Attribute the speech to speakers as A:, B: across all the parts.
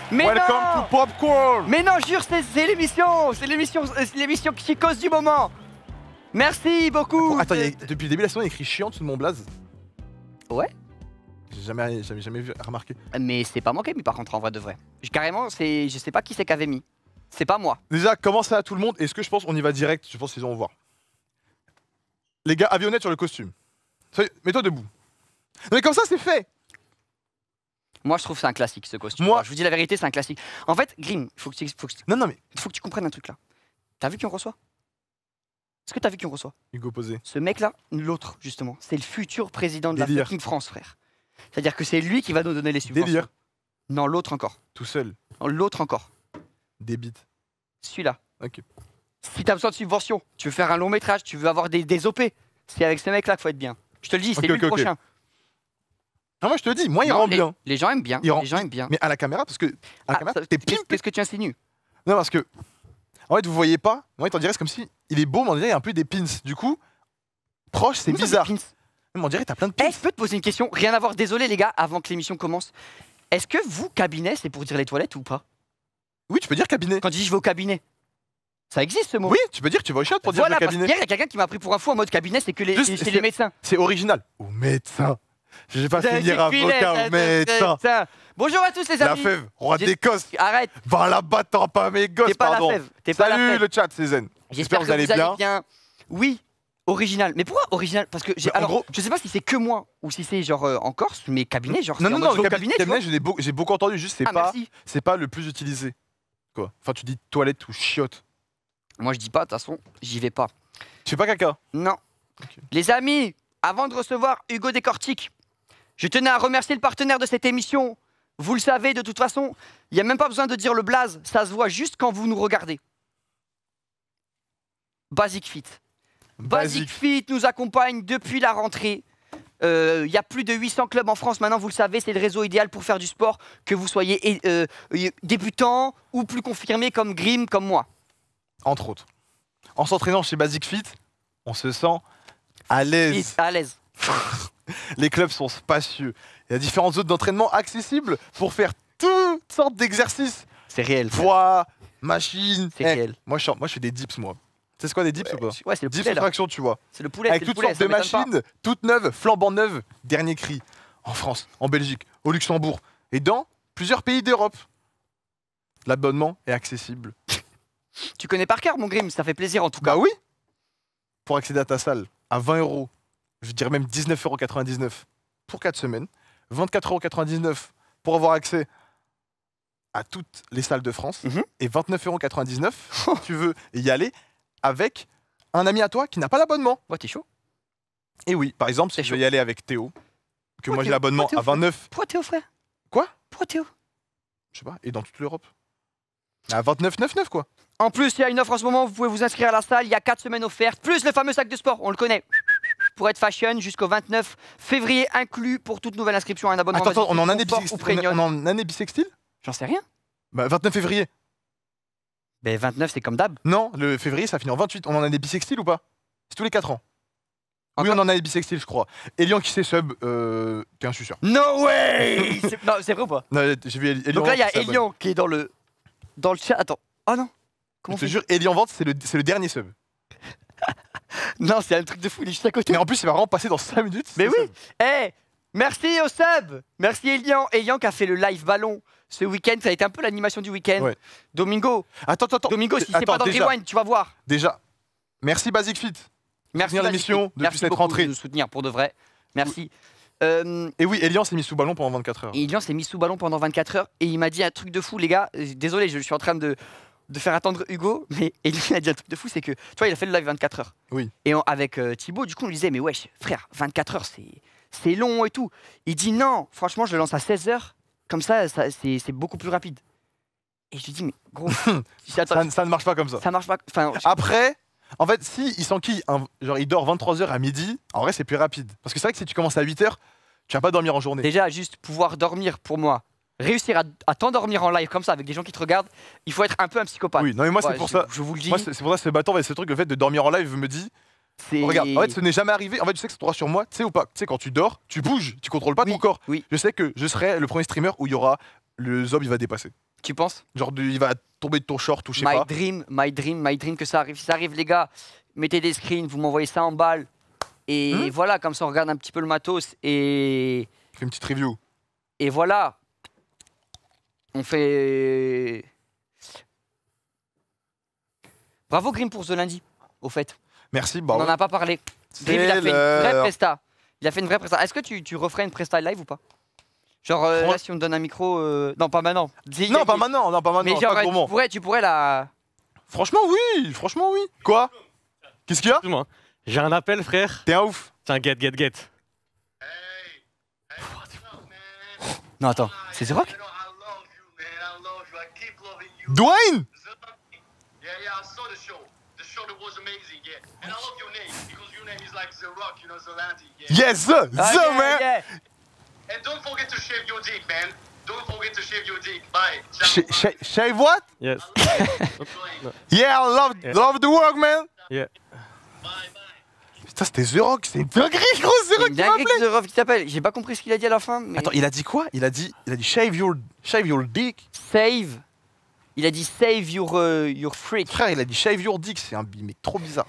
A: Mais
B: Welcome
A: non
B: to Popcorn.
A: Mais non, jure, c'est l'émission qui cause du moment. Merci beaucoup.
B: Attends, depuis le début de la saison, il y a écrit chiant sous mon blaze.
A: Ouais.
B: J'ai jamais vu, remarqué.
A: Mais c'est pas moi qui ai mis par contre en vrai de vrai. Carrément, je sais pas qui c'est qu'avait mis. C'est pas moi.
B: Déjà, comment ça à tout le monde? Est-ce que je pense on y va direct? Je pense qu'ils vont voir. Les gars, avionnette sur le costume. Mets-toi debout. Non mais comme ça, c'est fait.
A: Moi, je trouve que c'est un classique ce costume.
B: Moi,
A: je vous dis la vérité, c'est un classique. En fait, Grim, faut que tu comprennes un truc là. T'as vu qui on reçoit? Est-ce que t'as vu qui on reçoit?
B: Hugo Posé.
A: Ce mec-là, l'autre justement, c'est le futur président de la
B: Délire.
A: fucking France, frère. C'est-à-dire que c'est lui qui va nous donner les subventions.
B: Délire.
A: Non, l'autre encore.
B: Tout seul.
A: Non, l'autre encore.
B: Débite.
A: Celui-là.
B: Ok.
A: Si t'as besoin de subventions, tu veux faire un long métrage, tu veux avoir des OP, c'est avec ce mec-là qu'il faut être bien. Je te le dis, c'est lui le prochain.
B: Ah, moi je te le dis, moi il
A: Non,
B: rend bien.
A: Les gens aiment bien. Les gens aiment bien.
B: Mais à la caméra, parce que à la caméra, t'es pimp.
A: Qu'est-ce que tu insinues?
B: Non, parce que en fait, vous voyez pas. En fait, on dirait c'est comme si il est beau, mais on dirait il y a un peu des pins. Du coup, proche, c'est bizarre. Même on dirait t'as plein de pins.
A: Je peux te poser une question? Rien à voir, désolé les gars, avant que l'émission commence. Est-ce que vous, cabinet, c'est pour dire les toilettes ou pas?
B: Oui, tu peux dire cabinet.
A: Quand tu dis je vais au cabinet, ça existe ce mot?
B: Oui, tu peux dire que tu vas au shot pour dire le cabinet.
A: Hier, il y a quelqu'un qui m'a pris pour un fou en mode cabinet, c'est que les médecins.
B: C'est original. Au médecin. Je vais pas finir avocat au médecin.
A: Bonjour à tous les amis.
B: La fève, roi d'Écosse.
A: Arrête.
B: Va là-bas, t'en pas mes gosses, pardon.
A: Salut
B: le chat, c'est Zen.
A: J'espère que vous allez bien. Oui, original. Mais pourquoi original? Parce que alors, gros, je sais pas si c'est que moi ou si c'est genre en Corse, mais cabinet, genre.
B: Non, le cabinet, j'ai beaucoup entendu, juste c'est pas le plus utilisé. Quoi. Enfin, tu dis toilette ou chiotte.
A: Moi, je dis pas, de toute façon, j'y vais pas.
B: Tu fais pas caca?
A: Non.
B: Okay.
A: Les amis, avant de recevoir Hugo Décortique, je tenais à remercier le partenaire de cette émission. Vous le savez, de toute façon, il n'y a même pas besoin de dire le blaze, ça se voit juste quand vous nous regardez. Basic Fit. Basic Fit nous accompagne depuis la rentrée. Il y a plus de 800 clubs en France maintenant, vous le savez, c'est le réseau idéal pour faire du sport, que vous soyez débutant ou plus confirmé comme Grim, comme moi.
B: Entre autres. En s'entraînant chez Basic Fit, on se sent à l'aise.
A: À l'aise.
B: Les clubs sont spacieux. Il y a différentes zones d'entraînement accessibles pour faire toutes sortes d'exercices.
A: C'est réel.
B: Poids, machine.
A: C'est réel.
B: Moi, je fais des dips, moi. Tu sais c'est quoi des dips ou pas?
A: Ouais, c'est le
B: dips
A: poulet,
B: ou traction, tu vois.
A: C'est le poulet.
B: Avec toutes sortes de machines, toutes neuves, flambant neuves. Dernier cri. En France, en Belgique, au Luxembourg et dans plusieurs pays d'Europe. L'abonnement est accessible.
A: Tu connais par cœur, mon Grim, ça fait plaisir en tout cas.
B: Bah oui. Pour accéder à ta salle, à 20 €, je dirais même 19,99 € pour 4 semaines, 24,99 € pour avoir accès à toutes les salles de France, et 29,99 € si tu veux y aller avec un ami à toi qui n'a pas l'abonnement.
A: Ouais, t'es chaud.
B: Et oui, par exemple, si tu veux y aller avec Théo, que moi j'ai l'abonnement à 29.
A: Pourquoi Théo, frère?
B: Quoi?
A: Pourquoi Théo?
B: Je sais pas, et dans toute l'Europe. À 29,99 quoi.
A: En plus, il y a une offre en ce moment, vous pouvez vous inscrire à la salle, il y a 4 semaines offertes, plus le fameux sac de sport, on le connaît. Pour être fashion jusqu'au 29 février inclus pour toute nouvelle inscription à un abonnement.
B: Attends, on en année bisextile?
A: J'en sais rien.
B: Bah 29 février.
A: Ben 29 c'est comme d'hab.
B: Non, le février ça finit en 28. On en a des bisextiles ou pas? C'est tous les 4 ans. Oui, on en a des bisextiles, je crois. Elian qui s'est sub, 15, je suis sûr.
A: No way. Non, c'est vrai ou pas?
B: Non, j'ai vu Elian.
A: Donc là, il y a Elian qui est dans le chat. Attends. Oh non.
B: Comment je te jure, Elian Vente, c'est le dernier sub.
A: Non, c'est un truc de fou, il est juste à côté.
B: Mais en plus, il va vraiment passer dans 5 minutes.
A: Mais oui. Eh, merci au sub. Merci Elian. Elian qui a fait le live ballon ce week-end. Ça a été un peu l'animation du week-end. Ouais. Domingo.
B: Attends.
A: Domingo, si c'est pas dans le rewind, tu vas voir.
B: Déjà, merci Basic Fit.
A: Merci
B: soutenir l'émission depuis cette rentrée.
A: De nous soutenir pour de vrai. Merci.
B: Et oui, Elian s'est mis sous ballon pendant 24 heures.
A: Elian s'est mis sous ballon pendant 24 heures et il m'a dit un truc de fou, les gars. Désolé, je suis en train de faire attendre Hugo, mais Elian a dit un truc de fou, c'est que, tu vois, il a fait le live 24 heures.
B: Oui.
A: Et avec Thibaut, du coup, on lui disait, mais wesh, frère, 24 heures, c'est long et tout. Il dit non, franchement, je le lance à 16 heures, comme ça c'est beaucoup plus rapide. Et je lui dis, mais gros,
B: ça ne marche pas comme ça.
A: Ça marche pas.
B: Après. En fait, si il s'enquille, genre il dort 23 h à midi, en vrai c'est plus rapide. Parce que c'est vrai que si tu commences à 8 h, tu vas pas dormir en journée.
A: Déjà, juste pouvoir dormir pour moi, réussir à t'endormir en live comme ça avec des gens qui te regardent, il faut être un peu un psychopathe.
B: Oui, non mais moi c'est pour ça.
A: Je vous le dis.
B: Moi c'est pour ça que ce bâton, ce truc, le fait de dormir en live me dit. Regarde, en fait ce n'est jamais arrivé. En fait, tu sais que c'est droit sur moi, tu sais ou pas. Tu sais, quand tu dors, tu bouges, tu contrôles pas ton corps.
A: Oui.
B: Je sais que je serai le premier streamer où il y aura le zob, il va dépasser.
A: Tu penses?
B: Genre, il va tomber de ton short ou je sais pas.
A: My dream que ça arrive. Si ça arrive, les gars, mettez des screens, vous m'envoyez ça en balle. Et voilà, comme ça, on regarde un petit peu le matos. Et
B: Fais une petite review.
A: voilà. On fait... Bravo Grim pour ce lundi, au fait.
B: Merci, bah
A: On n'en
B: ouais.
A: a pas parlé. Grim, il a fait une vraie presta. Il a fait une vraie presta. Est-ce que tu referais une presta live ou pas? Genre là, si on te donne un micro... Non, pas maintenant.
B: Non, pas maintenant, non, pas maintenant.
A: Mais genre,
B: pas pour moi.
A: tu pourrais la...
B: Franchement, oui. Quoi? Qu'est-ce qu'il y a?
C: Excuse-moi, j'ai un appel, frère.
B: T'es un ouf.
C: Tiens, get.
A: Non, attends, c'est The Rock?
B: Dwayne?
D: Yeah, I saw the show. The show that was amazing, yeah. And I love your name because your name is like The Rock, Zelandi, yeah.
B: Yes, the man.
A: Yeah.
D: And don't forget to shave your dick, man. Don't forget to shave your dick. Bye.
B: Shave what?
C: Yes.
B: Yeah, I love the work, man.
C: Yeah.
B: Putain, c'était The Rock, c'est une dinguerie, gros, The Rock
A: Il
B: qui
A: y a un
B: m'appelait.
A: The Rock qui t'appelle. J'ai pas compris ce qu'il a dit à la fin, mais...
B: Attends, il a dit quoi? Il a dit shave your dick.
A: Save. Il a dit save your freak.
B: Frère, il a dit shave your dick, c'est un mec trop bizarre.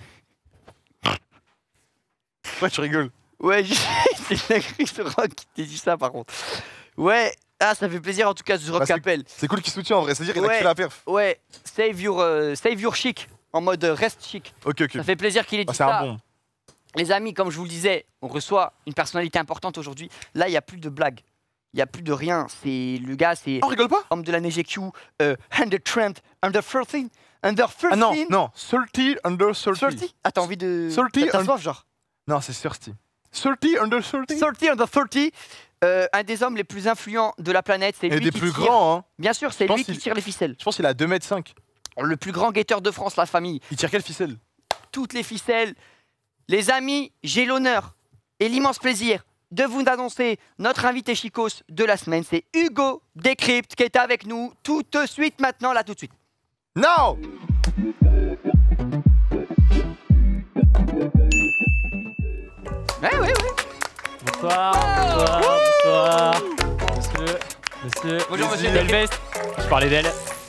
B: Ouais, tu rigoles.
A: Ouais, c'est une dinguerie, The Rock qui t'a dit ça, par contre. Ouais, ah, ça fait plaisir, en tout cas, The Rock
B: Bah,
A: t'appelle.
B: C'est cool qu'il soutient en vrai, c'est-à-dire qu'il a
A: Ouais.
B: kiffé la perf.
A: Ouais, save your chic, en mode reste chic.
B: Ok.
A: Ça fait plaisir qu'il ait dit
B: Ah, c'est
A: ça.
B: un bon.
A: Les amis, comme je vous le disais, on reçoit une personnalité importante aujourd'hui. Là, il n'y a plus de blagues. Il n'y a plus de rien. C'est le gars, c'est
B: Oh, on rigole pas?
A: homme de la NGQ, under 30, under 13, under 13.
B: Ah non, 30 under 30.
A: 30. Ah, t'as envie de...
B: 30
A: T'as soif, genre?
B: Non, c'est 30. 30 under 30.
A: 30 under 30. Un des hommes les plus influents de la planète. C'est
B: Et
A: lui
B: des
A: qui
B: plus
A: tire-
B: grands, hein.
A: Bien sûr, c'est
B: Je pense
A: lui qui
B: qu'il-
A: tire les ficelles.
B: Je pense qu'il a 2,5 m.
A: Le plus grand guetteur de France, la famille.
B: Il tire quelle ficelle?
A: Toutes les ficelles. Les amis, j'ai l'honneur et l'immense plaisir de vous annoncer notre invité chicos de la semaine. C'est Hugo Décrypte qui est avec nous tout de suite maintenant, là tout de suite.
B: Non!
A: Ouais.
C: Bonsoir. Monsieur.
A: Bonjour, monsieur.
C: Belle veste. Je parlais d'elle.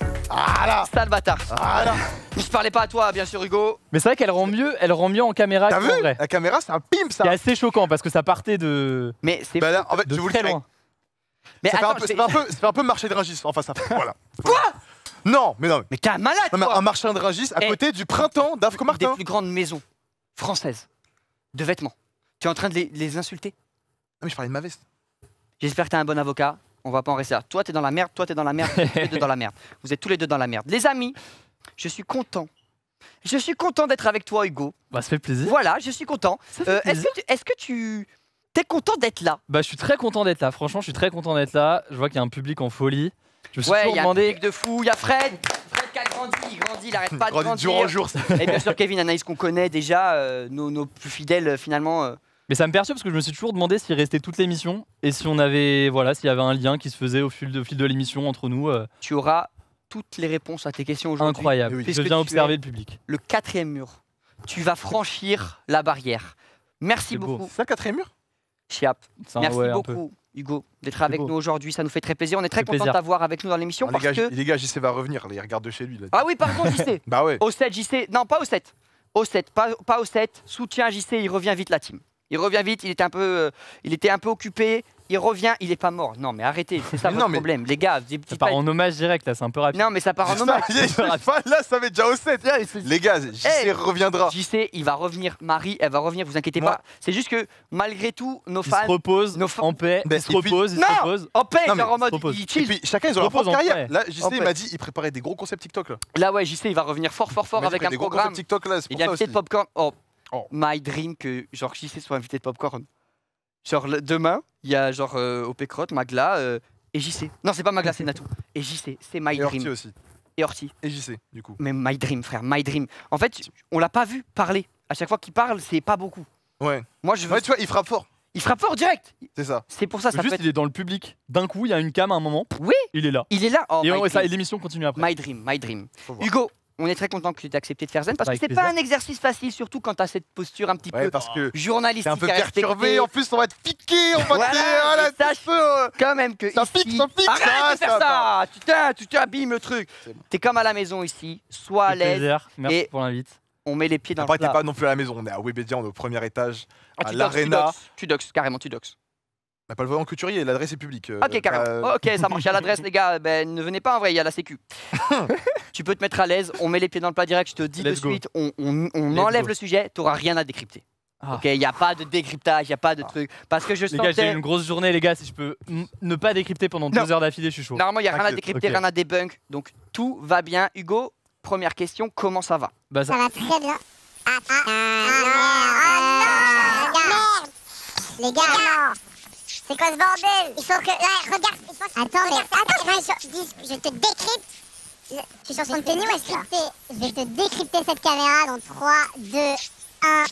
B: Ah là!
A: Sale bâtard.
B: Ah là!
A: Je parlais pas à toi, bien sûr, Hugo.
C: Mais c'est vrai qu'elle rend mieux en caméra
B: T'as
C: qu'en
B: vu?
C: vrai.
B: La caméra, c'est un pimp ça!
C: C'est assez choquant parce que ça partait de
A: Mais c'est
B: Bah là, en fait, je vous le
C: très
B: dis,
C: loin.
A: Mais
B: ça fait
A: attends,
B: ça fait un peu marché de Rungis. Enfin, ça fait. Voilà.
A: Quoi?
B: Non, mais non.
A: Mais t'es un malade,
B: Non, mais
A: toi.
B: un marchand de Rungis à
A: Eh.
B: côté du printemps d'Avco
A: Des
B: Martin.
A: plus grandes maisons françaises de vêtements. Tu es en train de les insulter?
B: Ah, mais je parlais de ma veste.
A: J'espère que t'es un bon avocat. On va pas en rester là. Toi, t'es dans la merde. Toi, t'es dans la merde. Tous les deux dans la merde. Vous êtes tous les deux dans la merde. Les amis, je suis content. Je suis content d'être avec toi, Hugo.
C: Bah, ça fait plaisir.
A: Voilà, je suis content.
C: Ça fait plaisir.
A: Est-ce que tu es content d'être là?
C: Bah, je suis très content d'être là. Franchement, je suis très content d'être là. Je vois qu'il y a un public en folie. Je me suis
A: Ouais, il
C: toujours
A: y a un
C: demandé.
A: public de fou. Il y a Fred. Fred qui a grandi, il arrête pas de
B: Grandi de
A: grandir.
B: jour en jour.
A: Et bien sûr, Kevin, Anaïs qu'on connaît déjà, nos plus fidèles finalement.
C: Mais ça me perturbe parce que je me suis toujours demandé s'il restait toute l'émission et si on avait, voilà, s'il y avait un lien qui se faisait au fil de l'émission entre nous.
A: Tu auras toutes les réponses à tes questions aujourd'hui.
C: Incroyable.
B: oui.
C: Je
A: Puisque
C: viens
A: tu
C: observer
A: es-
C: le public.
A: Le 4e mur. Tu vas franchir la barrière. Merci
C: C'est beau.
A: beaucoup,
B: C'est ça le 4ème mur?
A: Chiap.
C: C'est un-
A: Merci
C: ouais, un peu.
A: beaucoup, Hugo, d'être avec
C: beau.
A: nous aujourd'hui. Ça nous fait très plaisir. On est très
C: fait
A: content de
C: plaisir.
A: t'avoir avec nous dans l'émission
B: Les
A: parce
B: gars,
A: que.
B: les gars, JC va revenir. Là, il regarde de chez lui. Là.
A: Ah oui, pardon, JC.
B: Bah ouais.
A: Au 7, JC. Non, pas au 7. Au 7, pas au 7. Soutien JC, il revient vite, la team. Il revient vite, il était un peu occupé. Il revient, il est pas mort. Non, mais arrêtez, c'est ça
B: Mais
A: votre
B: non, mais-
A: problème. Les gars, des
C: Ça
A: petites
C: part en hommage direct, là, c'est un peu rapide.
A: Non, mais ça part en hommage.
B: Là, ça va être déjà au 7. Les gars, JC
A: Eh,
B: reviendra.
A: JC, il va revenir. Marie, elle va revenir, vous inquiétez
B: Moi-
A: pas. C'est juste que malgré tout, nos
C: Il se
A: fans.
C: repose
A: nos fans-
C: en paix,
B: Ben,
C: il se
B: et puis-
C: repose, il
A: Non
C: se repose.
A: En paix,
B: Non, mais
A: genre en
C: il
A: mode,
C: se repose.
A: il
B: Et
A: chill.
B: puis chacun, ils ont leur
C: Repose
B: propre
C: en
B: carrière.
C: paix.
B: Là, JC,
A: En
B: il
A: paix.
B: m'a dit, il préparait des gros concepts TikTok. Là.
A: Là, ouais, JC, il va revenir fort
B: Il m'a dit
A: avec
B: qu'il y a
A: un
B: des gros
A: programme.
B: concepts TikTok là. C'est pour
A: Il est
B: ça
A: invité
B: aussi.
A: de Popcorn. Oh,
B: Oh.
A: my dream que genre JC soit invité de Popcorn. Genre demain, il y a genre OP Crotte, Magla et JC. Non, c'est pas Magla, c'est Natou. Et JC, c'est my
B: Et Orti
A: dream.
B: aussi.
A: Et Orti.
B: Et JC, du coup.
A: Mais my dream, frère, my dream. En fait, on l'a pas vu parler. À chaque fois qu'il parle, c'est pas beaucoup.
B: Ouais.
A: Moi, je veux.
B: Ouais, tu vois, il frappe fort.
A: Il frappe fort direct.
B: C'est ça.
A: C'est pour ça, ça peut
C: Juste,
A: être.
C: il est dans le public. D'un coup, il y a une cam à un moment.
A: Oui.
C: Il est là.
A: Il est là. Oh,
C: Et
A: my
C: ouais, ça, et
A: dream.
C: l'émission continue après.
A: My dream, my dream.
B: Faut voir.
A: Hugo, on est très content que tu aies accepté de faire zen parce que
C: Avec
A: c'est
C: plaisir.
A: pas un exercice facile, surtout quand tu as cette posture un petit
B: Ouais,
A: peu
B: parce que
A: journalistique.
B: c'est un peu
A: à respecter.
B: perturbé. En plus, on va te piquer. On va
A: Voilà,
B: te. Voilà,
A: mais sache quand même que
B: Ça
A: ici...
B: pique, ça pique.
A: Arrête
B: Ah,
A: de faire ça. Tu t'abîmes le truc.
B: C'est bon.
A: T'es comme à la maison ici, sois à
C: Avec
A: l'aise.
C: plaisir. Merci
A: Et-
C: pour l'invite.
A: On met les pieds dans
B: Après,
A: le
B: t'es
A: plat.
B: pas non plus à la maison. On est à Webedia, on est au premier étage.
A: Ah,
B: à
A: tu doxes,
B: l'Arena.
A: Tu doxes, carrément, tu doxes.
B: On n'a pas le volant couturier, l'adresse est publique.
A: Ok, carrément. Ok, ça marche. Il y a l'adresse, les gars. Ben, ne venez pas en vrai, il y a la sécu. Tu peux te mettre à l'aise. On met les pieds dans le plat direct. Je te dis de
C: Let's go.
A: suite. On
C: Let's
A: enlève
C: go.
A: le sujet. T'auras rien à décrypter.
C: Ah.
A: Ok, il n'y a pas de décryptage, il n'y a pas de truc. Parce que je
C: Les gars, j'ai
A: sentais.
C: une grosse journée, les gars. Si je peux ne pas décrypter pendant
A: Non.
C: 2 heures d'affilée, je suis chaud.
A: Normalement, il n'y a rien à
B: T'inquiète.
A: décrypter,
C: Ok.
A: rien à débunk. Donc tout va bien. Hugo, première question. Comment ça va?
C: Bah,
E: Ça va très bien. Merde. Les gars, non. C'est quoi ce bordel? Il faut que... Là, regarde. Attends, mais... Attends, je te décrypte. Je suis sur son tenue ou est-ce que... Je vais te décrypter cette caméra dans 3, 2, 1...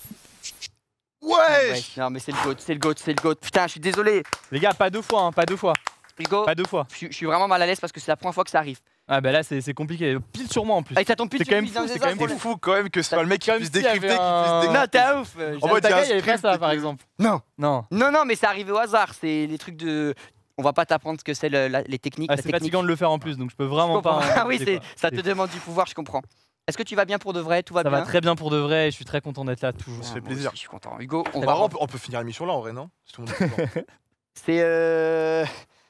B: Ouais.
A: Non, mais c'est le goat, c'est le goat, c'est le goat. Putain, je suis désolé.
C: Les gars, pas 2 fois, hein, pas 2 fois.
A: Hugo,
C: Pas 2 fois.
A: je suis vraiment mal à l'aise parce que c'est la première fois que ça arrive.
C: Ah, bah là, c'est compliqué. Pile sur moi en plus.
A: Ah, ça tombe pile
C: C'est
A: sur
C: quand même
A: lui dans
C: fou,
A: les
C: c'est quand
A: autres,
C: même
B: C'est
A: on
B: fou quand même que ce soit le mec qui
C: Comme
B: puisse
C: s'il y avait
B: décrypter, qui
C: un-
B: puisse
A: est-
B: décrypter.
A: Non, t'es ouf.
B: En mode,
C: Ta
B: il y a
C: gueule,
B: un
C: il y avait pas
B: script
C: ça,
B: et
C: par
B: tout.
C: exemple.
A: Non,
C: Non.
A: non, mais c'est arrivé au hasard. C'est les trucs de. On va pas t'apprendre ce que c'est les techniques.
C: Ah,
A: la
C: c'est
A: technique.
C: fatigant de le faire en plus, donc je peux
A: Je
C: vraiment
A: comprends.
C: pas.
A: Ah oui,
C: des fois.
A: ça te
C: Des fois.
A: demande du pouvoir, je comprends. Est-ce que tu vas bien pour de vrai? Tout va
C: Ça
A: bien?
C: va très bien pour de vrai et je suis très content d'être là toujours.
B: Ça
A: Ah,
B: fait
A: moi
B: plaisir.
A: aussi, je suis content. Hugo, on
B: C'est
A: va.
B: marrant, on peut finir l'émission là en vrai, non? Si tout le monde est content.
A: C'est.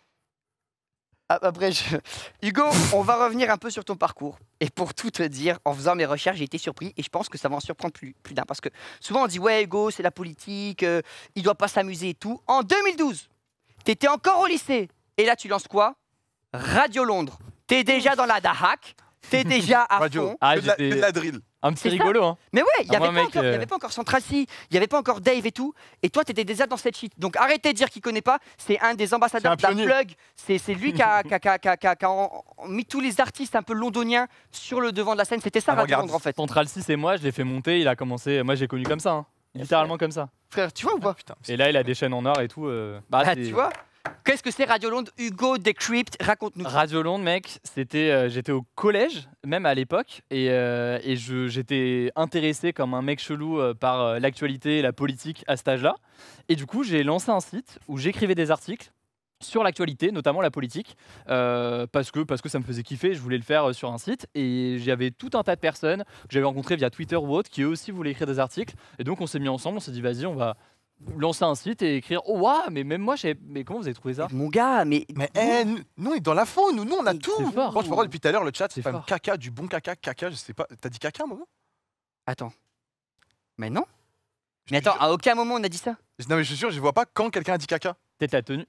A: Après, Hugo, on va revenir un peu sur ton parcours. Et pour tout te dire, en faisant mes recherches, j'ai été surpris et je pense que ça va en surprendre plus d'un. Parce que souvent on dit, ouais, Hugo, c'est la politique, il doit pas s'amuser et tout. En 2012, t'étais encore au lycée. Et là, tu lances quoi? Radio Londres. T'es déjà dans la DAHAC, t'es déjà à
B: Radio.
A: fond.
C: Ah,
B: Que de la-
C: j'étais-
B: que de la drill.
C: Un petit
A: C'est ça.
C: rigolo, hein.
A: Mais ouais, il n'y
C: Ah,
A: avait,
C: moi, mec,
A: avait pas encore Central C, il n'y avait pas encore Dave et tout. Et toi, tu étais déjà dans cette shit. Donc arrêtez de dire qu'il connaît pas. C'est un des ambassadeurs
B: C'est un
A: de la
B: pionnier.
A: plug. C'est lui qui a mis tous les artistes un peu londoniens sur le devant de la scène. C'était ça, Radio
B: Avant-garde.
A: Londres, en fait.
C: Central 6 et moi, je l'ai fait monter. Il a commencé. Moi, j'ai connu comme ça. Hein. Littéralement comme ça.
A: Frère, tu vois ou pas?
B: Putain,
C: Et là, il a des chaînes en or et tout. Bah,
A: Ah,
C: c'est-
A: tu vois? Qu'est-ce que c'est Radio Londres? Hugo Decrypt, raconte-nous.
C: Radio Londres, mec, c'était, j'étais au collège, même à l'époque, et j'étais intéressé comme un mec chelou par l'actualité et la politique à cet âge-là. Et du coup, j'ai lancé un site où j'écrivais des articles sur l'actualité, notamment la politique, parce que ça me faisait kiffer, je voulais le faire sur un site, et j'avais tout un tas de personnes que j'avais rencontrées via Twitter ou autre, qui eux aussi voulaient écrire des articles, et donc on s'est mis ensemble, on s'est dit vas-y, on va lancer un site et écrire. Oh waouh, mais même moi, mais comment vous avez trouvé ça?
A: Mon gars, mais.
B: Mais nous, on est dans la faune, nous, on a tout.
C: C'est fort.
B: Moi, je me vois depuis tout à l'heure, le chat, c'est
C: C'est
B: pas
C: fort.
B: caca, du bon caca, je sais pas. T'as dit caca à un moment?
A: Attends. Mais non.
B: Je
A: Mais
B: te
A: attends,
B: jure.
A: à aucun moment on a dit ça.
B: Non, mais je suis sûr, je vois pas quand quelqu'un a dit caca.
C: Peut-être la tenue.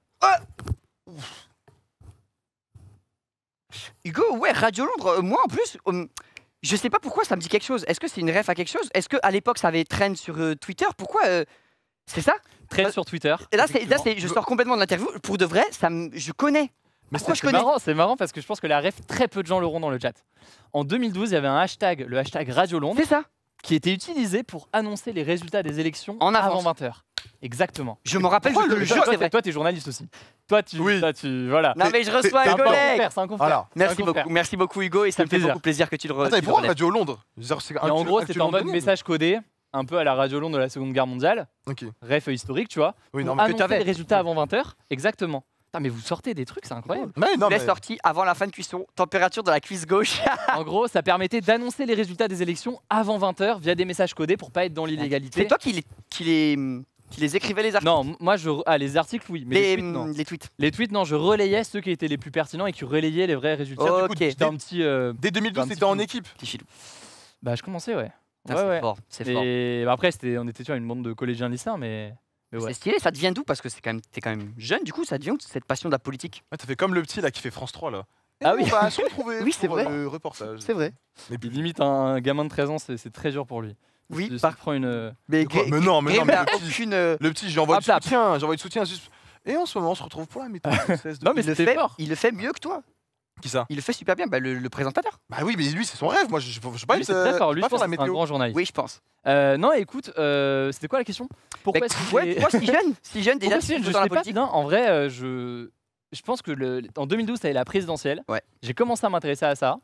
A: Hugo, ouais, Radio Londres, moi en plus, je sais pas pourquoi ça me dit quelque chose. Est-ce que c'est une ref à quelque chose? Est-ce qu'à l'époque ça avait trend sur Twitter? Pourquoi c'est ça?
C: Trade sur Twitter.
A: Et là,
C: effectivement.
A: je sors complètement de l'interview. Pour de vrai, je connais.
B: Mais
A: Pourquoi je
C: C'est
A: connais?
C: marrant, c'est marrant parce que je pense que la ref, très peu de gens l'auront dans le chat. En 2012, il y avait un hashtag, le hashtag Radio Londres,
A: C'est ça.
C: qui était utilisé pour annoncer les résultats des élections
A: En avance.
C: avant 20h. Exactement.
A: Je me rappelle,
B: Pourquoi
A: je te
B: le
A: le
B: jeu-
A: jure,
C: Toi,
A: c'est vrai.
C: toi, t'es journaliste aussi. Toi, tu,
B: Oui.
C: voilà.
A: Non, mais je reçois
B: t'es
A: un
B: un peu
A: collègue.
C: C'est un confrère.
B: Voilà.
A: Merci
C: C'est un confrère.
A: beaucoup, merci beaucoup Hugo, et ça
C: C'est
A: me fait
C: plaisir.
A: beaucoup plaisir que tu le
B: Attends, et
A: tu le
B: pourquoi
A: relèves.
B: Radio Londres? Genre, c'est
C: Et en gros, c'était en mode
B: actuellement
C: message codé, un peu à la Radio Londres de la Seconde Guerre mondiale,
B: Ok.
C: ref historique, tu vois.
B: Oui,
C: pour
B: non, mais
C: annoncer
A: t'avais.
C: les résultats avant 20h. Exactement. Putain, mais vous sortez des trucs, c'est incroyable.
B: Mais non,
A: Les
B: mais...
A: sorties avant la fin de cuisson, température de la cuisse gauche.
C: En gros, ça permettait d'annoncer les résultats des élections avant 20h via des messages codés pour pas être dans l'illégalité.
A: C'est toi qui les écrivais les articles.
C: Non, moi, les articles, oui, mais les tweets, non.
A: les tweets.
C: Les tweets, non, je relayais ceux qui étaient les plus pertinents et qui relayaient les vrais résultats.
A: Oh,
C: Du coup,
A: ok.
C: j'étais un petit.
B: Dès 2012,
C: un petit
B: t'étais en
C: flou.
B: équipe.
A: Petit filou.
C: Bah, je commençais, ouais.
A: Ah,
C: Ouais,
A: c'est
C: ouais.
A: fort, c'est fort.
C: Et bah, après, on était tu vois, une bande de collégiens lycéens, mais ouais.
A: C'est stylé, ça devient d'où? Parce que t'es quand même jeune, du coup, ça devient où cette passion de la politique?
B: Ouais, t'as fait comme le petit là qui fait France 3 là.
A: Ah oui.
B: On va se retrouver
A: Oui, c'est
B: pour,
A: vrai.
B: le reportage.
A: C'est vrai.
C: Il limite un gamin de 13 ans, c'est très dur pour lui.
A: Oui,
C: Il
A: par
C: prend une.
A: Mais
B: Quoi Mais non, mais
A: Grim
B: le
A: n'a
B: petit,
A: aucune.
B: le petit, j'envoie
C: Hop
B: du
C: là.
B: soutien, juste. Et en ce moment, on se retrouve pour la méthode française de-
C: Non, mais
A: il le
C: c'était
A: fait,
C: fort.
A: il le fait mieux que toi.
B: Qui ça?
A: Il le fait super bien, bah, le présentateur.
B: Bah oui, mais lui, c'est son rêve. Moi, je sais pas,
C: Lui, c'est très fort. Lui, je
B: pas
C: pense
B: faire
C: que
B: la
C: c'est un
B: météo.
C: grand journaliste.
A: Oui, je pense.
C: Non, écoute, c'était quoi la question? Pourquoi
A: Bah,
C: est-ce que
A: ouais,
C: j'ai-
A: pourquoi si jeune déjà
C: Pourquoi si
A: tu
C: je
A: dans la
C: sais pas,
A: politique?
C: non, en vrai, je pense que en 2012, ça avait la présidentielle.
A: Ouais.
C: J'ai commencé à m'intéresser à ça.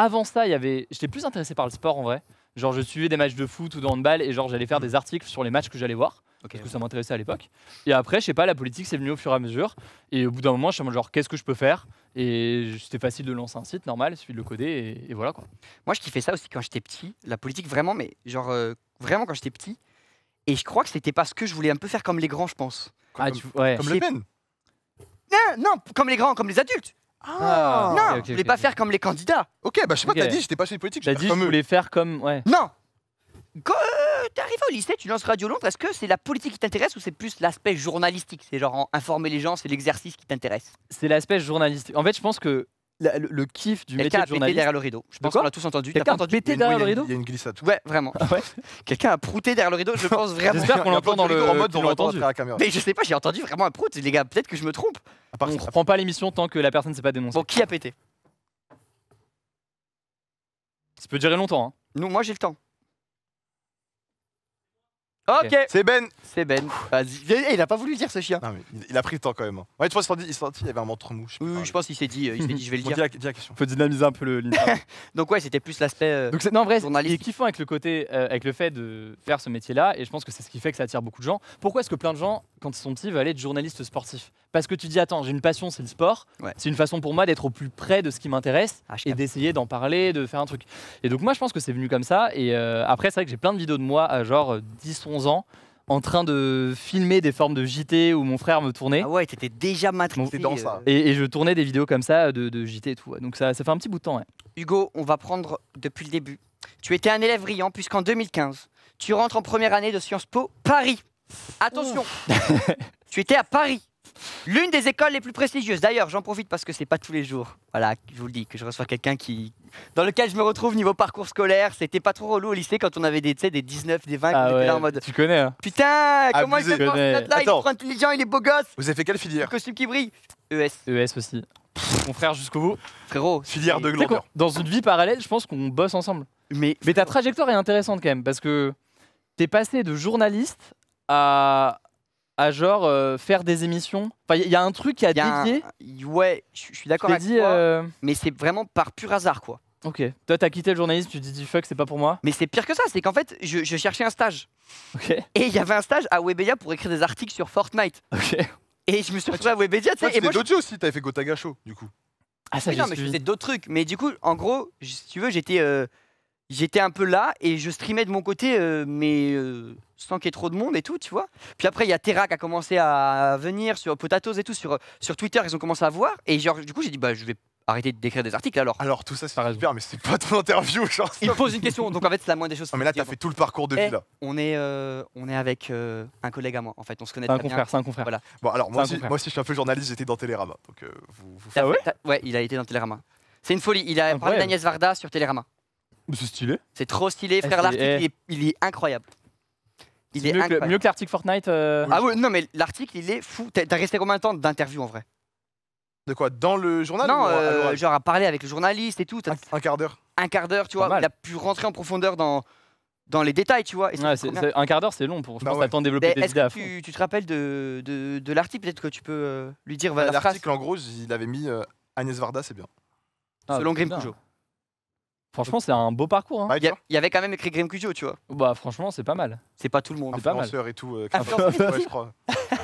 C: avant ça, j'étais plus intéressé par le sport en vrai. Genre, je suivais des matchs de foot ou de handball et genre, j'allais faire des articles sur les matchs que j'allais voir. Parce que ça m'intéressait à l'époque. Et après, je sais pas, la politique c'est venu au fur et à mesure. Et au bout d'un moment, je suis en mode genre, qu'est-ce que je peux faire? Et c'était facile de lancer un site normal, il suffit de le coder et voilà quoi.
A: Moi, je kiffais ça aussi quand j'étais petit. La politique, vraiment, mais genre, vraiment quand j'étais petit. Et je crois que c'était parce que je voulais un peu faire comme les grands, je pense.
C: Ouais.
B: Comme
A: Je
B: Le
A: sais-
B: Pen.
A: Non, comme les grands, comme les adultes.
C: Ah,
A: Non,
C: ok,
A: je voulais pas faire comme les candidats.
B: Ok, bah je sais pas,
C: Ok.
B: t'as dit, j'étais passionné de politique.
C: T'as
B: je vais
C: dit,
B: faire
C: je
B: comme eux.
C: voulais faire comme. Ouais.
A: Non. Quand t'arrives au lycée, tu lances Radio Londres, est-ce que c'est la politique qui t'intéresse ou c'est plus l'aspect journalistique? C'est genre informer les gens, c'est l'exercice qui t'intéresse.
C: C'est l'aspect journalistique. En fait, je pense que le kiff du métier
A: Quelqu'un a
C: de
A: pété
C: journaliste.
A: derrière le rideau. Je pense
C: quoi
A: qu'on l'a tous entendu. T'as
C: Quelqu'un
A: pas
C: a
A: entendu?
C: pété
B: Oui,
C: derrière le
B: il y a-
C: rideau.
B: Il y a une glissade.
A: Ouais, vraiment.
C: Ah ouais.
A: Quelqu'un a prouté derrière le rideau, je pense vraiment.
C: J'espère qu'on
B: Il y a
C: l'entend
B: plein de
C: dans le.
B: rideaux en mode
C: qu'ils
B: on
C: l'ont
B: va
C: entendu.
B: entendre à la caméra.
A: Mais je sais pas, j'ai entendu vraiment un prout. Les gars, peut-être que je me trompe.
B: À part
C: On
B: ça.
C: reprend pas l'émission tant que la personne s'est pas dénoncée.
A: Bon, qui a pété?
C: Ça peut durer longtemps. Hein.
A: Nous, moi j'ai le temps. Ok,
B: C'est Ben.
A: c'est Ben. Vas-y. Il a pas voulu le dire ce chien.
B: Non, mais il a pris le temps quand même. hein. Ouais, tu vois, il s'est sorti, il y avait un ventre mou. Je sais
A: Oui,
B: plus
A: oui,
B: parler.
A: je pense qu'il s'est dit, je vais le
B: Bon,
A: dire.
B: dis la question.
C: Faut dynamiser un peu l'interview.
A: Donc ouais, c'était plus l'aspect.
C: Donc non, en vrai, il est
A: Journaliste.
C: kiffant avec le côté, avec le fait de faire ce métier-là, et je pense que c'est ce qui fait que ça attire beaucoup de gens. Pourquoi est-ce que plein de gens, quand ils sont petits, veulent être journalistes sportifs? Parce que tu dis, attends, j'ai une passion, c'est le sport.
A: Ouais.
C: C'est une façon pour moi d'être au plus près de ce qui m'intéresse
A: Ah, je
C: et
A: capte.
C: d'essayer d'en parler, de faire un truc. Et donc moi, je pense que c'est venu comme ça. Et après, c'est vrai que j'ai plein de vidéos de moi à genre 10-11 ans, en train de filmer des formes de JT où mon frère me tournait.
A: Ah ouais, t'étais déjà matrixé.
B: T'es dans ça.
C: Et je tournais des vidéos comme ça de JT et tout. Ouais. Donc ça fait un petit bout de temps. Ouais.
A: Hugo, on va prendre depuis le début. Tu étais un élève brillant puisqu'en 2015, tu rentres en première année de Sciences Po Paris. Attention, tu étais à Paris, l'une des écoles les plus prestigieuses. D'ailleurs, j'en profite parce que c'est pas tous les jours. Voilà, je vous le dis, que je reçois quelqu'un dans lequel je me retrouve niveau parcours scolaire. C'était pas trop relou au lycée quand on avait des 19, des 20, qu'on était là en mode
C: Tu connais. Hein.
A: putain, comment il
B: Abusé.
A: fait fort, ce
C: Connais.
A: là il est
B: Attends.
A: trop intelligent, il est beau gosse,
B: Vous avez fait quelle
A: le
B: filière?
A: costume qui brille. ES,
C: ES aussi. Mon frère jusqu'au bout.
A: frérot.
B: Filière de
C: Tu sais
B: glandeur.
C: dans une vie parallèle, je pense qu'on bosse ensemble.
A: Mais
C: Mais ta trajectoire est intéressante quand même parce que t'es passé de journaliste à genre faire des émissions. Enfin, il y a un truc qui a
A: il y a
C: dévié.
A: ouais, je suis
C: Tu
A: d'accord
C: t'es
A: avec
C: dit,
A: toi, mais c'est vraiment par pur hasard quoi.
C: ok. Toi, t'as quitté le journalisme, tu te dis fuck, c'est pas pour moi.
A: Mais c'est pire que ça, c'est qu'en fait, je cherchais un stage.
C: Ok.
A: Et il y avait un stage à Webedia pour écrire des articles sur Fortnite.
C: Ok.
A: Et je me suis retrouvé à Webedia, tu
B: Toi,
A: sais.
B: tu
A: Et moi,
B: fais d'autres jeux aussi, t'avais fait Gotaga Show, du coup.
C: Ah ça,
A: oui,
C: j'ai
A: non, mais je
C: suivi.
A: faisais d'autres trucs. Mais du coup, en gros, si tu veux, j'étais un peu là et je streamais de mon côté, mais sans qu'il y ait trop de monde et tout, tu vois. Puis après, il y a Terra qui a commencé à venir sur Potatoes et tout, sur Twitter, ils ont commencé à voir. Et genre, du coup, j'ai dit, bah, je vais arrêter d'écrire des articles alors.
B: Alors, tout ça, c'est
C: T'as raison.
B: super, mais c'est pas ton interview, genre.
A: Il me pose une question, donc en fait, c'est la moindre des choses.
B: Non, mais là,
A: qu'il faut
B: t'as
A: dire.
B: fait tout le parcours de
A: Eh,
B: vie, là.
A: On est avec un collègue à moi, en fait, on se connaît
C: C'est un
A: très bien.
C: confrère, c'est un confrère.
A: Voilà.
B: Bon, alors, moi
C: C'est un
B: aussi,
C: confrère.
B: moi aussi, je suis un peu journaliste, j'étais dans Télérama. Donc, vous
A: T'as
C: Ah ouais
A: fait- ouais, il a été dans Télérama. C'est une folie. Il a parlé
C: Incroyable.
A: d'Agnès Varda sur Télérama.
C: C'est stylé.
A: C'est trop stylé,
C: Eh,
A: frère.
C: c'est-
A: L'article, il est incroyable. Il est
C: Mieux que,
A: incroyable.
C: mieux que l'article Fortnite.
A: Ah ouais, non, mais l'article, il est fou. T'as resté combien de temps d'interview en vrai?
B: De quoi? Dans le journal
A: Non,
B: ou à l'oral
A: genre à parler avec le journaliste et tout. T'as
B: Un quart d'heure.
A: un quart d'heure, tu
C: Pas
A: vois.
C: mal.
A: Il a pu rentrer en profondeur dans les détails, tu vois. Et
C: Ouais,
A: c'est trop bien.
C: un quart d'heure, c'est long pour. Je
B: Bah
C: pense
B: ouais.
C: t'as le temps de développer
A: Mais
C: des
A: est-ce
C: idées à
A: que
C: fond.
A: tu te rappelles de l'article? Peut-être que tu peux lui dire la phrase
B: L'article, en gros, il avait mis Agnès Varda, c'est bien.
C: Ah,
A: selon Grim
C: bien.
A: Cujo.
C: Franchement, c'est un beau parcours. Hein.
B: Ouais,
A: Il y avait quand même écrit Grim Cujo, tu vois.
C: Bah franchement, c'est pas mal.
A: C'est pas tout le monde.
C: c'est pas mal.
B: influenceur et tout.
A: Influenceur.
B: ouais, je crois.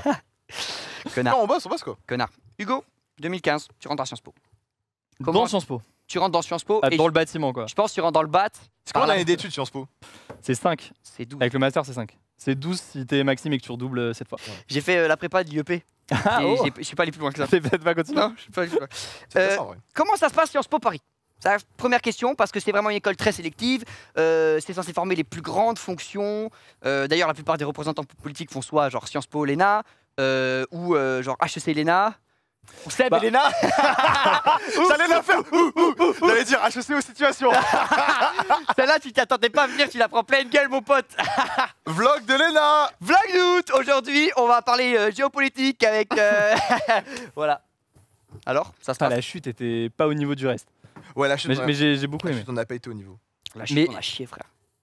A: Connard.
B: Non, on bosse quoi.
A: Connard. Hugo, 2015, tu rentres à Sciences Po.
C: Dans
A: Comment
C: Sciences Po.
A: tu rentres dans Sciences Po et
C: Dans le bâtiment quoi.
A: je pense que tu rentres dans le BAT.
B: C'est
A: Par
B: quoi
A: là.
B: l'année d'études Sciences Po?
C: C'est 5.
A: C'est 12.
C: Avec le master, c'est 5. C'est 12 si t'es Maxime et que tu redoubles cette fois.
A: J'ai fait la prépa de l'IEP.
C: Ah,
A: Et
C: oh.
A: je suis pas allé plus loin que ça.
C: T'es peut-être pas continué.
A: Non, je suis pas allé plus loin.
B: C'est
A: Euh,
B: ça, en vrai.
A: Comment ça se passe Sciences Po Paris? C'est la première question parce que c'est vraiment une école très sélective. C'est censé former les plus grandes fonctions. D'ailleurs, la plupart des représentants politiques font soit genre Sciences Po Léna ou genre HEC Léna. Ou Seb
C: Bah.
A: et Léna.
B: J'allais la faire. J'allais dire HEC aux situations.
A: Celle-là, tu t'attendais pas à venir, tu la prends pleine gueule, mon pote.
B: Vlog de Léna.
A: Vlog d'août. Aujourd'hui, on va parler géopolitique avec. Voilà. Alors, ça se
C: Putain,
A: passe.
C: la chute était pas au niveau du reste.
B: Ouais, la chute.
C: Mais j'ai beaucoup aimé.
B: on n'a pas été au niveau.
A: La
C: Mais-
A: on a chié, frère.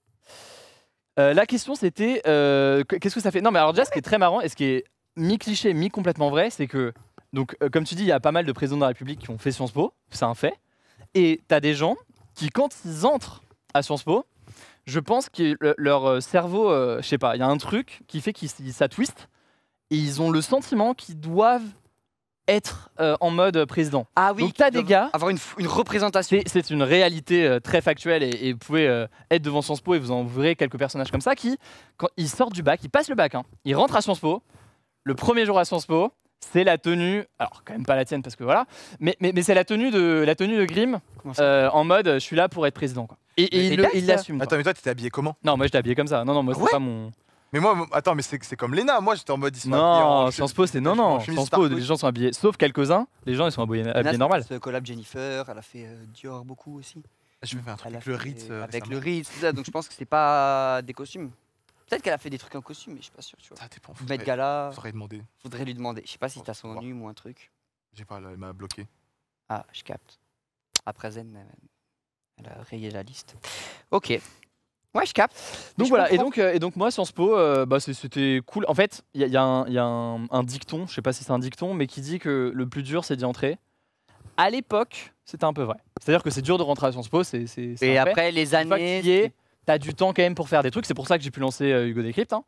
C: La question c'était qu'est-ce que ça fait? Non mais alors déjà ce qui est très marrant et ce qui est mi-cliché, mi-complètement vrai, c'est que donc comme tu dis, il y a pas mal de présidents de la République qui ont fait Sciences Po, c'est un fait. Et t'as des gens qui, quand ils entrent à Sciences Po, je pense que leur cerveau, je sais pas, il y a un truc qui fait que ça twist et ils ont le sentiment qu'ils doivent être en mode président.
A: Ah oui,
C: donc t'as des gars,
A: avoir une représentation.
C: c'est une réalité très factuelle et vous pouvez être devant Sciences Po et vous en verrez quelques personnages comme ça qui, quand ils sortent du bac, ils passent le bac, hein, ils rentrent à Sciences Po, le premier jour à Sciences Po, c'est la tenue, alors quand même pas la tienne parce que voilà, mais c'est la tenue de Grimm en mode je suis là pour être président, quoi. Et il l'assume.
B: Attends, mais toi, t'étais habillé comment?
C: Non, moi j'étais habillé comme ça. Non, moi c'était pas mon.
B: Mais moi, attends, mais c'est comme Léna. Moi, j'étais en mode.
C: Non, Sciences Po, c'est non. Sciences Po, les gens sont habillés, sauf quelques-uns. Les gens ils sont habillés normal.
A: Elle a collab Jennifer, elle a fait Dior beaucoup aussi.
B: Je vais faire un truc
A: Elle a
B: avec le
A: fait-
B: Ritz.
A: Avec le Ritz, tout ça. Donc je pense que c'est pas des costumes. Peut-être qu'elle a fait des trucs en costume, mais je suis pas sûr. Tu vois.
B: Ça dépend.
A: Met Gala,
B: Faudrait demander.
A: faudrait lui demander. Je sais pas si t'as son
B: Faut voir.
A: nom ou un truc.
B: J'ai pas, là, elle m'a bloqué.
A: Ah, je capte. Après Zen, elle a rayé la liste. Ok. Ouais, je capte.
C: Donc
A: Je
C: voilà,
A: comprends.
C: et donc moi Sciences Po, c'était cool. En fait, il y a un dicton, je sais pas si c'est un dicton, mais qui dit que le plus dur c'est d'y entrer. À l'époque, c'était un peu vrai. C'est-à-dire que c'est dur de rentrer à Sciences Po, c'est
A: Et
C: un fait.
A: après les
C: Une fois que
A: années.
C: t'y es, t'as du temps quand même pour faire des trucs. C'est pour ça que j'ai pu lancer Hugo Décrypte. Hein.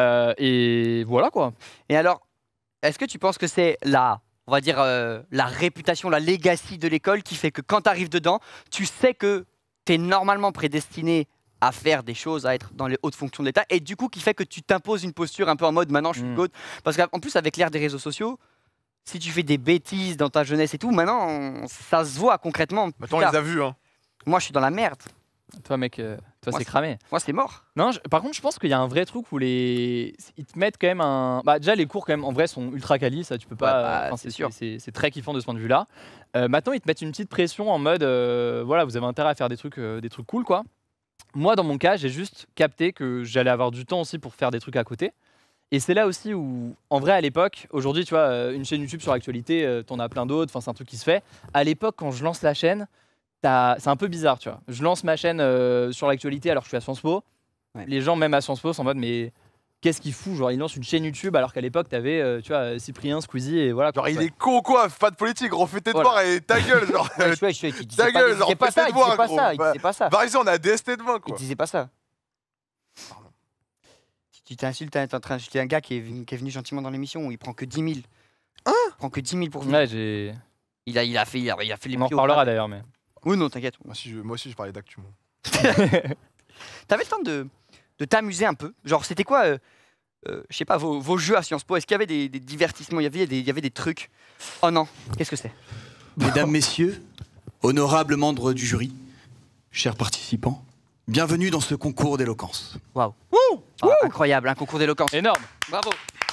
C: Et voilà quoi.
A: Et alors, est-ce que tu penses que c'est on va dire, la réputation, la legacy de l'école qui fait que quand tu arrives dedans, tu sais que tu es normalement prédestiné à faire des choses, à être dans les hautes fonctions de l'État, et du coup qui fait que tu t'imposes une posture un peu en mode maintenant je suis GOAT. Parce qu'en plus avec l'ère des réseaux sociaux, si tu fais des bêtises dans ta jeunesse et tout, maintenant ça se voit concrètement.
B: Maintenant,
A: plus
B: on les
A: tard.
B: a vus, hein.
A: Moi je suis dans la merde.
C: Toi mec, toi
A: Moi,
C: c'est cramé.
A: Moi c'est mort.
C: Non, par contre, je pense qu'il y a un vrai truc où ils te mettent quand même un. Bah, déjà, les cours, quand même, en vrai, sont ultra quali, ça, tu peux pas.
A: Ouais, bah,
C: enfin,
A: c'est sûr.
C: C'est très kiffant de ce point de vue-là. Maintenant, ils te mettent une petite pression en mode voilà, vous avez intérêt à faire des trucs cool, quoi. Moi, dans mon cas, j'ai juste capté que j'allais avoir du temps aussi pour faire des trucs à côté. Et c'est là aussi où, en vrai, à l'époque, aujourd'hui, tu vois, une chaîne YouTube sur l'actualité, t'en as plein d'autres, enfin, c'est un truc qui se fait. À l'époque, quand je lance la chaîne, c'est un peu bizarre, tu vois. Je lance ma chaîne sur l'actualité alors que je suis à Sciences Po.
A: Ouais.
C: Les gens, même à Sciences Po, sont en mode, mais qu'est-ce qu'il fout? Genre, il lance une chaîne YouTube alors qu'à l'époque, t'avais, tu vois, Cyprien, Squeezie et voilà.
B: Genre,
C: quoi.
B: il est con, quoi. Pas de politique, refais tes
C: Voilà.
B: devoirs et ta gueule, genre.
A: Ouais, il disait
B: Ta
A: pas,
B: gueule,
A: il disait
B: genre,
A: pas
B: fais
A: ça,
B: tes
A: il disait
B: devoirs,
A: pas
B: gros.
A: ça, il
B: Bah,
A: disait pas ça.
B: Bah, ici, on a DST de 20,
A: Il
B: quoi.
A: disait pas ça.
B: Pardon.
A: Tu t'insultes, t'es en train d'insulter un gars qui est venu gentiment dans l'émission où il prend que 10 000. Il prend que 10 000 pour venir.
C: Ouais, j'ai.
A: Il a fait les
C: On en
A: prix au
C: reparlera
A: grade.
C: d'ailleurs, mais.
A: Oui, non, t'inquiète.
B: Moi aussi, je parlais d'actu, moi.
A: T'avais le temps de t'amuser un peu. Genre, c'était quoi, je sais pas, vos jeux à Sciences Po? Est-ce qu'il y avait des divertissements? Il y avait des trucs. Oh non, qu'est-ce que c'est?
F: Mesdames, Messieurs, honorables membres du jury, chers participants, bienvenue dans ce concours d'éloquence.
A: Waouh. Incroyable, un concours d'éloquence.
C: Énorme.
A: Bravo.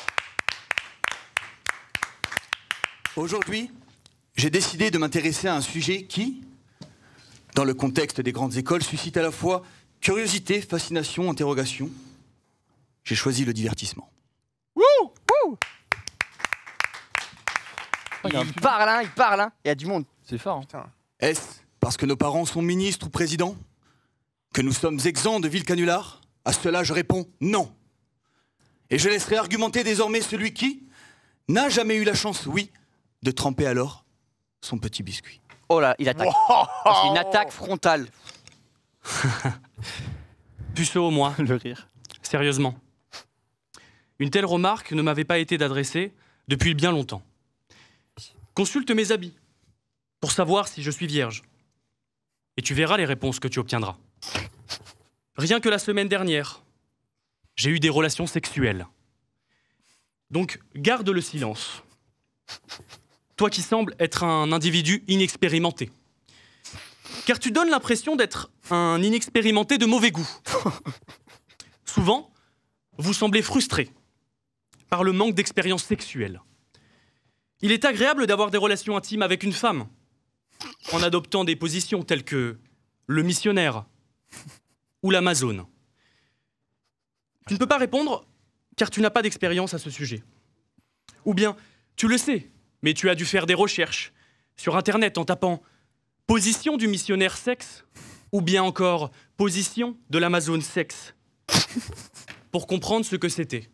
F: Aujourd'hui, j'ai décidé de m'intéresser à un sujet qui, dans le contexte des grandes écoles, suscite à la fois curiosité, fascination, interrogation. J'ai choisi le divertissement.
A: Il parle, hein. Il y a du monde.
C: C'est fort. Hein.
F: Est-ce parce que nos parents sont ministres ou présidents que nous sommes exempts de vil canular? À cela, je réponds non. Et je laisserai argumenter désormais celui qui n'a jamais eu la chance, oui, de tremper alors son petit biscuit.
A: Oh là, il attaque. C'est une attaque frontale.
G: Puceau, moi,
C: Le rire.
G: sérieusement. Une telle remarque ne m'avait pas été adressée depuis bien longtemps. Consulte mes habits pour savoir si je suis vierge. Et tu verras les réponses que tu obtiendras. Rien que la semaine dernière, j'ai eu des relations sexuelles. Donc, garde le silence. Toi qui sembles être un individu inexpérimenté. Car tu donnes l'impression d'être un inexpérimenté de mauvais goût. Souvent, vous semblez frustré par le manque d'expérience sexuelle. Il est agréable d'avoir des relations intimes avec une femme, en adoptant des positions telles que le missionnaire ou l'Amazone. Tu ne peux pas répondre car tu n'as pas d'expérience à ce sujet. Ou bien, tu le sais, mais tu as dû faire des recherches sur Internet en tapant « position du missionnaire sexe » ou bien encore « position de l'Amazone sexe » pour comprendre ce que c'était.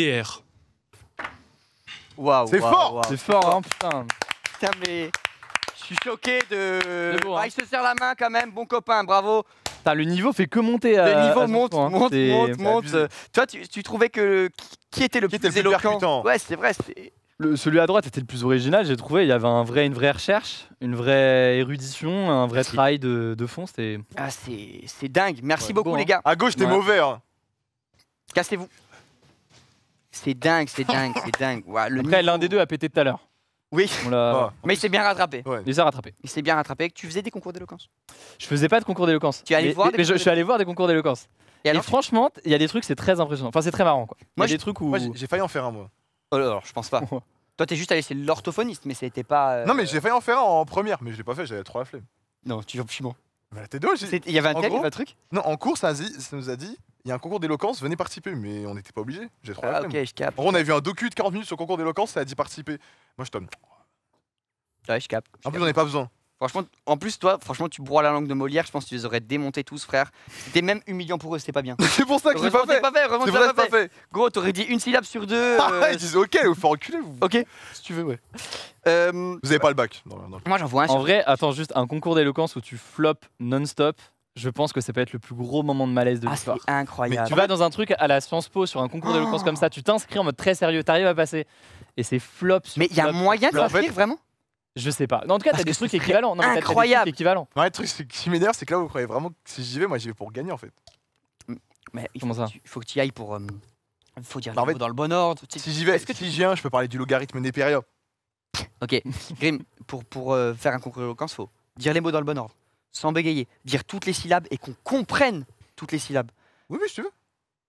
G: MDR.
A: Waouh.
B: C'est fort.
C: C'est fort, hein, putain.
A: Putain, mais Je suis choqué de.
C: C'est beau, hein.
A: Ah, il se serre la main quand même, bon copain, bravo.
C: Putain, le niveau fait que monter.
A: Le niveau
C: à ce
A: monte,
C: point, hein.
A: monte,
C: C'est-
A: monte, monte.
B: abusé.
A: Toi, tu trouvais que qui était le
B: Qui
A: plus
B: était le plus
A: éloquent?
B: percutant?
A: Ouais, c'est vrai. c'était-
C: Celui à droite était le plus original, j'ai trouvé. Il y avait une vraie recherche, une vraie érudition, un vrai
A: Merci.
C: travail de fond. C'était.
A: Ah, c'est dingue. Merci
C: Ouais,
A: beaucoup,
C: beau,
A: les
C: hein.
A: gars.
B: À gauche, t'es
C: Ouais.
B: mauvais. Hein.
A: Cassez-vous. C'est dingue, c'est dingue, c'est dingue. Ouais, le
C: Après,
A: niveau-
C: l'un des deux a pété tout à l'heure.
A: Oui,
C: On l'a.
B: Ah.
A: mais il s'est bien rattrapé.
B: Ouais.
C: Il s'est rattrapé.
A: Il s'est bien rattrapé. Tu faisais des concours d'éloquence.
C: Je faisais pas de concours d'éloquence.
A: Tu es allé
C: Mais-
A: voir
C: mais
A: des
C: je
A: concours
C: suis allé voir des concours d'éloquence.
A: Et
C: Et
A: alors,
C: franchement, il y a des trucs, c'est très impressionnant. Enfin, c'est très marrant, quoi. Il y
A: Moi,
C: a des trucs où.
B: Moi, j'ai failli en faire un, moi.
A: Oh, alors, je pense pas. Toi, t'es juste allé chez l'orthophoniste, mais c'était pas.
B: Non, mais j'ai failli en faire un en première, mais je l'ai pas fait, j'avais trop la flemme.
A: Non, tu vas piment.
B: Mais t'es deux,
A: Il y avait un
B: En
A: tel, il y
B: gros,
A: avait un truc.
B: Non, en cours, ça nous a dit, il y a un concours d'éloquence, venez participer, mais on n'était pas obligé. J'ai trop la
A: Ah,
B: flemme.
A: ok, je capte.
B: En gros, on avait vu un docu de 40 minutes sur le concours d'éloquence, ça a dit participer. Moi, je tombe.
A: Ouais, je capte.
B: En plus, on n'avait pas besoin.
A: Franchement, en plus, toi, franchement, tu broies la langue de Molière. Je pense que tu les aurais démontés tous, frère. C'était même humiliant pour eux, c'était pas bien.
B: C'est pour ça que je l'ai pas
A: Heureusement,
B: fait.
A: c'est pas fait. Heureusement,
B: C'est
A: que
B: vrai,
A: t'as
B: c'est pas fait.
A: Gros, t'aurais dit une syllabe sur deux.
B: Ah, ils disaient ok, vous faire enculer, vous.
A: Ok, si tu veux, ouais.
B: Vous avez pas le bac. Non.
A: Moi, j'en vois un.
C: En vrai, attends, juste un concours d'éloquence où tu flops non-stop. Je pense que ça peut être le plus gros moment de malaise de
A: Ah,
C: l'histoire.
A: c'est incroyable.
C: Tu vas dans un truc à la Sciences Po sur un concours d'éloquence comme ça, tu t'inscris en mode très sérieux, t'arrives à passer. Et c'est flop sur
A: Mais il y a
C: flop sur
A: moyen de
C: flop.
A: s'inscrire, vraiment?
C: Je sais pas. Non, en tout cas,
A: Parce
C: t'as des
A: que
C: trucs
A: ce serait
C: équivalents. Non, mais t'as des
A: incroyable.
C: trucs équivalents.
B: Ouais, le truc qui m'énerve, c'est que là, vous croyez vraiment que si j'y vais, moi, j'y vais pour gagner en fait.
A: Mais il
C: Comment
A: faut
C: ça
A: que tu- faut que tu y ailles pour. Faut dire
B: Bah, en
A: les mots
B: fait,
A: dans le bon ordre. Tu sais.
B: Si j'y vais,
A: Est-ce que
B: si j'y viens, je peux parler du logarithme Néperia.
A: Ok, Grim, pour faire un concours d'éloquence, faut dire les mots dans le bon ordre, sans bégayer, dire toutes les syllabes et qu'on comprenne toutes les syllabes.
B: Oui, si tu veux.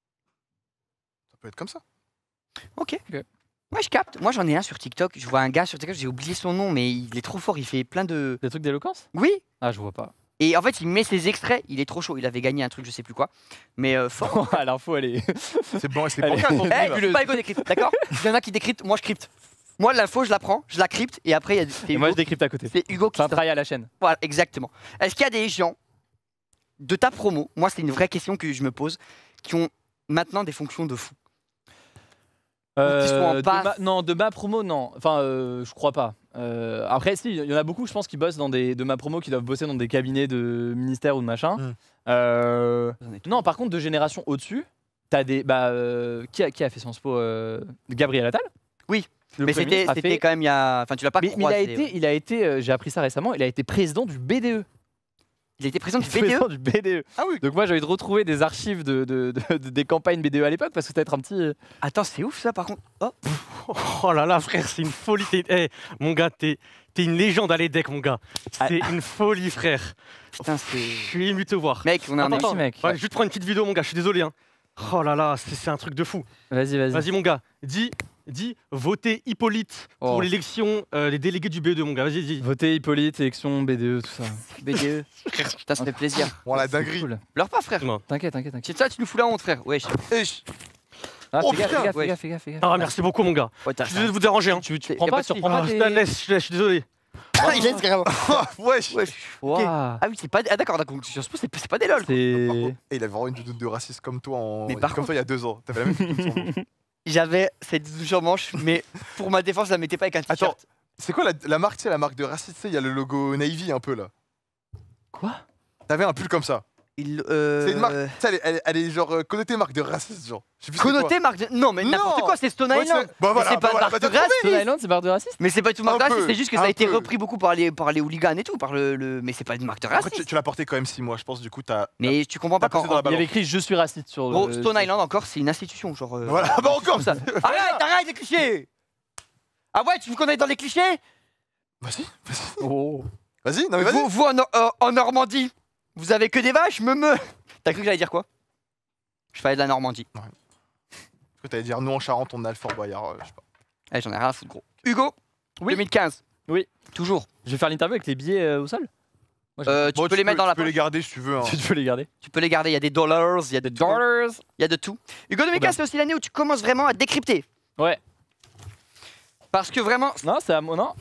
B: Ça peut être comme ça.
A: Ok.
C: Ok.
A: Moi, je capte. Moi, j'en ai un sur TikTok. Je vois un gars sur TikTok, j'ai oublié son nom, mais il est trop fort. Il fait plein de.
C: Des trucs d'éloquence
A: Oui.
C: Ah, je vois pas.
A: Et en fait, il met ses extraits. Il est trop chaud. Il avait gagné un truc, je sais plus quoi. Mais fort.
C: Ah, l'info, elle est.
B: C'est bon, c'est
C: Allez.
B: bancal ton
A: Eh,
B: truc, là.
A: tu pas Hugo décrypte, d'accord? Il y en a qui décryptent, moi je crypte. Moi, l'info, je la prends, je la crypte, et après, il y a c'est
C: Et moi,
A: Hugo,
C: je décrypte à côté.
A: c'est Hugo qui
C: C'est un travail à la chaîne.
A: Voilà, exactement. Est-ce qu'il y a des gens de ta promo, moi c'est une vraie question que je me pose, qui ont maintenant des fonctions de fou? Qui sont en passe.
C: Non, de ma promo, non. Enfin, je crois pas. Après, si, il y en a beaucoup, je pense, qui bossent de ma promo, qui doivent bosser dans des cabinets de ministère ou de machin.
B: Mm.
C: Non, par contre, de génération au-dessus, t'as des. Qui a fait Sciences Po Gabriel Attal.
A: Oui,
C: Le
A: Mais
C: Premier
A: c'était
C: ministre a fait-
A: quand même il y a. Enfin, tu l'as pas
C: Mais
A: croisé.
C: il a été, j'ai appris ça récemment, il a été président du BDE.
A: Il était président du
C: Président
A: BDE.
C: du BDE.
B: Ah oui.
C: Donc moi, j'ai envie de retrouver des archives des campagnes BDE à l'époque, parce que ça va être un petit.
A: Attends, c'est ouf ça par contre. Oh,
H: Oh là là, frère, c'est une folie. Mon gars, t'es une légende à l'EDEC, mon gars. C'est une folie, frère.
A: putain, c'est.
H: Je suis ému de te voir.
A: Mec, on a un
C: Attends, mec.
H: Ouais, je vais te prendre une petite vidéo, mon gars, je suis désolé. Hein. Oh là là, c'est un truc de fou.
C: Vas-y.
H: Vas-y, mon gars, dis votez Hippolyte pour
C: Oh.
H: l'élection des délégués du BE2, mon gars. Vas-y, dis.
C: Voter Hippolyte, élection, BDE, tout ça.
A: BDE. Putain, ça fait plaisir.
B: Bon, la
C: C'est
B: dinguerie.
C: cool.
A: Leur pas, frère.
C: T'inquiète.
A: C'est ça, tu nous fous la honte, frère. Wesh.
C: Ah,
B: Oh,
C: fais gaffe,
B: putain,
C: fais gaffe,
A: ouais.
C: fais gaffe.
H: Ah, merci beaucoup, mon gars.
A: Ouais, t'as
H: Je suis désolé de vous déranger. Hein.
C: Tu
A: Y a
C: prends
A: pas
C: pas,
A: de
C: tu
A: souci.
C: reprends pas
H: Ah,
C: tes-
H: je suis désolé.
A: Il laisse carrément.
B: Wesh.
A: Wesh.
C: Ouah.
A: Ah oui, c'est pas. Ah d'accord, d'accord. Sciences Po, c'est pas des lol.
C: C'est.
B: Par contre, il avait vraiment une doudoune de raciste comme toi,
A: Mais par
B: comme toi il y a 2 ans. T'avais la même doudoune sur moi.
A: J'avais cette douche en manche, mais pour ma défense, je la mettais pas avec un
B: Attends.
A: t-shirt.
B: C'est quoi la marque, tu sais, la marque de raciste, tu sais, il y a le logo Navy un peu là.
C: Quoi?
B: T'avais un pull comme ça. C'est une marque, tu sais, elle est genre connotée marque de raciste, genre. Je sais plus c'est
A: Connoté marque de. Non, mais
B: Non.
A: n'importe quoi, c'est Stone
B: quoi. Ouais,
A: Island.
B: Bah voilà,
A: c'est pas
B: voilà,
A: marque
B: bah,
A: de
B: t'as trouvé.
A: raciste.
C: Stone Island, c'est barre de raciste?
A: Mais c'est pas du tout marque de
B: Un
A: raciste,
B: peu,
A: c'est juste que ça
B: un
A: a été
B: peu.
A: repris beaucoup par les hooligans et tout, mais c'est pas une marque de
B: Après,
A: raciste.
B: tu l'as porté quand même 6 mois, je pense, du coup, t'as.
A: Mais tu comprends pas
B: T'as pesé dans
A: quand.
B: la
C: Il y avait
B: balance.
C: écrit je suis raciste sur.
A: Gros, Stone Island encore, c'est une institution, genre.
B: Voilà, bah encore
A: ça. Arrête les clichés. Ah ouais, tu veux qu'on aille dans les clichés?
B: Vas-y,
C: Oh.
B: vas-y, non mais vas-y.
A: Vous en Normandie, vous avez que des vaches, me. T'as cru que j'allais dire quoi? Je parlais de la Normandie.
B: Est-ce que t'allais dire nous en Charente, on a le Fort Boyard, je sais pas.
A: Eh, j'en ai rien à foutre, gros. Hugo,
C: Oui.
A: 2015.
C: Oui.
A: Toujours.
C: Je vais faire l'interview avec les billets au sol. Moi,
A: Tu
B: Bon,
A: peux les mettre dans la
B: Tu peux les
A: poche.
B: garder si tu veux. Hein.
C: Tu peux les garder.
A: Tu peux les garder. Il y a des dollars, il y a des dollars, il y a de tout. Hugo 2015, c'est aussi l'année où tu commences vraiment à décrypter.
C: Ouais.
A: Parce que vraiment,
C: Non, c'est à moi, non?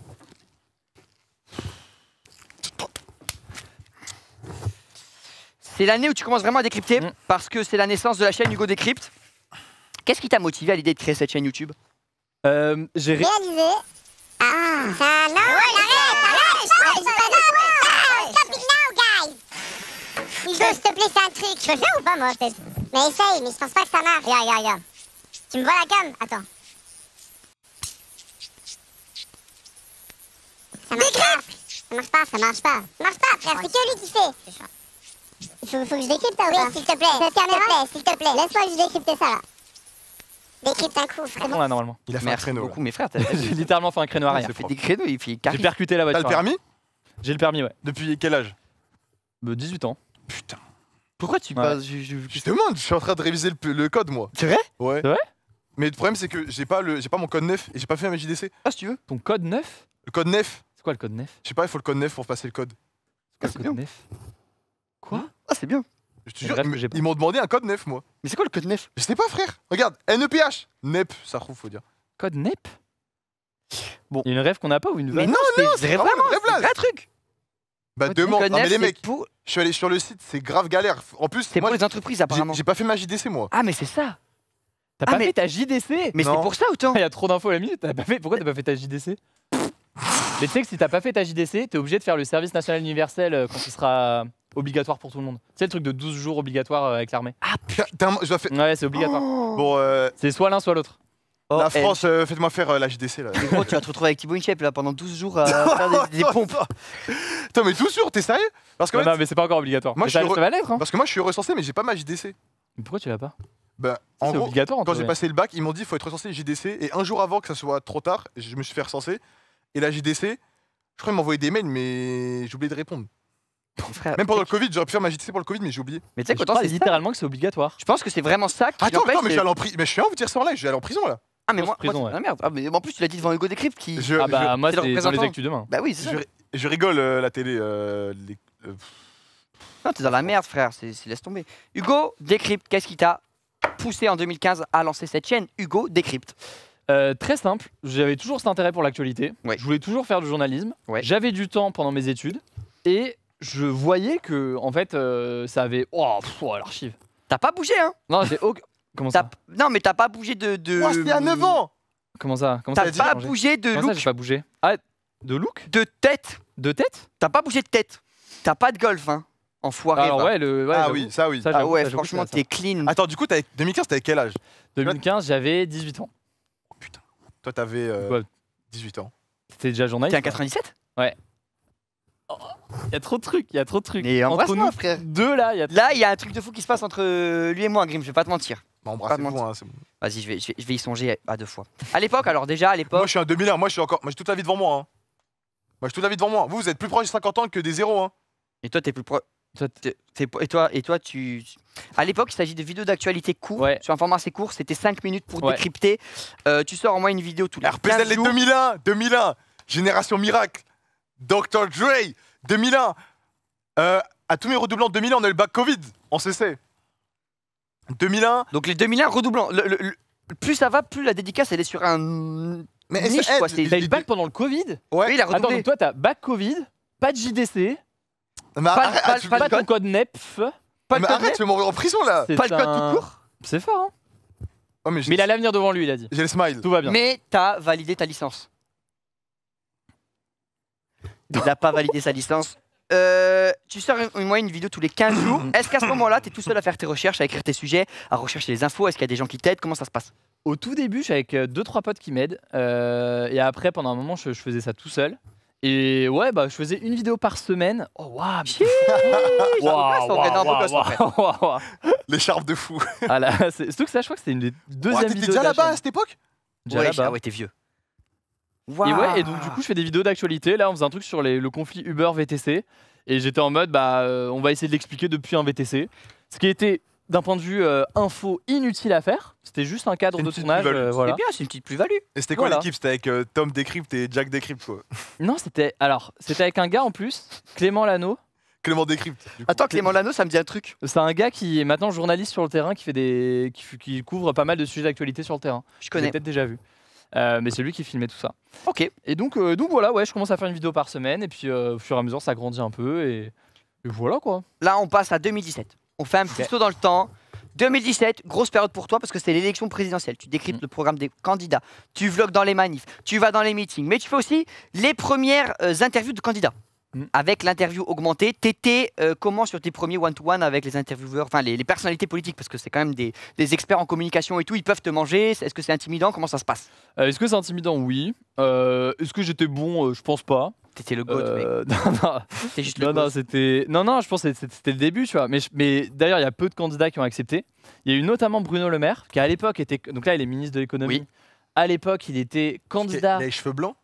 A: c'est l'année où tu commences vraiment à décrypter.
C: Mm.
A: Parce que c'est la naissance de la chaîne Hugo Décrypte. Qu'est-ce qui t'a motivé à l'idée de créer cette chaîne YouTube?
C: J'ai
E: Réalisé. Ah, ça non, arrête, mais c'est un truc. Je peux le faire ou pas, moi, peut-être? Mais essaye, mais je pense pas que ça marche. Regarde. Tu me vois la cam? Attends. Ça marche pas. Ça marche pas, frère. C'est que lui qui fait. Il faut que je décrypte ça ou pas? Oui, s'il te plaît. Cette caméra, s'il te plaît. Laisse-moi juste décrypter ça, là. Décrypte un coup, frère.
C: Bon, là, normalement.
B: Il a fait un
A: Merci
B: créneau.
A: beaucoup, mes frères.
C: J'ai littéralement fait un créneau arrière.
A: Il fait des créneaux, il fait
C: J'ai
A: carré.
C: percuté la
B: T'as
C: voiture.
B: le permis?
C: J'ai le permis, ouais.
B: Depuis quel âge?
C: 18 ans.
B: Putain.
A: Pourquoi tu
C: Ouais.
A: passes
B: Je te demande, je suis en train de réviser le code, moi.
A: C'est vrai?
B: Ouais.
C: C'est vrai?
B: Mais le problème, c'est que j'ai pas mon code 9 et j'ai pas fait ma JDC.
A: Ah, si tu veux.
C: Ton code 9?
B: Le code 9,
C: C'est quoi le code 9?
B: je sais pas, il faut le code 9 pour passer le code.
C: C'est
A: c'est
C: quoi le code
A: bien.
C: 9? Quoi?
A: Ah, c'est bien.
B: Je te
C: C'est
B: jure,
C: vrai que j'ai pas.
B: ils m'ont demandé un code 9, moi.
A: Mais c'est quoi le code 9?
B: Je sais pas, frère. Regarde, NEPH. NEP, ça trouve, faut dire.
C: Code NEP?
A: Bon.
C: Il y a une rêve qu'on n'a pas ou une
A: Mais
C: vanne?
A: non, c'est
B: vraiment
A: vraiment
B: une vraie
A: c'est un
B: blague.
A: vrai truc.
B: Bah,
C: Ouais,
B: demande.
A: Code
B: Non, mais
A: 9,
B: les
A: c'est
B: mecs,
A: pour-
B: je suis allé sur le site, c'est grave galère. En plus,
A: C'est
B: moi,
A: pour les entreprises, apparemment.
B: j'ai pas fait ma JDC, moi.
A: Ah, mais c'est ça.
C: T'as
A: Ah,
C: pas
A: mais-
C: fait ta JDC?
A: Mais c'est
B: Non.
A: pour ça, autant.
C: Il y a trop d'infos à la minute. Pourquoi t'as pas fait ta JDC? Mais tu sais que si t'as pas fait ta JDC, t'es obligé de faire le service national universel quand il sera obligatoire pour tout le monde. Tu sais le truc de 12 jours obligatoire avec l'armée?
B: Je dois faire.
C: Ouais, c'est obligatoire.
B: Bon,
C: C'est soit l'un soit l'autre.
A: Oh,
B: la France, faites-moi faire la JDC, là.
A: Mais gros, tu vas te retrouver avec Thibaut Inchep là pendant 12 jours à faire des pompes.
B: Attends, mais tout sûr, t'es sérieux? Parce que,
C: Non, non, mais c'est pas encore obligatoire.
B: Moi,
C: Mais
B: je suis
C: ça va l'être, hein.
B: parce que moi, je suis recensé, mais j'ai pas ma JDC.
C: Mais pourquoi tu l'as pas?
B: Bah, en
C: C'est
B: gros,
C: obligatoire en
B: quand j'ai
C: théorie.
B: passé le bac, ils m'ont dit il faut être recensé JDC. Et un jour avant que ça soit trop tard, je me suis fait recenser. Et la JDC, je crois qu'ils m'envoyaient des mails, mais j'ai oublié de répondre.
A: Frère,
B: Même pendant le Covid, j'aurais pu faire ma JDC pour le Covid, mais j'ai oublié.
A: Mais tu sais
C: Je
A: qu'autant
C: crois
A: c'est
C: littéralement que c'est obligatoire.
A: Je pense que c'est vraiment ça qui
B: Attends,
A: empêche.
B: mais je vais aller en prison. Mais je suis à vous dire ça en live, je vais aller en prison là.
A: Ah, mais
C: Grosse
A: moi,
C: prison,
A: moi, c'est- ah, merde. Ah, mais en plus, tu l'as dit devant Hugo Décrypte qui.
B: Je,
C: Ah bah moi
A: c'est le
C: c'est dans les
A: représentant.
C: actus demain.
A: Bah oui, c'est ça.
B: je rigole la télé.
A: Non, t'es dans la merde, frère. Laisse tomber. Hugo Décrypte, qu'est-ce qui t'a poussé en 2015 à lancer cette chaîne? Hugo Décrypte.
C: Très simple, j'avais toujours cet intérêt pour l'actualité.
A: Ouais.
C: Je voulais toujours faire du journalisme.
A: Ouais.
C: J'avais du temps pendant mes études et je voyais que en fait ça avait l'archive.
A: T'as pas bougé, hein?
C: Non, j'ai aucun. Comment ça?
A: Non, mais t'as pas bougé de.
B: Oh, c'était à 9 ans.
C: Comment ça? Comment
A: T'as
C: ça
A: pas
C: changé
A: bougé de
C: Comment ça,
A: look,
C: j'ai pas bougé? Ah, de look?
A: de tête.
C: De tête?
A: T'as pas bougé de tête. T'as pas de golf, hein? Enfoiré.
C: Alors
A: va.
C: ouais, ouais,
B: Ah
C: j'avoue.
B: oui, ça oui.
C: Ça,
A: Ah
C: j'avoue,
A: ouais,
C: ça, j'avoue que
A: franchement,
C: c'est ça.
A: t'es clean.
B: Attends, du coup, 2015, t'avais quel âge?
C: 2015, j'avais 18 ans.
B: Toi, t'avais
C: Ouais.
B: 18 ans.
C: C'était déjà
A: T'es
C: journaliste.
A: un 97?
C: Il y a trop de trucs, il y a trop de trucs.
A: Mais
C: Entre
A: embrasse-moi,
C: nous
A: frère.
C: deux là, il y a
A: Là, il y a un truc de fou qui se passe entre lui et moi, Grim, je vais pas te mentir.
B: Bah, embrassez-vous,
A: mentir.
B: hein, c'est bon.
A: Vas-y, je vais y songer à 2 fois. À l'époque, alors déjà, à l'époque.
B: Moi, je suis un 2001. Moi, j'ai toute la vie devant moi. Hein. Moi, j'ai toute la vie devant moi. Vous êtes plus proche de 50 ans que des zéros. Hein.
A: Et toi, t'es plus proche.
C: Toi,
A: Et toi, tu. À l'époque, il s'agit de vidéos d'actualité courtes,
C: Ouais.
A: sur un format assez court. C'était 5 minutes pour
C: Ouais.
A: décrypter. Tu sors en moins une vidéo tous les
B: RPZ
A: 15
B: les
A: jours.
B: 2001. Génération Miracle. Dr. Dre. 2001. À tous mes redoublants de 2001, on a eu le bac Covid. On se sait. 2001.
A: Donc les 2001 redoublants. Plus ça va, plus la dédicace, elle est sur un.
B: Mais
A: niche,
B: ça
A: quoi.
B: aide.
A: C'est-
C: T'as eu le bac pendant le Covid?
B: Ouais.
A: Oui, il a
C: Attends,
A: redoublé.
C: donc toi t'as bac Covid, pas de JDC,
B: Mais arrête, tu-
C: pas ton code NEPF.
A: Pas
B: mais
A: le code
B: arrête, tu veux m'envoyer en prison là.
C: C'est
A: Pas le code
C: un-
A: tout court.
C: C'est fort, hein.
B: Oh, mais
C: Mais il a l'avenir devant lui, il a dit.
B: j'ai le smile.
C: Tout va bien.
A: Mais t'as validé ta licence. Il n'a pas validé sa licence. Tu sors une vidéo tous les 15 jours. Est-ce qu'à ce moment-là, tu es tout seul à faire tes recherches, à écrire tes sujets, à rechercher les infos? Est-ce qu'il y a des gens qui t'aident? Comment ça se passe?
C: Au tout début, je suis avec 2-3 potes qui m'aident. Et après, pendant un moment, je faisais ça tout seul. Et ouais, bah, je faisais une vidéo par semaine. Oh, waouh!
B: L'écharpe de fou.
C: Ah là, surtout que ça, je crois que c'était une des deuxièmes
B: T'étais
C: vidéos
B: déjà
C: de la
B: là-bas
C: chaîne.
B: à cette époque?
C: Déjà
A: Ouais,
C: là-bas.
A: ah ouais, t'es vieux.
C: Et ouais, et donc du coup, je fais des vidéos d'actualité. Là, on faisait un truc sur le conflit Uber-VTC. Et j'étais en mode, on va essayer de l'expliquer depuis un VTC. Ce qui était, d'un point de vue info, inutile à faire. C'était juste un cadre
B: C'est une
C: de
B: petite
C: tournage.
B: plus-value.
C: Voilà.
A: C'est bien, c'est une petite plus-value.
B: Et c'était quoi
C: Voilà.
B: l'équipe? C'était avec Tom Décrypte et Jack Décrypte quoi.
C: Non, c'était avec un gars en plus, Clément Lano.
B: Clément Décrypte. du coup.
A: Attends, Clément Lano, ça me dit un truc.
C: C'est un gars qui est maintenant journaliste sur le terrain, qui couvre pas mal de sujets d'actualité sur le terrain.
A: Je
C: Vous
A: connais.
C: avez peut-être déjà vu. Mais c'est lui qui filmait tout ça.
A: Ok.
C: Et donc voilà, ouais, je commence à faire une vidéo par semaine. Et puis au fur et à mesure, ça grandit un peu. Et voilà quoi.
A: Là, on passe à 2017. On fait un petit saut dans le temps. 2017, grosse période pour toi parce que c'est l'élection présidentielle. Tu décryptes le programme des candidats, tu vlogs dans les manifs, tu vas dans les meetings, mais tu fais aussi les premières interviews de candidats. avec l'interview augmentée. T'étais comment sur tes premiers one-to-one avec les intervieweurs, enfin les personnalités politiques, parce que c'est quand même des experts en communication et tout, ils peuvent te manger. Est-ce que c'est intimidant? Comment ça se passe?
C: Est-ce que c'est intimidant? Oui. Est-ce que j'étais bon? Je pense pas.
A: T'étais le goat, mec.
C: Non,
A: T'es juste
C: non,
A: le
C: non,
A: goat.
C: c'était. Non, je pense que c'était le début, tu vois. Mais d'ailleurs, il y a peu de candidats qui ont accepté. Il y a eu notamment Bruno Le Maire, qui à l'époque était. Donc là, il est ministre de l'économie.
A: Oui.
C: À l'époque, il était candidat.
B: Il a les cheveux blancs?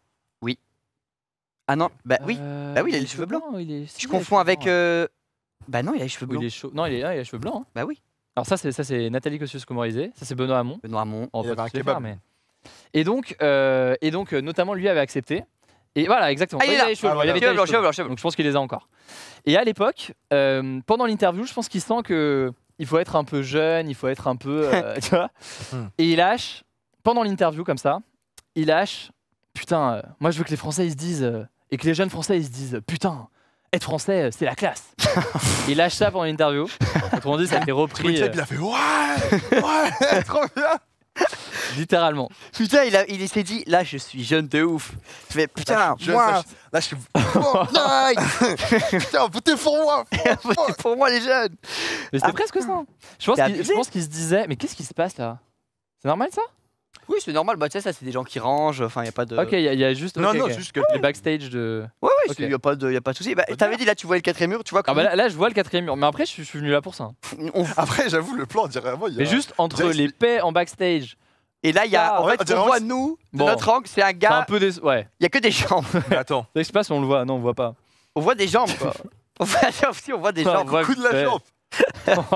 A: Ah non, bah oui. Bah oui, il a les cheveux blancs. Je confonds avec. Bah non, il a les cheveux blancs.
C: Il est chaud. Non, il a les cheveux blancs. Hein.
A: Bah oui.
C: Alors ça, c'est Nathalie Kosciusko-Morizet. Ça, c'est Benoît Hamon.
A: Benoît Hamon.
C: On
B: Il
C: va
B: avait
C: pas
B: un
C: tous les
B: kebab.
C: faire, mais... Et donc, notamment, lui avait accepté. Et voilà, exactement.
A: Ah, il est
C: Ouais,
A: là.
C: avait les cheveux
B: Ah,
C: blancs, il
B: voilà.
C: avait
A: Cheveux
C: les
A: blancs,
C: cheveux
A: cheveux blancs, cheveux blancs.
C: Donc je pense qu'il les a encore. Et à l'époque, pendant l'interview, je pense qu'il sent que il faut être un peu jeune, il faut être un peu, tu vois. Et il lâche, pendant l'interview comme ça, il lâche, putain, moi je veux que les Français ils se disent, et que les jeunes Français ils se disent, putain, être Français c'est la classe. Il lâche ça pendant l'interview. Autrement dit, ça a été repris
B: Il a fait ouais, trop bien.
C: littéralement.
A: Putain, il s'est dit, là, je suis jeune de ouf. Je fais, putain,
B: Je-
A: moi,
B: Là, je suis. Oh, putain, votez pour moi.
A: c'est pour moi les jeunes.
C: Mais c'était
A: Ah,
C: presque ça. hein. Je pense
A: T'as
C: qu'il
A: abusé.
C: se disait, mais qu'est-ce qui se passe là? C'est normal ça?
A: Oui, c'est normal. Bah, tu sais, ça, c'est des gens qui rangent. Enfin, il y a pas de.
C: Ok, il y a juste.
B: Non,
C: ok,
B: non,
C: ok.
B: juste que.
C: Les backstage de.
A: Ouais,
C: Ok.
A: il y a pas de souci. Bah, t'avais dit là, tu vois le quatrième mur, tu vois.
C: Ah bah là, je vois le quatrième mur. Mais après, je suis venu là pour ça. hein.
B: Après, j'avoue, le plan, on dirait vraiment. il y a-
C: Mais juste entre
B: dirait que
C: les paix en backstage,
A: Et là, il y a.
C: Ah,
A: En
B: ouais,
A: fait,
B: on dirait
A: on voit
B: vraiment
A: nous, de
C: Bon.
A: notre angle, c'est un
C: c'est un
A: gars.
C: peu des. Ouais.
A: Il y a que des jambes.
B: Mais attends,
C: Je sais pas si on le voit. Non, on voit pas.
A: On voit des jambes. Quoi. On voit des
C: Ouais,
A: jambes.
C: on voit
B: coup de la
C: vite fait.
B: jambe.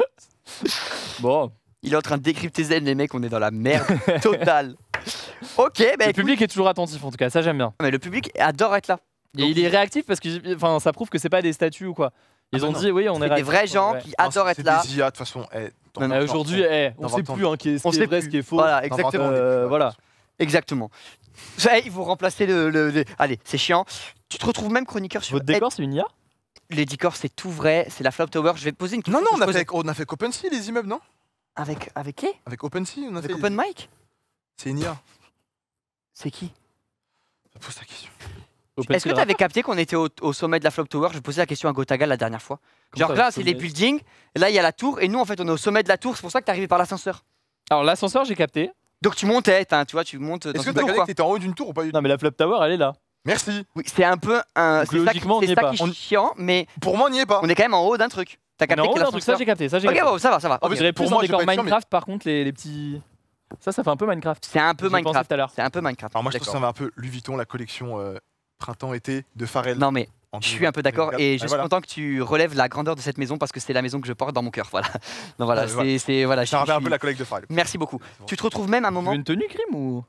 C: Bon,
A: Il est en train de décrypter Zen, les mecs, on est dans la merde totale. Ok, bah
C: le
A: écoute,
C: public est toujours attentif en tout cas, ça j'aime bien.
A: mais le public adore être là.
C: Et il est réactif parce que enfin, ça prouve que c'est pas des statues ou quoi. Ils
B: Ah bah
C: ont
B: non.
C: dit oui, on est
A: C'est des
C: réactif.
A: vrais gens
C: Ouais.
A: qui
B: Non,
A: adorent
B: c'est
A: être là.
B: des IA, de toute façon.
A: Non, non,
C: Aujourd'hui, on
B: Dans
C: sait
B: 20
C: plus hein, ce
A: On
C: qui
A: sait
C: est vrai,
A: plus.
C: ce qui est faux.
A: Voilà,
B: Dans 20 ans,
A: exactement.
B: on est plus là.
C: Voilà.
A: Exactement. Ils vont remplacer Allez, c'est chiant. Tu te retrouves même chroniqueur sur
C: Votre décor, c'est une IA?
A: Les décors, c'est tout vrai. C'est la Flop Tower. Je vais te poser une question.
B: Non, non,
A: que je posais-
B: on a fait qu'OpenSea, les immeubles, non?
A: Avec qui?
B: Avec OpenSea, on a
A: Avec
B: fait.
A: Open Mic?
B: C'est une IA.
A: C'est qui?
B: Pose ta question.
A: Est-ce que tu avais capté qu'on était au sommet de la Flop Tower? Je posais la question à Gotagal la dernière fois. Genre là, c'est les buildings. Et là, il y a la tour. Et nous, en fait, on est au sommet de la tour. C'est pour ça que t'es arrivé par l'ascenseur.
C: Alors l'ascenseur, j'ai capté.
A: Donc tu montais, tu vois, tu montes dans
B: Est-ce que
A: une
B: t'as
A: tour,
B: regardé
A: quoi.
B: que t'étais en haut d'une tour ou pas du tout?
C: Non mais la Flop Tower, elle est là.
B: Merci.
A: Oui, c'est un peu un.
C: Donc,
A: C'est ça
C: logiquement, on
A: qui
C: n'y est
A: c'est ça
C: pas.
A: qui est chiant, mais
B: Pour moi, on n'y est pas.
A: on est quand même en haut d'un truc. T'as
C: On est
A: capté
C: en
A: que
C: haut, non, donc ça
A: l'ascenseur.
C: j'ai capté, ça j'ai
A: Ok,
C: capté.
A: bon, ça va, ça va.
B: Ah,
C: On
B: mais
C: dirait
B: pour
C: plus
B: moi,
C: un
B: j'ai
C: décor
B: pas été sûr, mais-
C: Minecraft, par contre, les petits. Ça fait un peu Minecraft.
A: C'est un peu
C: J'y pensais
A: Minecraft.
C: tout à l'heure.
A: C'est un peu Minecraft.
B: Alors moi, je trouve
A: D'accord.
B: ça va un peu Louis Vuitton, la collection printemps-été de Pharrell.
A: Non, mais
B: en
A: je suis un peu d'accord
B: 2024.
A: et je suis
B: voilà.
A: content que tu relèves la grandeur de cette maison parce que c'est la maison que je porte dans mon cœur. Voilà. Non, voilà,
B: Ouais,
A: voilà.
B: Ça rappelle un peu la collègue de Pharrell.
A: Merci beaucoup.
B: C'est bon.
A: Tu te retrouves même à un
C: Tu veux
A: moment.
C: une tenue crime ou.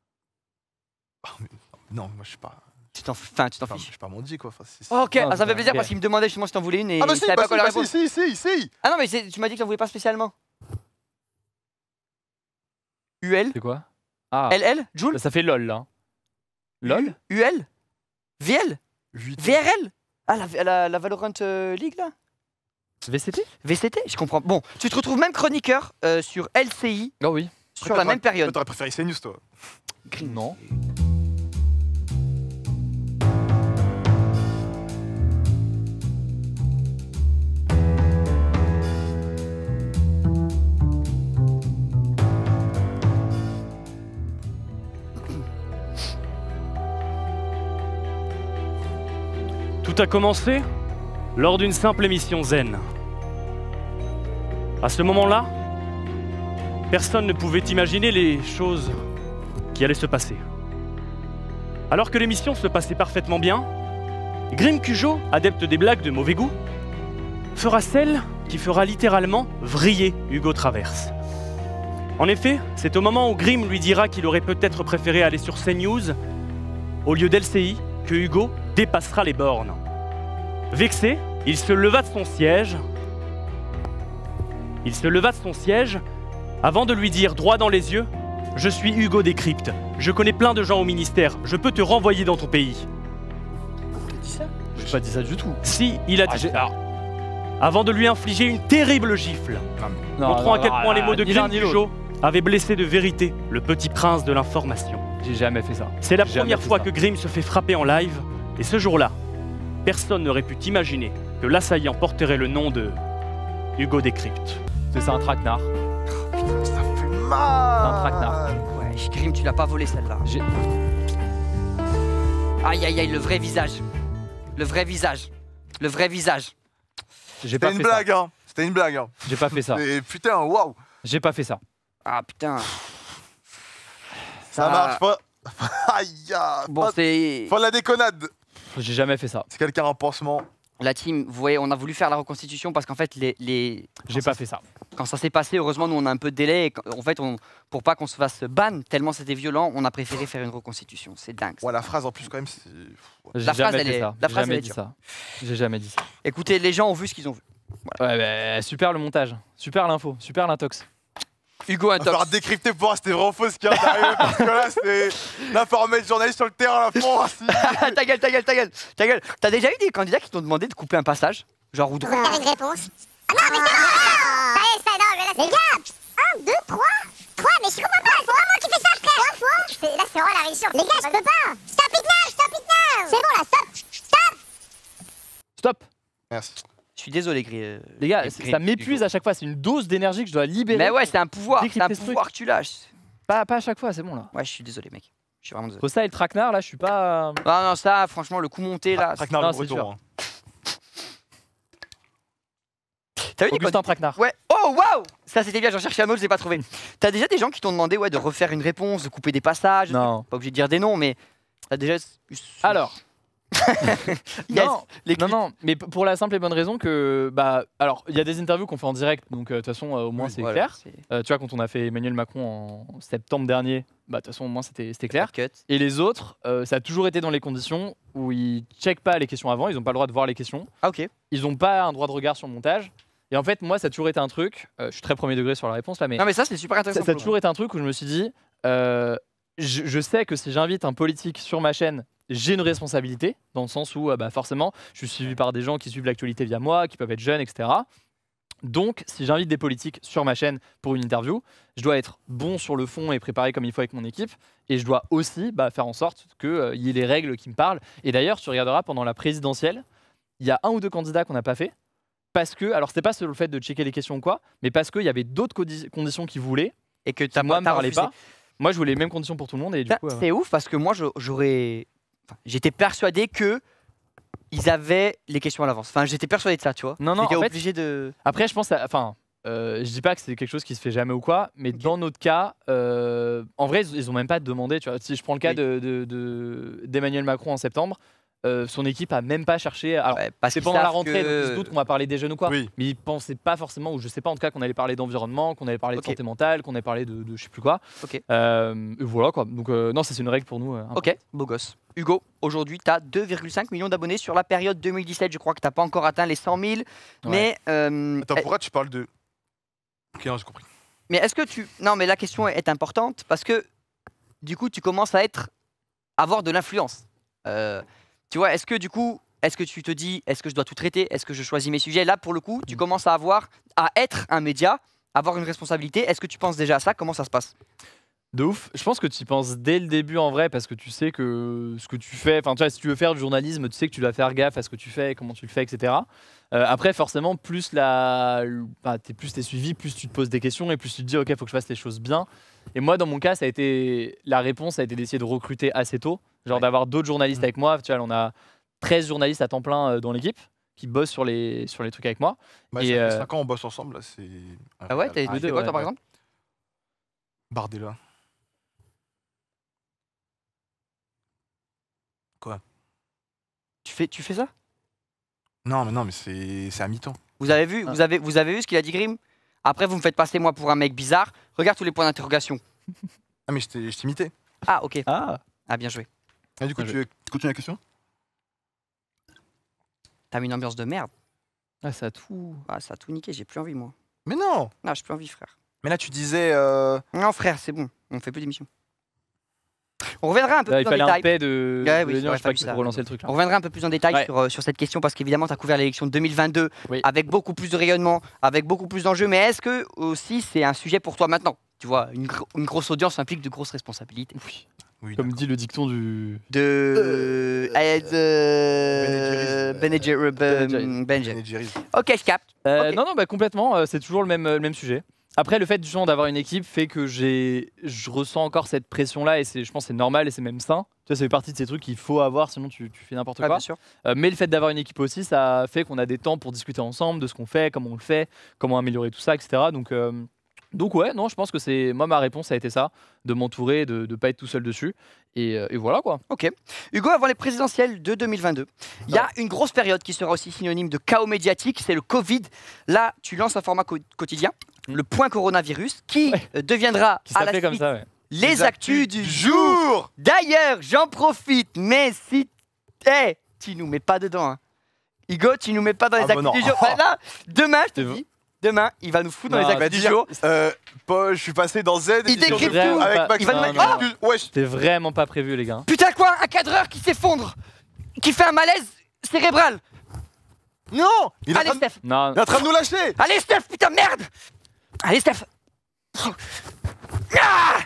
B: Non, moi, je suis pas.
A: Tu t'en
B: Enfin, je
A: fiches.
B: suis pas mondi, quoi. Enfin, c'est-
A: Oh, ok,
C: Non,
A: ça me fait plaisir
C: ok.
A: parce qu'il me demandait justement si t'en voulais une et
B: Ah bah
A: il
B: si,
A: savait
B: bah
A: pas quoi leur
B: si,
A: répondre.
B: si.
A: Ah non, mais tu m'as dit que t'en voulais pas spécialement. UL
C: C'est quoi? Ah,
A: LL Joule
C: ça fait LOL là. LOL?
A: UL VL
B: 8.
A: VRL Ah, la Valorant League là
C: VCT?
A: VCT Je comprends. Bon, tu te retrouves même chroniqueur sur LCI
C: Oh oui.
A: sur la même période.
B: T'aurais préféré CNews, toi.
C: Non.
G: Tout a commencé lors d'une simple émission zen. À ce moment-là, personne ne pouvait imaginer les choses qui allaient se passer. Alors que l'émission se passait parfaitement bien, Grim Cujo, adepte des blagues de mauvais goût, fera celle qui fera littéralement vriller Hugo Traverse. En effet, c'est au moment où Grim lui dira qu'il aurait peut-être préféré aller sur CNews au lieu d'LCI que Hugo dépassera les bornes. Vexé, il se leva de son siège. Avant de lui dire droit dans les yeux « Je suis Hugo Décrypte. Je connais plein de gens au ministère. Je peux te renvoyer dans ton pays.
C: T'as dit ça? J'ai pas dit ça du tout. »
G: Si, il a dit ça. Avant de lui infliger une terrible gifle, montrant à quel point les mots de
C: ni l'un
G: Grim
C: ni l'autre.
G: Cujo avaient blessé de vérité le petit prince de l'information.
C: J'ai jamais fait ça.
G: C'est la
C: Jamais
G: première
C: fait
G: fois
C: ça.
G: que Grim se fait frapper en live, et ce jour-là, personne n'aurait pu imaginer que l'assaillant porterait le nom de Hugo Décrypte.
C: C'est un traquenard.
B: Ça fait
C: C'est un
B: mal.
C: traquenard.
A: Ouais, Grim, tu l'as pas volé celle-là.
C: J'ai-
A: Aïe, aïe, aïe, le vrai visage. Le vrai visage. Le vrai visage.
C: J'ai pas
B: C'était une
C: fait ça.
B: blague, hein. C'était une blague, hein.
C: J'ai pas fait ça.
B: Et putain, waouh.
C: J'ai pas fait ça.
A: Ah putain.
B: Ça marche pas. Aïe,
A: Bon,
B: pas,
A: c'est.
B: pas de la déconnade.
C: J'ai jamais fait ça.
B: C'est quelqu'un en pansement.
A: La team, vous voyez, on a voulu faire la reconstitution parce qu'en fait,
C: J'ai pas fait ça.
A: quand ça s'est passé, heureusement, nous on a un peu de délai. Et en fait, pour pas qu'on se fasse ban tellement c'était violent, on a préféré faire une reconstitution. C'est dingue. ça.
B: Ouais, la phrase en plus, quand même, c'est.
C: J'ai
A: La phrase,
C: jamais
A: elle
C: fait
A: est-
C: ça.
A: la
C: J'ai
A: phrase,
C: jamais
A: elle est
C: dit
A: dure.
C: ça. J'ai jamais dit ça.
A: Écoutez, les gens ont vu ce qu'ils ont vu.
C: Ouais, bah, super le montage. Super l'info. Super l'intox.
A: Hugo, un
B: Il va falloir
A: tox.
B: décrypter pour voir si c'était vrai ou faux ce qui est arrivé. Parce que là, c'est. Là, faut remettre journaliste sur le terrain, là, fond.
A: Ta gueule, ta gueule, ta gueule, ta gueule. T'as déjà eu des candidats qui t'ont demandé de couper un passage? Genre ou de.
E: Pour faire une réponse. Ah non, mais c'est ça y est, ça, non, mais là, les gars 1, 2, 3 mais je comprends pas, c'est vraiment qui fait ça, frère 3 fois là, c'est vraiment la réussite. Les gars, je peux pas. Stop it now. C'est bon, là, stop.
C: Stop.
B: Merci.
A: Je suis désolé,
C: Les gars,
A: Grim,
C: ça m'épuise
A: Hugo.
C: à chaque fois. C'est une dose d'énergie que je dois libérer.
A: Mais ouais, c'est un pouvoir. C'est un
C: Décrypter ce truc.
A: pouvoir que tu lâches.
C: Pas à chaque fois, c'est bon là.
A: Ouais, je suis désolé, mec. Je suis vraiment désolé.
C: Faut ça et le traquenard là, je suis pas.
A: Ah non, ça, franchement, le coup monté là.
B: Traquenard
C: non,
B: le
C: c'est
B: breton.
C: sûr.
B: hein.
A: T'as vu des
C: Augustin Traquenard.
A: Ouais. Oh waouh. Ça c'était bien, j'en cherchais un autre, j'ai pas trouvé. T'as déjà des gens qui t'ont demandé ouais de refaire une réponse, de couper des passages.
C: Non.
A: Pas obligé de dire des noms, mais t'as déjà.
C: Alors.
A: Yes,
C: Non,
A: les
C: non,
A: clips.
C: non, mais pour la simple et bonne raison que, bah, alors, il y a des interviews qu'on fait en direct, donc de toute façon, au moins c'est
A: Voilà,
C: clair.
A: c'est-
C: Tu vois, quand on a fait Emmanuel Macron en septembre dernier, bah, de toute façon, au moins c'était clair.
A: Cut.
C: Et les autres, ça a toujours été dans les conditions où ils checkent pas les questions avant, ils n'ont pas le droit de voir les questions,
A: Ah ok.
C: ils n'ont pas un droit de regard sur le montage. Et en fait, moi, ça a toujours été un truc, je suis très premier degré sur la réponse là, mais
A: Non mais ça c'est super intéressant.
C: ça a
A: pour le
C: toujours été un truc où je me suis dit, je sais que si j'invite un politique sur ma chaîne, j'ai une responsabilité, dans le sens où bah, forcément, je suis suivi par des gens qui suivent l'actualité via moi, qui peuvent être jeunes, etc. Donc, si j'invite des politiques sur ma chaîne pour une interview, je dois être bon sur le fond et préparé comme il faut avec mon équipe. Et je dois aussi faire en sorte qu'il y ait les règles qui me parlent. Et d'ailleurs, tu regarderas pendant la présidentielle, il y a un ou deux candidats qu'on n'a pas fait. Parce que, alors c'était pas sur le fait de checker les questions ou quoi, mais parce qu'il y avait d'autres conditions qu'ils voulaient,
A: Et que
C: qui moi me
A: t'as
C: parlaient
A: refusé.
C: pas. Moi, je voulais les mêmes conditions pour tout le monde. Et du
A: Ça,
C: coup,
A: c'est ouf parce que moi j'aurais. Enfin, j'étais persuadé que ils avaient les questions à l'avance. Enfin, j'étais persuadé de ça, tu vois.
C: Non, non,
A: J'étais
C: en fait-
A: obligé de.
C: Après, je pense, je dis pas que c'est quelque chose qui se fait jamais ou quoi, mais dans notre cas, en vrai, ils ont même pas demandé. Tu vois, si je prends le cas
A: Oui.
C: d'Emmanuel Macron en septembre, son équipe a même pas cherché. Alors,
A: Ouais, parce
C: c'est
A: qu'ils
C: pendant la
A: savent
C: rentrée,
A: que-
C: donc ils se doutent qu'on va parler des jeunes ou quoi.
B: Oui.
C: Mais ils pensaient pas forcément, ou je sais pas en tout cas, qu'on allait parler d'environnement, qu'on allait parler
A: Ok.
C: de santé mentale, qu'on allait parler de je sais plus quoi.
A: Ok.
C: Et voilà quoi. Donc non, ça c'est une règle pour nous.
A: Ok, beau gosse. Hugo, aujourd'hui, tu as 2,5 millions d'abonnés sur la période 2017. Je crois que tu n'as pas encore atteint les 100 000. Mais,
B: Attends, pourquoi tu parles de. Ok, non, j'ai compris.
A: mais est-ce que tu. Non, mais la question est importante parce que du coup, tu commences à avoir de l'influence. Tu vois, est-ce que du coup, est-ce que tu te dis, est-ce que je dois tout traiter? Est-ce que je choisis mes sujets? Là, pour le coup, tu commences à être un média, avoir une responsabilité. Est-ce que tu penses déjà à ça? Comment ça se passe?
C: De ouf. Je pense que tu y penses dès le début en vrai parce que tu sais que ce que tu fais, enfin tu vois, si tu veux faire du journalisme, tu sais que tu dois faire gaffe à ce que tu fais, comment tu le fais, etc. Après, forcément, plus t'es suivi, plus tu te poses des questions et plus tu te dis, ok, faut que je fasse les choses bien. Et moi, dans mon cas, la réponse a été d'essayer de recruter assez tôt, genre
A: Ouais.
C: d'avoir d'autres journalistes avec moi. Tu vois, on a 13 journalistes à temps plein dans l'équipe qui bossent sur les trucs avec moi.
B: Bah,
C: Et,
B: ça fait 5 ans, on bosse ensemble, là, c'est.
A: Ah ouais, t'as
B: incroyable.
A: fait quoi,
C: ouais,
A: toi, par
C: ouais.
A: exemple?
B: Bardella.
A: Tu fais ça?
B: Non, mais c'est à mi-temps.
A: Vous avez vu,
C: Ah.
A: vous avez vu ce qu'il a dit, Grim? Après, vous me faites passer moi pour un mec bizarre. Regarde tous les points d'interrogation.
B: Ah, mais je t'imitais.
A: Ah, ok.
C: Ah,
A: Ah, bien joué.
B: Et du coup,
C: Ah,
B: tu continues la question?
A: T'as mis une ambiance de merde.
C: ça a tout.
A: Ah, ça a tout niqué, j'ai plus envie, moi.
B: Mais non!
A: Non, j'ai plus envie, frère.
B: Mais là, tu disais.
A: Non, frère, c'est bon. On fait plus d'émission. On reviendra un peu
C: Là,
A: plus
C: il
A: en
C: fallait un
A: détail.
C: paix de.
A: Ouais,
C: de
A: oui,
C: l'Union,
A: ouais,
C: je sais pas
A: t'as
C: qui
A: vu
C: pour
A: ça.
C: relancer le truc là.
A: On reviendra un peu plus en détail
C: Ouais.
A: sur cette question parce qu'évidemment, tu as couvert l'élection de 2022
C: Oui.
A: avec beaucoup plus de rayonnement, avec beaucoup plus d'enjeux. Mais est-ce que aussi c'est un sujet pour toi maintenant? Tu vois, une grosse audience implique de grosses responsabilités.
B: Oui, Oui,
C: Comme
B: d'accord.
C: dit le dicton du.
A: Ben Jerry's.
B: Ben et Jerry's.
A: Ok, je capte. Ok.
C: Non, bah complètement, c'est toujours le même sujet. Après, le fait justement d'avoir une équipe fait que je ressens encore cette pression-là et je pense que c'est normal et c'est même sain. Tu vois, ça fait partie de ces trucs qu'il faut avoir, sinon tu fais n'importe
A: Ouais,
C: quoi.
A: bien sûr.
C: Mais le fait d'avoir une équipe aussi, ça fait qu'on a des temps pour discuter ensemble de ce qu'on fait, comment on le fait, comment améliorer tout ça, etc. Donc ouais, non, je pense que c'est moi ma réponse a été ça, de m'entourer, de pas être tout seul dessus, et voilà quoi.
A: Ok. Hugo, avant les présidentielles de 2022, il y a une grosse période qui sera aussi synonyme de chaos médiatique, c'est le Covid. Là, tu lances un format quotidien, le point coronavirus, qui deviendra
C: Qui
A: à la
C: s'appelait comme
A: suite
C: ça, ouais.
A: les actus du jour. D'ailleurs, j'en profite, mais si... tu nous mets pas dedans. Hein. Hugo, tu nous mets pas dans les
B: Ah bah
A: actus
B: non.
A: du jour. Là, demain, je te
C: C'est
A: dis, demain, il va nous foutre dans
C: Non,
A: les
B: Il va
A: actus du
B: dire,
A: jour.
B: Paul, je suis passé dans Z
A: Il
B: édition
A: décrypte
B: de
A: tout.
B: avec
C: Il
B: Maxime.
A: va nous
C: mettre-
B: Ah, ouais,
C: C'était vraiment pas prévu, les gars.
A: Putain, quoi, un cadreur qui s'effondre, qui fait un malaise cérébral.
B: non, il est en
A: Allez,
B: train de-
A: Steph.
C: Non,
B: il est en train de nous lâcher.
A: Allez, Steph, putain, merde. Allez, Steph. Ah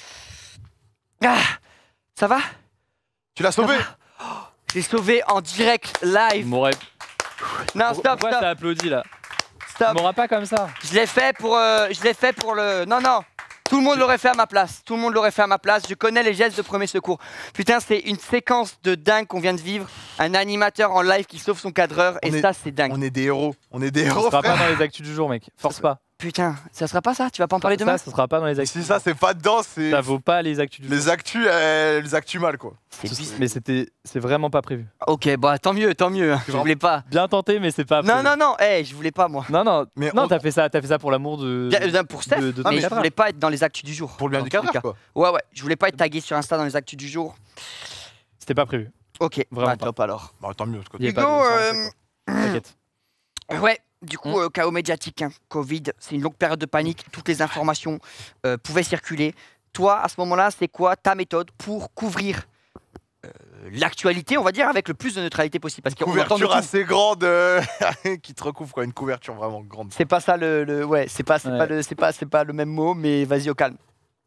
A: Ah. Ça va?
B: Tu l'as sauvé.
A: Je l'ai sauvé en direct,
C: il
A: live.
C: m'aurait.
A: Non, stop,
C: Pourquoi ça
A: stop,
C: applaudit là Il
A: stop.
C: m'aura pas comme ça.
A: Je l'ai fait pour le... Non, non. Tout le monde l'aurait fait à ma place. Tout le monde l'aurait fait à ma place. Je connais les gestes de premier secours. Putain, c'est une séquence de dingue qu'on vient de vivre. Un animateur en live qui sauve son cadreur. Et
B: On est-
A: ça, c'est dingue.
B: On est des héros. On est des
C: Ça
B: héros,
C: sera pas
B: frère.
C: dans les actus du jour, mec. Force pas.
A: Putain, ça sera pas ça? Tu vas pas en parler demain?
C: Ça sera pas dans les actus.
B: Si ça, c'est pas dedans, c'est
C: Ça vaut pas les actus du jour.
B: les actus mal, quoi.
C: Mais c'est vraiment pas prévu.
A: Ok, bah tant mieux, tant mieux. Je voulais pas.
C: Bien tenté, mais c'est pas.
A: Non,
C: prévu.
A: non, non. Je voulais pas, moi.
C: Non,
B: Mais
C: non,
B: on-
C: t'as fait ça pour l'amour de.
A: Bien, pour Steph,
C: de
A: mais je
C: cadreur.
A: voulais pas être dans les actus du jour.
B: Pour le bien
A: Dans
B: du
A: tous les
B: cadre,
A: cas.
B: quoi.
A: Ouais, ouais. Je voulais pas être tagué sur Insta dans les actus du jour.
C: C'était pas prévu.
A: Ok,
C: Vraiment
A: top alors.
B: Bah, tant mieux. de ce côté.
C: Il y a
A: Hugo,
C: pas de- ça, T'inquiète.
A: Ouais, du coup, chaos médiatique, hein. Covid, c'est une longue période de panique, toutes les informations pouvaient circuler. Toi, à ce moment-là, c'est quoi ta méthode pour couvrir l'actualité, on va dire, avec le plus de neutralité possible? Parce qu'on entend de
B: Couverture
A: tout.
B: assez grande qui te recouvre, quoi. Une couverture vraiment grande.
A: C'est pas ça ouais, c'est pas
C: Ouais.
A: c'est pas le même mot, mais vas-y au calme.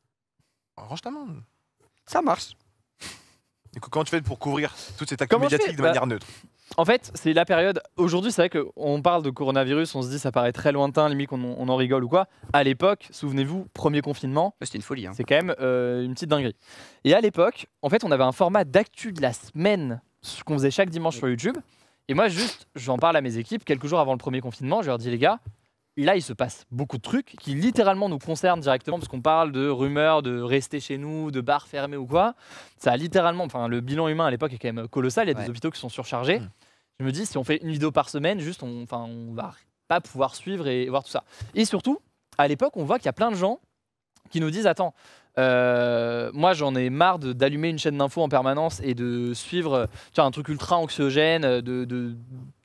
B: Range ta main.
A: Ça marche.
B: Et comment tu fais pour couvrir toute cette actu
C: Comment je
B: médiatique
C: fais
B: de manière neutre?
C: En fait, c'est la période. Aujourd'hui, c'est vrai qu'on parle de coronavirus, on se dit ça paraît très lointain, limite on en rigole ou quoi. À l'époque, souvenez-vous, premier confinement,
A: C'était une folie. Hein.
C: c'est quand même une petite dinguerie. Et à l'époque, en fait, on avait un format d'actu de la semaine qu'on faisait chaque dimanche sur YouTube. Et moi, juste, j'en parle à mes équipes quelques jours avant le premier confinement. Je leur dis, les gars, là, il se passe beaucoup de trucs qui littéralement nous concernent directement parce qu'on parle de rumeurs de rester chez nous, de bars fermés ou quoi. Ça a littéralement, enfin, le bilan humain à l'époque est quand même colossal. Il y a
A: Ouais.
C: des hôpitaux qui sont surchargés. Je me dis, si on fait une vidéo par semaine, juste, on va pas pouvoir suivre et voir tout ça. Et surtout, à l'époque, on voit qu'il y a plein de gens qui nous disent, attends, moi j'en ai marre d'allumer une chaîne d'infos en permanence et de suivre tu vois, un truc ultra anxiogène, de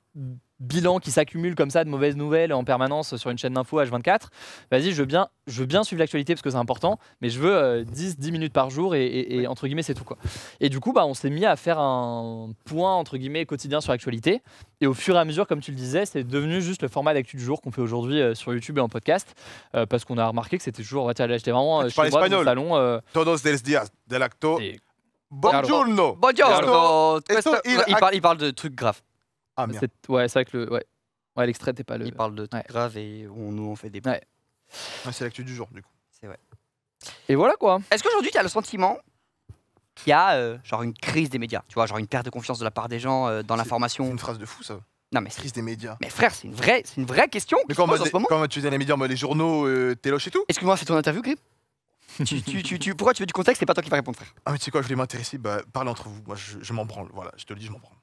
C: bilan qui s'accumule comme ça de mauvaises nouvelles en permanence sur une chaîne d'infos H24. Vas-y, je veux bien suivre l'actualité parce que c'est important, mais je veux 10 minutes par jour et entre guillemets c'est tout quoi. Et du coup, bah, on s'est mis à faire un point entre guillemets quotidien sur l'actualité. Et au fur et à mesure, comme tu le disais, c'est devenu juste le format d'actu du jour qu'on fait aujourd'hui sur YouTube et en podcast parce qu'on a remarqué que c'était toujours, j'étais vraiment
B: Tu
C: chez
B: parles
C: moi dans
B: espagnol.
C: le salon.
B: Todos los días del acto.
C: Et-
B: Buongiorno.
A: Bonjour.
B: Esto il
A: Il parle de trucs graves.
B: Ah merde.
C: Ouais, c'est vrai que ouais, l'extrait t'es pas le.
A: Il parle de trucs
C: Ouais.
A: graves et nous on fait des.
C: Ouais.
B: Ouais, c'est l'actu du jour, du coup.
C: Et voilà quoi.
A: Est-ce qu'aujourd'hui tu as le sentiment qu'il y a genre une crise des médias, tu vois, genre une perte de confiance de la part des gens dans
B: C'est
A: l'information?
B: une phrase de fou, ça.
A: Non mais,
B: Crise des médias.
A: mais frère, c'est une vraie question
B: Mais
A: qui se pose en ce moment.
B: quand tu dis les médias, les journaux, Téloche et tout.
A: Excuse-moi, c'est ton interview, Grip. Pourquoi tu veux du contexte? C'est pas toi qui vas répondre, frère.
B: Ah mais tu sais quoi, je voulais m'intéresser, bah parlez entre vous, moi je m'en branle, voilà, je te le dis, je m'en branle.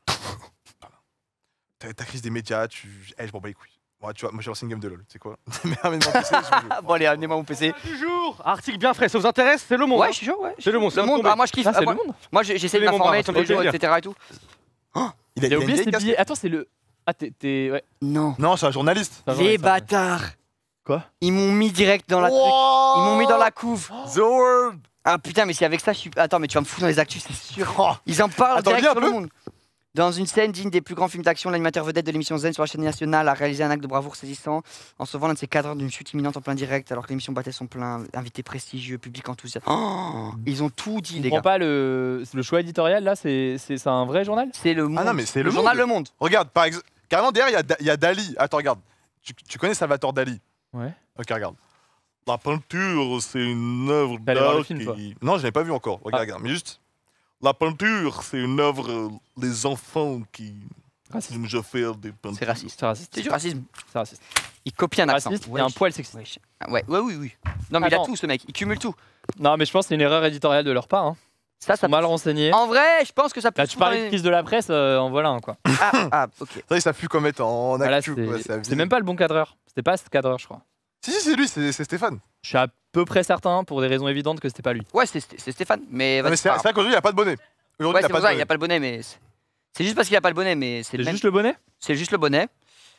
B: Voilà. Ta crise des médias, je m'en bats les couilles. Ouais, tu vois, moi j'ai lancé une game de LoL, tu sais quoi. Mais mon PC, je joue.
A: Ah bon allez, amenez-moi mon PC.
H: Toujours article bien frais, ça vous intéresse? C'est le monde.
A: Ouais,
H: hein.
A: je suis chaud, ouais.
H: C'est le monde, c'est
A: Le monde,
H: tombé.
A: ah, moi je kiffe.
C: Ah, c'est
A: moi,
C: le monde.
A: moi, j'essaie
H: C'est
A: de
H: les mondes,
A: m'informer
H: ça
A: tous
H: me
A: les
H: fait
A: jours,
H: plaisir.
A: etc. et tout.
B: Il a
C: J'ai
B: une
C: oublié
B: vieille
C: ses
B: casquette.
C: billets. Attends, c'est le. Ah, t'es. Ouais.
A: Non.
B: Non, c'est un journaliste.
C: ça va,
A: Les
C: ouais, ça va.
A: bâtards.
C: Quoi?
A: Ils m'ont mis direct dans la truc. Ils m'ont mis dans la couve.
B: The World.
A: Ah putain, mais si avec ça je suis. Attends, mais tu vas me foutre dans les actus, c'est sûr.
B: Oh.
A: Ils en parlent
B: Attends,
A: direct
B: lis un
A: sur le
B: peu.
A: monde. Dans une scène digne des plus grands films d'action, l'animateur vedette de l'émission Zen sur la chaîne nationale a réalisé un acte de bravoure saisissant en sauvant l'un de ses cadres d'une chute imminente en plein direct alors que l'émission battait son plein. Invité prestigieux, public enthousiaste. Oh, ils ont tout dit,
C: Je
A: les
C: comprends
A: gars.
C: pas le choix éditorial là, c'est un vrai journal?
A: C'est le Monde.
B: Ah non, mais c'est le
A: journal
B: Monde.
A: Le Monde.
B: Regarde, par exemple, carrément derrière, il y a Dali. Attends, regarde. Tu connais Salvatore Dali?
C: Ouais.
B: Ok, regarde. La peinture, c'est une œuvre
C: T'es allé voir le
B: d'art
C: film, toi?
B: Non, je l'ai pas vu encore. Regarde,
C: Ah.
B: regarde. Mais juste, la peinture, c'est une œuvre des enfants qui
C: Raciste.
B: aiment je faire des peintures.
A: C'est raciste.
C: C'est raciste.
A: C'est du racisme.
C: C'est raciste.
A: Il copie un accent.
C: Raciste et un poil sexiste.
A: Wesh. Ah ouais, ouais, oui, oui. Non, mais il a
C: Attends.
A: tout, ce mec. Il cumule tout.
C: Non, mais je pense que c'est une erreur éditoriale de leur part. Hein.
A: Ça,
C: Ils sont mal renseignés.
A: En vrai, je pense que ça peut.
C: Là, tu parlais de crise de la presse, en voilà un quoi.
A: Ok.
B: Ça, ils savent plus quoi mettre en
C: Voilà,
B: actu. quoi,
C: c'est même pas le bon cadreur. C'était pas ce cadreur, je crois.
B: Si, c'est lui, c'est Stéphane.
C: Je suis à peu près certain, pour des raisons évidentes, que c'était pas lui.
A: Ouais, c'est Stéphane. Mais,
B: Non,
A: vas-y,
B: mais c'est
A: pas
B: vrai qu'aujourd'hui, il a pas de bonnet. Aujourd'hui,
A: Ouais,
B: il a
A: c'est
B: pas
A: pour
B: de
A: ça, il
B: bonnet.
A: a pas le bonnet, mais c'est juste parce qu'il a pas le bonnet, mais c'est
C: C'est
A: le même.
C: juste le bonnet?
A: C'est juste le bonnet.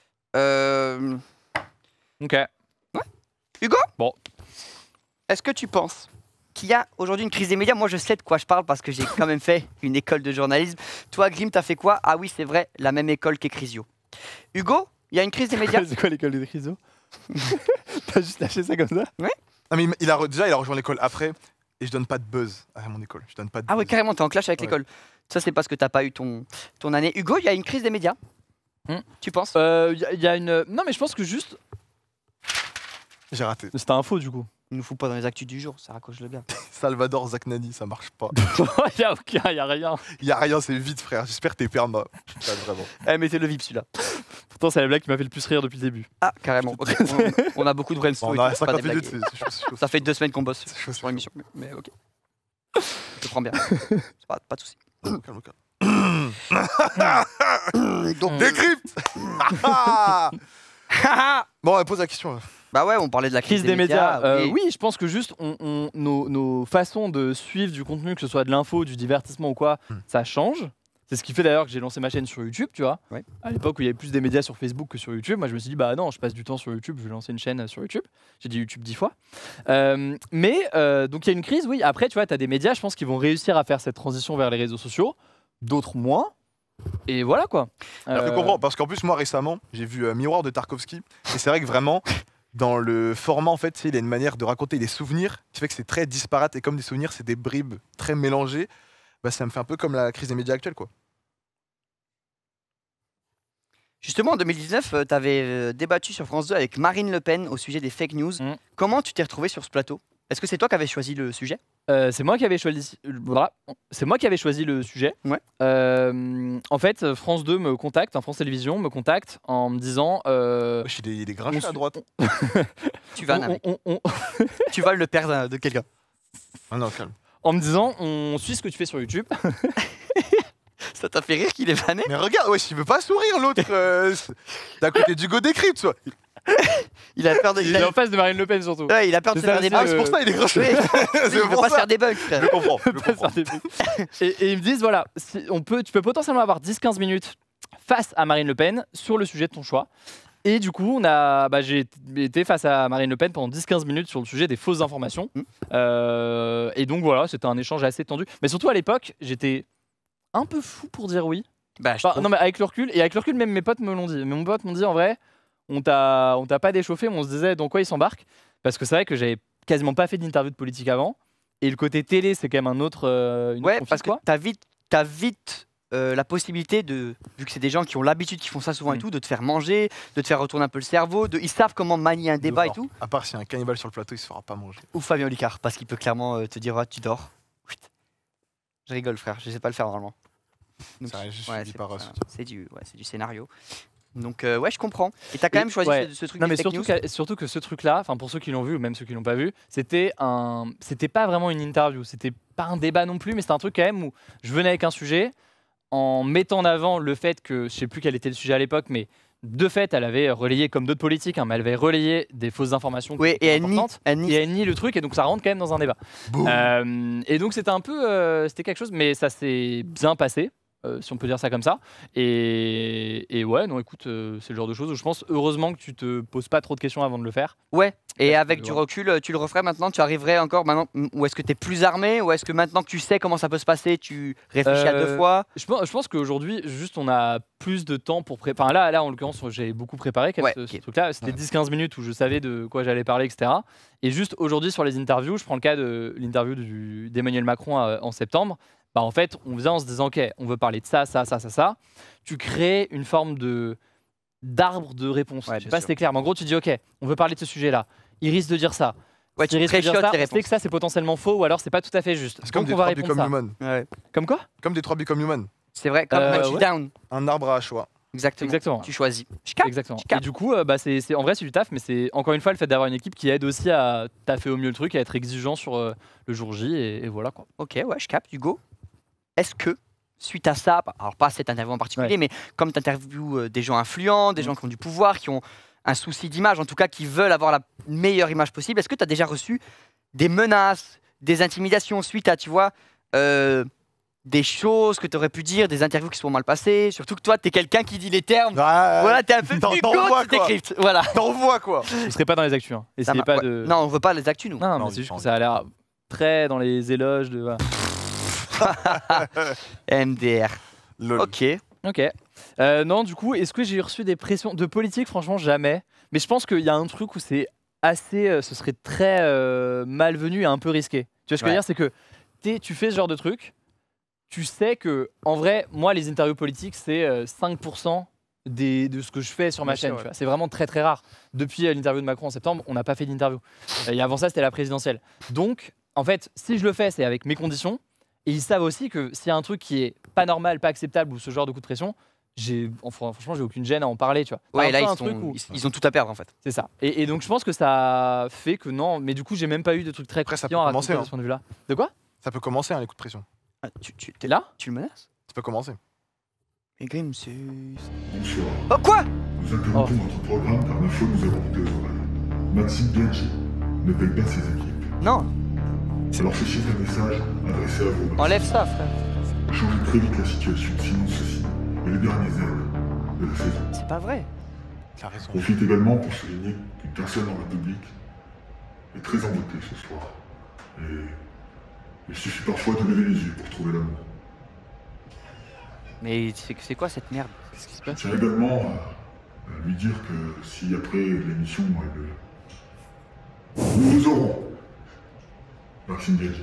C: Ok.
A: Hugo?
C: Bon.
A: Est-ce que tu penses qu'il y a aujourd'hui une crise des médias? Moi, je sais de quoi je parle parce que j'ai quand même fait une école de journalisme. Toi, Grim, t'as fait quoi? Ah oui, c'est vrai, la même école qu'Ecrisio. Hugo, il y a une crise des médias?
C: C'est quoi l'école de Criso? T'as juste lâché ça comme ça?
B: Non, mais déjà, il a rejoint l'école après. Et je donne pas de buzz à mon école. Je donne pas de
A: Ah ouais,
B: buzz.
A: carrément, t'es en clash avec
B: Ouais.
A: l'école. Ça, c'est parce que t'as pas eu ton année. Hugo, il y a une crise des médias. Tu penses?
C: Y a une. Non, mais je pense que juste.
B: J'ai raté.
C: C'était un faux du coup.
A: Il nous fout pas dans les actus du jour, ça raccroche le gars.
B: Salvador Zacnani, ça marche pas.
C: y a aucun, y a rien.
B: Y a rien, c'est vite, frère. J'espère que t'es perma. Putain, vraiment.
A: Eh, mettez le VIP celui-là.
C: Pourtant, c'est la blague qui m'a fait le plus rire depuis le début.
A: Ah, carrément. Ok. On a beaucoup de brainstorm.
B: On a
A: et tout, pas
B: 50
A: des
B: minutes,
A: blagues.
B: c'est chaud, c'est chaud.
A: Ça fait 2 semaines qu'on bosse
B: C'est chaud,
A: sur l'émission. Mais ok. Je te prends bien. C'est pas de soucis.
B: Calme, calme.
A: Donc,
B: Décrypte. Bon, pose la question.
A: bah ouais, on parlait de la
C: Crise des médias.
A: oui.
C: Oui, je pense que juste nos façons de suivre du contenu, que ce soit de l'info, du divertissement ou quoi, ça change. C'est ce qui fait d'ailleurs que j'ai lancé ma chaîne sur YouTube, tu vois.
A: Ouais.
C: À l'époque où il y avait plus des médias sur Facebook que sur YouTube, moi je me suis dit, bah non, je passe du temps sur YouTube, je vais lancer une chaîne sur YouTube. J'ai dit YouTube 10 fois. Donc il y a une crise, oui. Après, tu vois, tu as des médias, je pense, qui vont réussir à faire cette transition vers les réseaux sociaux, d'autres moins. Et voilà quoi.
B: Alors, je comprends, parce qu'en plus, moi récemment, j'ai vu Miroir de Tarkovsky. Et c'est vrai que vraiment, dans le format, en fait, tu sais, il a une manière de raconter des souvenirs qui fait que c'est très disparate. Et comme des souvenirs, c'est des bribes très mélangées. Bah, ça me fait un peu comme la crise des médias actuelle, quoi.
A: Justement, en 2019, tu avais débattu sur France 2 avec Marine Le Pen au sujet des fake news. Comment tu t'es retrouvé sur ce plateau? Est-ce que c'est toi qui avais choisi le sujet?
C: C'est moi qui avais choisi. C'est moi qui avais choisi le sujet.
A: Ouais.
C: En fait, France 2 me contacte, France Télévisions me contacte en me disant.
B: Wesh, il est grincheux à droite.
A: Tu vannes avec. Tu voles le père de quelqu'un.
B: Ah non, calme.
C: En me disant, on suit ce que tu fais sur YouTube.
A: Ça t'a fait rire qu'il est vanné?
B: Mais regarde, wesh, il veut pas sourire, l'autre. D'à côté du go décrypte, toi.
A: Il a peur de.
C: Il est en face de Marine Le Pen surtout.
A: Ouais, il a peur de
C: C'est
A: se faire
C: ça,
A: des
C: c'est
B: Ah,
A: bugs.
B: c'est pour ça, il est grincheux.
A: Oui.
B: C'est
A: Il veut
B: pour
A: pas se
B: ça.
A: faire des bugs,
B: Je
A: frère.
B: comprends, je
C: Pas
B: comprends.
C: faire des bugs. Et ils me disent voilà, tu peux potentiellement avoir 10-15 minutes face à Marine Le Pen sur le sujet de ton choix. Et du coup, j'ai été face à Marine Le Pen pendant 10-15 minutes sur le sujet des fausses informations. Et donc voilà, c'était un échange assez tendu. Mais surtout à l'époque, j'étais un peu fou pour dire oui.
A: Bah, je
C: Enfin,
A: trouve-
C: non, mais avec le recul, même mes potes me l'ont dit. Mes potes m'ont dit en vrai, on t'a pas déchauffé, mais on se disait dans quoi il s'embarque. Parce que c'est vrai que j'avais quasiment pas fait d'interview de politique avant. Et le côté télé, c'est quand même une autre
A: Ouais,
C: config,
A: parce que
C: quoi.
A: t'as vite la possibilité de, vu que c'est des gens qui ont l'habitude, qui font ça souvent et tout, de te faire manger, de te faire retourner un peu le cerveau, ils savent comment manier un débat et tout.
B: À part s'il y a un cannibale sur le plateau, il se fera pas manger.
A: Ou Fabien Olicard, parce qu'il peut clairement te dire, ah, tu dors. Chut. Je rigole, frère, je sais pas le faire normalement. Donc,
B: Ça, je
A: ouais,
B: dis
A: c'est
B: par
A: pour ça.
B: Soutien.
A: C'est du scénario. Donc ouais, je comprends. Et t'as quand même choisi
C: ouais.
A: ce truc
C: Non,
A: des
C: mais
A: fake news.
C: surtout que ce truc-là, enfin pour ceux qui l'ont vu ou même ceux qui l'ont pas vu, c'était pas vraiment une interview, c'était pas un débat non plus, mais c'était un truc quand même où je venais avec un sujet en mettant en avant le fait que je sais plus quel était le sujet à l'époque, mais de fait, elle avait relayé comme d'autres politiques, hein, mais elle avait relayé des fausses informations.
A: Oui, et elle nie,
C: importantes. Et elle nie le truc, et donc ça rentre quand même dans un débat. Et donc c'était un peu, c'était quelque chose, mais ça s'est bien passé. si on peut dire ça comme ça. Et ouais, non, écoute, c'est le genre de choses où je pense heureusement que tu te poses pas trop de questions avant de le faire.
A: Ouais, et
C: Parce
A: avec
C: que,
A: du
C: ouais.
A: recul, tu le referais maintenant, tu arriverais encore maintenant, ou est-ce que tu es plus armé, ou est-ce que maintenant que tu sais comment ça peut se passer, tu réfléchis à 2 fois?
C: Je pense qu'aujourd'hui, juste on a plus de temps pour préparer. Enfin, là, en l'occurrence, j'ai beaucoup préparé
A: Ouais,
C: ce
A: ok.
C: truc-là. C'était 10-15 minutes où je savais de quoi j'allais parler, etc. Et juste aujourd'hui, sur les interviews, je prends le cas de l'interview d'Emmanuel Macron en septembre. Bah, en fait, on faisait en se disant, OK, on veut parler de ça, ça, ça, ça, ça. Tu crées une forme d'arbre de réponse.
A: Ouais,
C: Je sais
A: bien
C: pas si
A: sûr.
C: c'était clair, mais en gros, tu dis, OK, on veut parler de ce sujet-là. Il risque de dire ça.
A: Ouais,
C: S'il
A: tu
C: risque de dire
A: trésores
C: ça,
A: tes
C: on sait
A: réponses.
C: que ça, c'est potentiellement faux ou alors c'est pas tout à fait juste.
B: C'est comme
C: Donc
B: des
C: on va
B: 3
C: répondre
B: Become
C: ça.
B: Human.
A: Ouais.
C: Comme quoi?
B: Comme des 3 Become Human.
A: C'est vrai, comme Match
C: ouais.
A: Down.
B: Un arbre à choix.
A: Exactement.
C: Exactement.
A: Tu choisis. Je capte.
C: Exactement.
A: Je capte.
C: Et du coup, bah, en vrai, c'est du taf, mais c'est encore une fois le fait d'avoir une équipe qui aide aussi à taffer au mieux le truc, à être exigeant sur le jour J, et voilà quoi.
A: Ok, ouais, je capte, Hugo. Est-ce que, suite à ça, alors pas cette interview en particulier,
C: Ouais.
A: mais comme tu interviews des gens influents, des gens qui ont du pouvoir, qui ont un souci d'image, en tout cas qui veulent avoir la meilleure image possible, est-ce que tu as déjà reçu des menaces, des intimidations suite à, tu vois, des choses que tu aurais pu dire, des interviews qui se sont mal passées, surtout que toi, tu es quelqu'un qui dit les termes. Voilà, t'es un peu
B: t'en
A: Hugo,
B: vois,
A: tu
B: quoi.
A: décryptes. Voilà.
B: T'envoies quoi.
C: Vous serez pas dans les actus. Hein.
A: Ça
C: Essayez
A: m'a-
C: pas
A: ouais.
C: de.
A: Non, on veut pas les actus, nous.
C: Non,
B: Non,
C: mais c'est juste
B: non.
C: que ça a l'air très dans les éloges de. Voilà.
A: MDR.
B: Lol.
A: Ok.
C: Ok. Non, du coup, est-ce que j'ai reçu des pressions de politique? Franchement, jamais. Mais je pense qu'il y a un truc où c'est assez. Ce serait très malvenu et un peu risqué. Tu vois ce que je veux
A: Ouais.
C: dire? C'est que tu fais ce genre de truc. Tu sais que, en vrai, moi, les interviews politiques, c'est 5% de ce que je fais sur ma
B: Bien sûr,
C: chaîne.
B: ouais.
C: Tu vois. C'est vraiment très, très rare. Depuis l'interview de Macron en septembre, on n'a pas fait d'interview. Et avant ça, c'était la présidentielle. Donc, en fait, si je le fais, c'est avec mes conditions. Et ils savent aussi que s'il y a un truc qui est pas normal, pas acceptable ou ce genre de coup de pression, franchement, j'ai aucune gêne à en parler. Tu vois.
A: Ouais,
C: T'as
A: là,
C: un peu
A: ils,
C: un truc
A: sont,
C: où-
A: ils ont tout à perdre, en fait.
C: C'est ça. Et donc, je pense que ça fait que non. Mais du coup, j'ai même pas eu de trucs très
B: Après, ça
C: croustillants
B: peut
C: à
B: commencer,
C: raconter de
B: hein.
C: ce point de vue-là. De quoi?
B: Ça peut commencer, hein, les coups de pression.
A: Ah,
C: T'es là?
A: tu le menaces?
B: Ça peut commencer.
A: Mais Grim, c'est.
I: Bonsoir.
A: Oh, quoi?
I: Nous interrompons votre programme car 9 fois nous avons coupé aux oreilles. Maxime Biaggi ne paye pas ses équipes.
A: Non,
I: Alors fichez un message adressé à vous.
A: enlève ça, frère.
I: Changez très vite la situation, sinon ceci est le dernier zèle de la saison.
A: C'est pas vrai.
B: T'as raison.
I: Profite également pour souligner qu'une personne dans le public est très en beauté ce soir. Et il suffit parfois de lever les yeux pour trouver l'amour.
A: Mais c'est quoi cette merde? Qu'est-ce qui se
I: Je
A: passe?
I: tiens également à lui dire que si après l'émission, nous aurons Maxime Biaggi.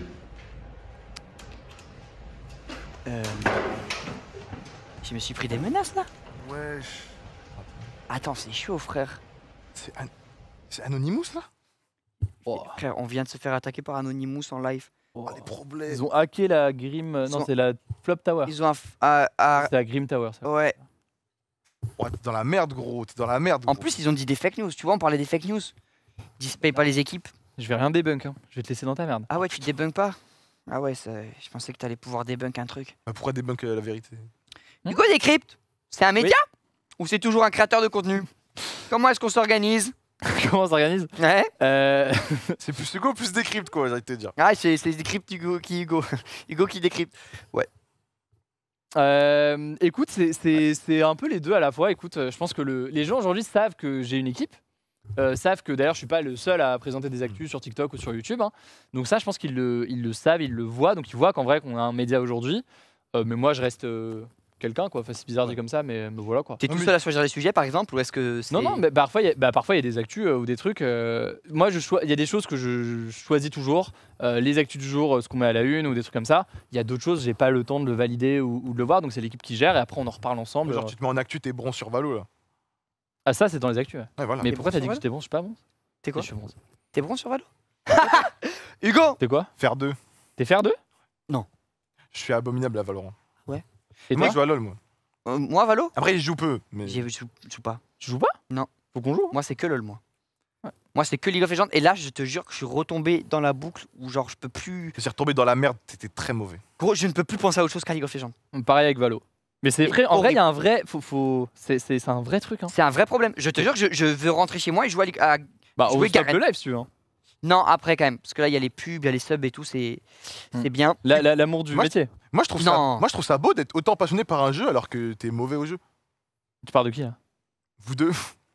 A: Je me suis pris des menaces, là?
B: Wesh.
A: Attends, c'est chaud, frère.
B: C'est Anonymous là.
A: Frère, on vient de se faire attaquer par Anonymous en live.
B: Oh, les problèmes.
C: Ils ont hacké la Grim.
A: Ils
C: Non,
A: ont-
C: c'est la Flop Tower.
A: Ils ont
C: C'est la Grim Tower. Ça.
A: Ouais.
B: Ouais, t'es dans la merde, gros. T'es dans la merde.
A: En
B: gros.
A: plus, ils ont dit des fake news. Tu vois, on parlait des fake news. Ils disent paye pas les équipes.
C: Je vais rien débunk. Hein. Je vais te laisser dans ta merde.
A: Ah ouais, tu débunk pas? Ah ouais, je pensais que t'allais pouvoir débunk un truc.
B: Bah, pourquoi débunk la vérité?
A: Hugo Décrypte, c'est un média ou c'est toujours un créateur de contenu? Comment est-ce qu'on s'organise?
C: Comment on s'organise?
A: Ouais.
B: C'est plus Hugo, plus décrypte quoi, j'ai envie de te dire.
A: Ah, c'est Décrypte Hugo qui Hugo. Hugo qui décrypte. Ouais.
C: Écoute, c'est un peu les deux à la fois. Écoute, je pense que les gens aujourd'hui savent que j'ai une équipe. Savent que d'ailleurs je suis pas le seul à présenter des actus sur TikTok ou sur YouTube. Hein. Donc ça, je pense qu'ils le savent, ils le voient. Donc ils voient qu'en vrai qu'on a un média aujourd'hui. Mais moi, je reste quelqu'un quoi. Enfin, c'est bizarre dit comme ça, mais voilà quoi.
A: T'es tout seul à choisir les sujets, par exemple, ou est-ce que c'est...
C: Non, mais parfois il y a des actus ou des trucs. Moi, il y a des choses que je choisis toujours. Les actus du jour, ce qu'on met à la une ou des trucs comme ça. Il y a d'autres choses, j'ai pas le temps de le valider ou de le voir. Donc c'est l'équipe qui gère et après on en reparle ensemble.
B: Genre, tu te mets en actu, t'es bronze sur Valo là.
C: Ah, ça, c'est dans les actus. Ouais.
B: Ouais, voilà.
C: Mais
A: T'es
C: pourquoi
A: bon
C: t'as
A: sur
C: dit que
A: Valo
C: j'étais bon? Je suis pas bon.
A: T'es quoi?
C: Je suis bon.
A: T'es bon sur Valo? Hugo!
C: T'es quoi?
B: Faire 2.
C: T'es faire 2?
B: Je suis abominable à Valorant.
C: Et
B: Moi,
C: toi?
B: je joue à LoL, moi.
A: Moi, Valo?
B: Après, je joue peu. Mais...
A: Je joue pas.
C: Tu joues pas?
A: Non.
C: Faut qu'on joue.
A: Moi, c'est que LoL, moi.
C: Ouais.
A: Moi, c'est que League of Legends. Et là, je te jure que je suis retombé dans la boucle où, genre, je peux plus.
B: Je suis retombé dans la merde, t'étais très mauvais.
A: Gros, je ne peux plus penser à autre chose qu'à League of Legends.
C: Pareil avec Valo. Mais c'est
A: Et
C: vrai, en vrai, il y a un
A: horrible.
C: vrai. C'est un vrai truc. Hein.
A: C'est un vrai problème. Je te jure que je veux rentrer chez moi et jouer à
C: Bah, on
A: jouer
C: stoppe
A: Garen.
C: le live si tu veux. Hein.
A: Non, après quand même, parce que là il y a les pubs, il y a les subs et tout, c'est bien.
C: L'amour du
B: Moi,
C: métier.
B: Moi, je trouve ça beau d'être autant passionné par un jeu alors que t'es mauvais au jeu.
C: Tu parles de qui là?
B: Vous deux.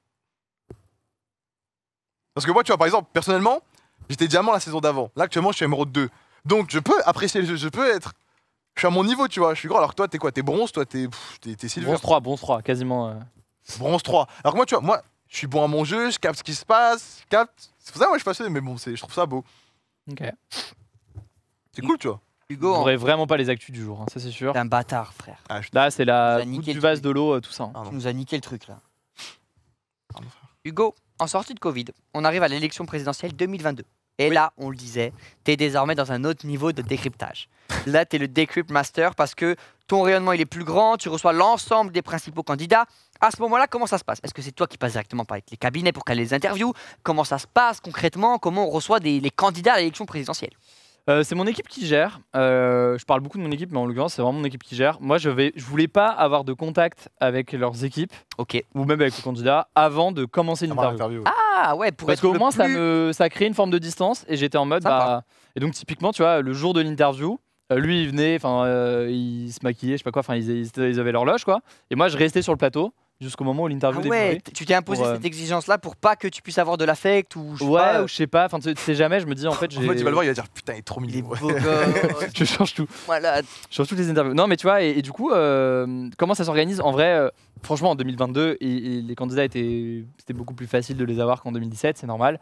B: Parce que moi, tu vois, par exemple, personnellement, j'étais diamant la saison d'avant. Là, actuellement, je suis émeraude 2. Donc, je peux apprécier le jeu, je suis à mon niveau, tu vois. Je suis grand. Alors que toi, t'es quoi? T'es bronze, toi, t'es silver.
C: Bronze 3, quasiment.
B: Bronze 3. Alors que moi, tu vois, moi, je suis bon à mon jeu, je capte ce qui se passe, je capte. C'est pour ça que moi, je suis passionné, mais bon, je trouve ça beau.
C: Ok.
B: C'est cool, tu vois.
A: Hugo,
C: J'aurais vraiment pas les actus du jour, hein, ça c'est sûr.
A: t'es un bâtard, frère.
C: Là, c'est la
A: nous a
C: goutte
A: niqué
C: du
A: le
C: vase
A: truc.
C: de l'eau, tout ça.
A: Tu nous as niqué le truc là.
B: Pardon, frère.
A: Hugo, en sortie de Covid, on arrive à l'élection présidentielle 2022. Et là, on le disait, t'es désormais dans un autre niveau de décryptage. Là, t'es le Decrypt Master parce que ton rayonnement il est plus grand, tu reçois l'ensemble des principaux candidats. À ce moment-là, comment ça se passe? Est-ce que c'est toi qui passes directement par les cabinets pour caler les interviews? Comment ça se passe concrètement? Comment on reçoit les candidats à l'élection présidentielle?
C: C'est mon équipe qui gère. Je parle beaucoup de mon équipe, mais en l'occurrence, c'est vraiment mon équipe qui gère. Moi, je voulais pas avoir de contact avec leurs équipes,
A: Ok.
C: ou même avec le candidat, avant de commencer
B: Avoir
C: l'interview.
B: l'interview.
A: Ah ouais, pour
C: Parce
A: être
C: qu'au
A: le
C: moins,
A: plus...
C: ça crée une forme de distance, et j'étais en mode...
A: Sympa.
C: Bah, et donc, typiquement, tu vois, le jour de l'interview, lui, il venait, il se maquillait, je sais pas quoi, enfin, ils avaient l'horloge, quoi. Et moi, je restais sur le plateau jusqu'au moment où
A: Ah
C: l'interview
A: ouais,
C: débutait.
A: tu t'es imposé
C: pour,
A: cette exigence-là pour pas que tu puisses avoir de l'affect ou je sais
C: Ouais,
A: pas,
C: ou je sais pas, enfin, tu sais jamais, je me dis, en fait,
B: En fait, il va le voir, il va dire putain, il est trop
A: il est
B: mignon.
A: beau gosse,
C: je change tout.
A: malade.
C: Je change toutes les interviews. Non, mais tu vois, et du coup, comment ça s'organise? En vrai, franchement, en 2022, les candidats c'était beaucoup plus facile de les avoir qu'en 2017, c'est normal.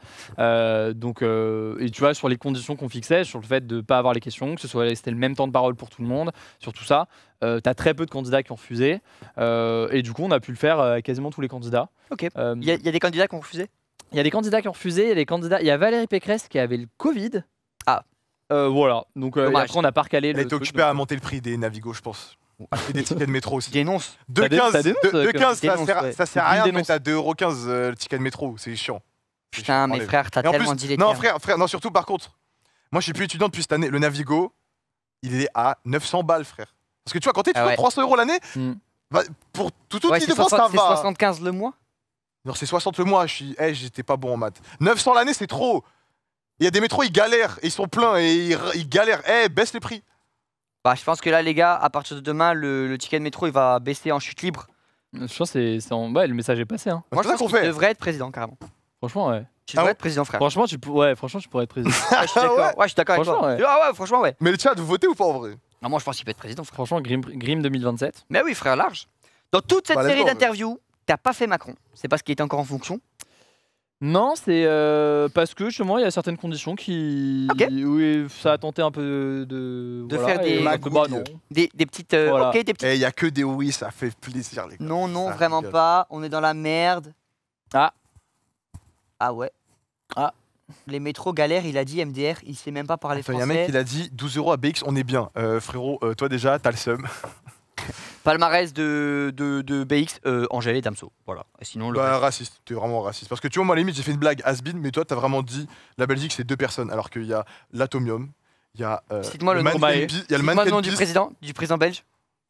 C: Et tu vois, sur les conditions qu'on fixait, sur le fait de ne pas avoir les questions, que c'était le même temps de parole pour tout le monde, sur tout ça, tu as très peu de candidats qui ont refusé. Et du coup, on a pu le faire avec quasiment tous les candidats.
A: Ok. Il y a des candidats qui ont refusé?
C: Il y a des candidats qui ont refusé, il y a Valérie Pécresse qui avait le Covid.
A: Ah.
C: Voilà, donc et
A: Dommage.
C: après on a pas recalé
B: Elle
C: le
B: était
C: truc,
B: occupée à monter le prix des Navigos, je pense. Et des tickets de métro aussi.
A: Dénonce.
B: 2,15,
C: ça dénonce,
B: 2,15, ça
A: dénonce,
B: sert,
A: ouais.
B: ça sert à rien de
C: Dénonce.
B: mettre à 2,15€ le ticket de métro, c'est chiant. C'est
A: Putain,
B: chiant,
A: mais
B: enlève.
A: frère, t'as
B: Et en
A: tellement
B: plus,
A: dit les
B: non,
A: termes.
B: frère, non, surtout par contre, moi je suis plus étudiant depuis cette année. Le Navigo, il est à 900 balles, frère. Parce que tu vois, quand t'es étudiant,
A: ouais.
B: 300€ l'année,
C: Mm.
B: bah, pour toute
A: Ouais,
B: l'île de France, ça
A: c'est
B: va.
A: 75 le mois?
B: Non, c'est 60 le mois, j'étais pas bon en maths. 900 l'année, c'est trop. Il y a des métros, ils galèrent, et ils sont pleins, et ils galèrent. Baisse les prix.
A: Bah, je pense que là, les gars, à partir de demain, le ticket de métro, il va baisser en chute libre.
C: Je pense que ouais, le message est passé. Hein.
A: Moi,
B: C'est
A: je
B: ça
A: pense
B: qu'on
A: qu'il
B: fait.
A: devrait être président, carrément.
C: Franchement, ouais.
A: Tu
B: Ah
A: devrais
B: ouais
A: être président, frère.
C: Franchement, tu pourrais être président.
A: Ouais, je suis d'accord.
B: ouais.
A: Ouais, je suis d'accord avec toi.
C: Franchement, ouais.
A: Ah ouais, franchement, ouais.
B: Mais le chat, vous votez ou pas en vrai?
A: Non, moi, je pense qu'il peut être président, frère.
C: Franchement, Grim 2027.
A: Mais oui, frère, large. Dans toute cette
B: Bah, let's
A: série
B: go,
A: d'interviews, t'as pas fait Macron. C'est parce qu'il était encore en fonction.
C: Non, c'est parce que justement, il y a certaines conditions qui.
A: Ok.
C: Oui, ça a tenté un peu de.
A: De
C: voilà,
A: faire des-
C: et-
B: magouilles.
C: bah, non.
A: Des petites.
C: Voilà.
A: Ok, des petites.
B: Il y a que des oui, ça fait plaisir, les gars.
A: Non, non,
B: Ça
A: vraiment
B: rigole.
A: pas. On est dans la merde.
C: Ah.
A: Ah ouais.
C: Ah.
A: Les métros galèrent, il a dit MDR, il sait même pas parler
B: Attends, il y a
A: français.
B: un mec qui a dit 12€ à BX, on est bien. Frérot, toi déjà, t'as le seum.
A: Palmarès de BX, Angèle et Damso. Voilà. Et sinon, le
B: Bah,
A: reste-
B: raciste, t'es vraiment raciste. Parce que tu vois, moi, à la limite, j'ai fait une blague has-been, mais toi, t'as vraiment dit la Belgique, c'est 2 personnes. Alors qu'il y a l'Atomium, il y a.
A: Cite-moi le nom.
B: Mannequin
C: Stromae.
B: Beast, il y a le
A: Dis-moi le
B: Mannequin
A: nom du
B: Beast.
A: président belge.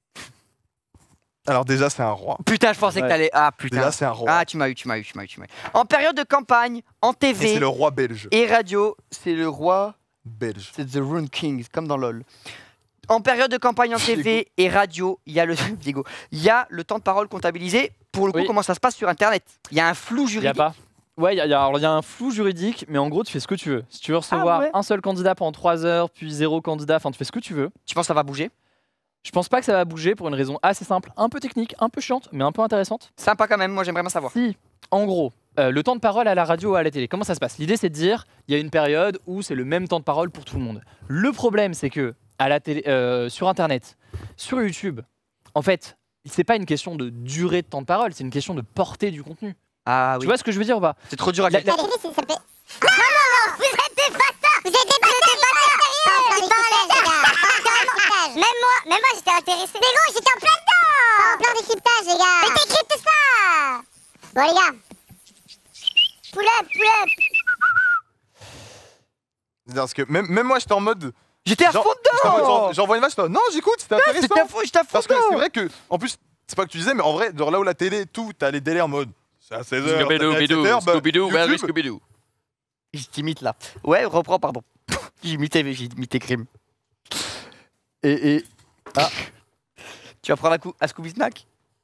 B: Alors, déjà, c'est un roi.
A: Putain, je pensais que
C: Ouais.
A: t'allais. Ah putain.
B: Déjà, c'est un roi.
A: Ah, tu m'as eu. En période de campagne, en
B: Et c'est
A: TV
B: le roi belge.
A: et radio, c'est le roi.
B: Belge.
A: C'est The Rune King, comme dans LoL. En période de campagne en TV et radio, il y a le Diego, il y a le temps de parole comptabilisé. Pour le coup,
C: Oui.
A: comment ça se passe sur Internet? Il y a un flou
C: Il y a
A: juridique.
C: pas. Ouais, alors, il y a un flou juridique, mais en gros, tu fais ce que tu veux. Si tu veux recevoir
A: ouais.
C: un seul candidat pendant 3 heures, puis 0 candidat, enfin, tu fais ce que tu veux.
A: Tu penses que ça va bouger?
C: Je pense pas que ça va bouger pour une raison assez simple, un peu technique, un peu chiante, mais un peu intéressante.
A: Sympa quand même, moi j'aimerais bien savoir.
C: Si, en gros, le temps de parole à la radio ou à la télé, comment ça se passe? L'idée, c'est de dire, il y a une période où c'est le même temps de parole pour tout le monde. Le problème, c'est que à la télé, sur Internet, sur YouTube, en fait, c'est pas une question de durée de temps de parole, c'est une question de portée du contenu.
A: Ah oui.
C: Tu vois ce que je veux dire ou pas?
A: C'est trop dur à
C: La-
A: calculer.
E: La télé, ça fait. Non, non, vous êtes des bâtards! Vous êtes des bâtards! Même moi, j'étais intéressé. Mais gros, j'étais en plein dedans! En plein décryptage, les gars! Mais décrypte ça! Bon, les gars. Pull up!
B: Parce que même moi, j'étais en mode.
A: J'étais à
B: Genre-
A: fond
B: j'étais en mode,
A: dedans!
B: J'envoie une vache, toi. Non, j'écoute, c'était intéressant.
A: J'étais à fond
B: Parce que c'est
A: dedans!
B: vrai que, en plus, c'est pas que tu disais, mais en vrai, genre là où la télé, tout, t'as les délais en mode. C'est à 16h,
G: Scooby-Doo,
B: à
G: bidou,
B: 17h, bah,
G: Scooby-Doo, where is
B: YouTube,
G: Scooby-Doo?
A: Je t'imite là. Ouais, reprends, pardon. J'ai imité Crime.
C: Et
A: Ah. Tu vas prendre à Scooby Snack?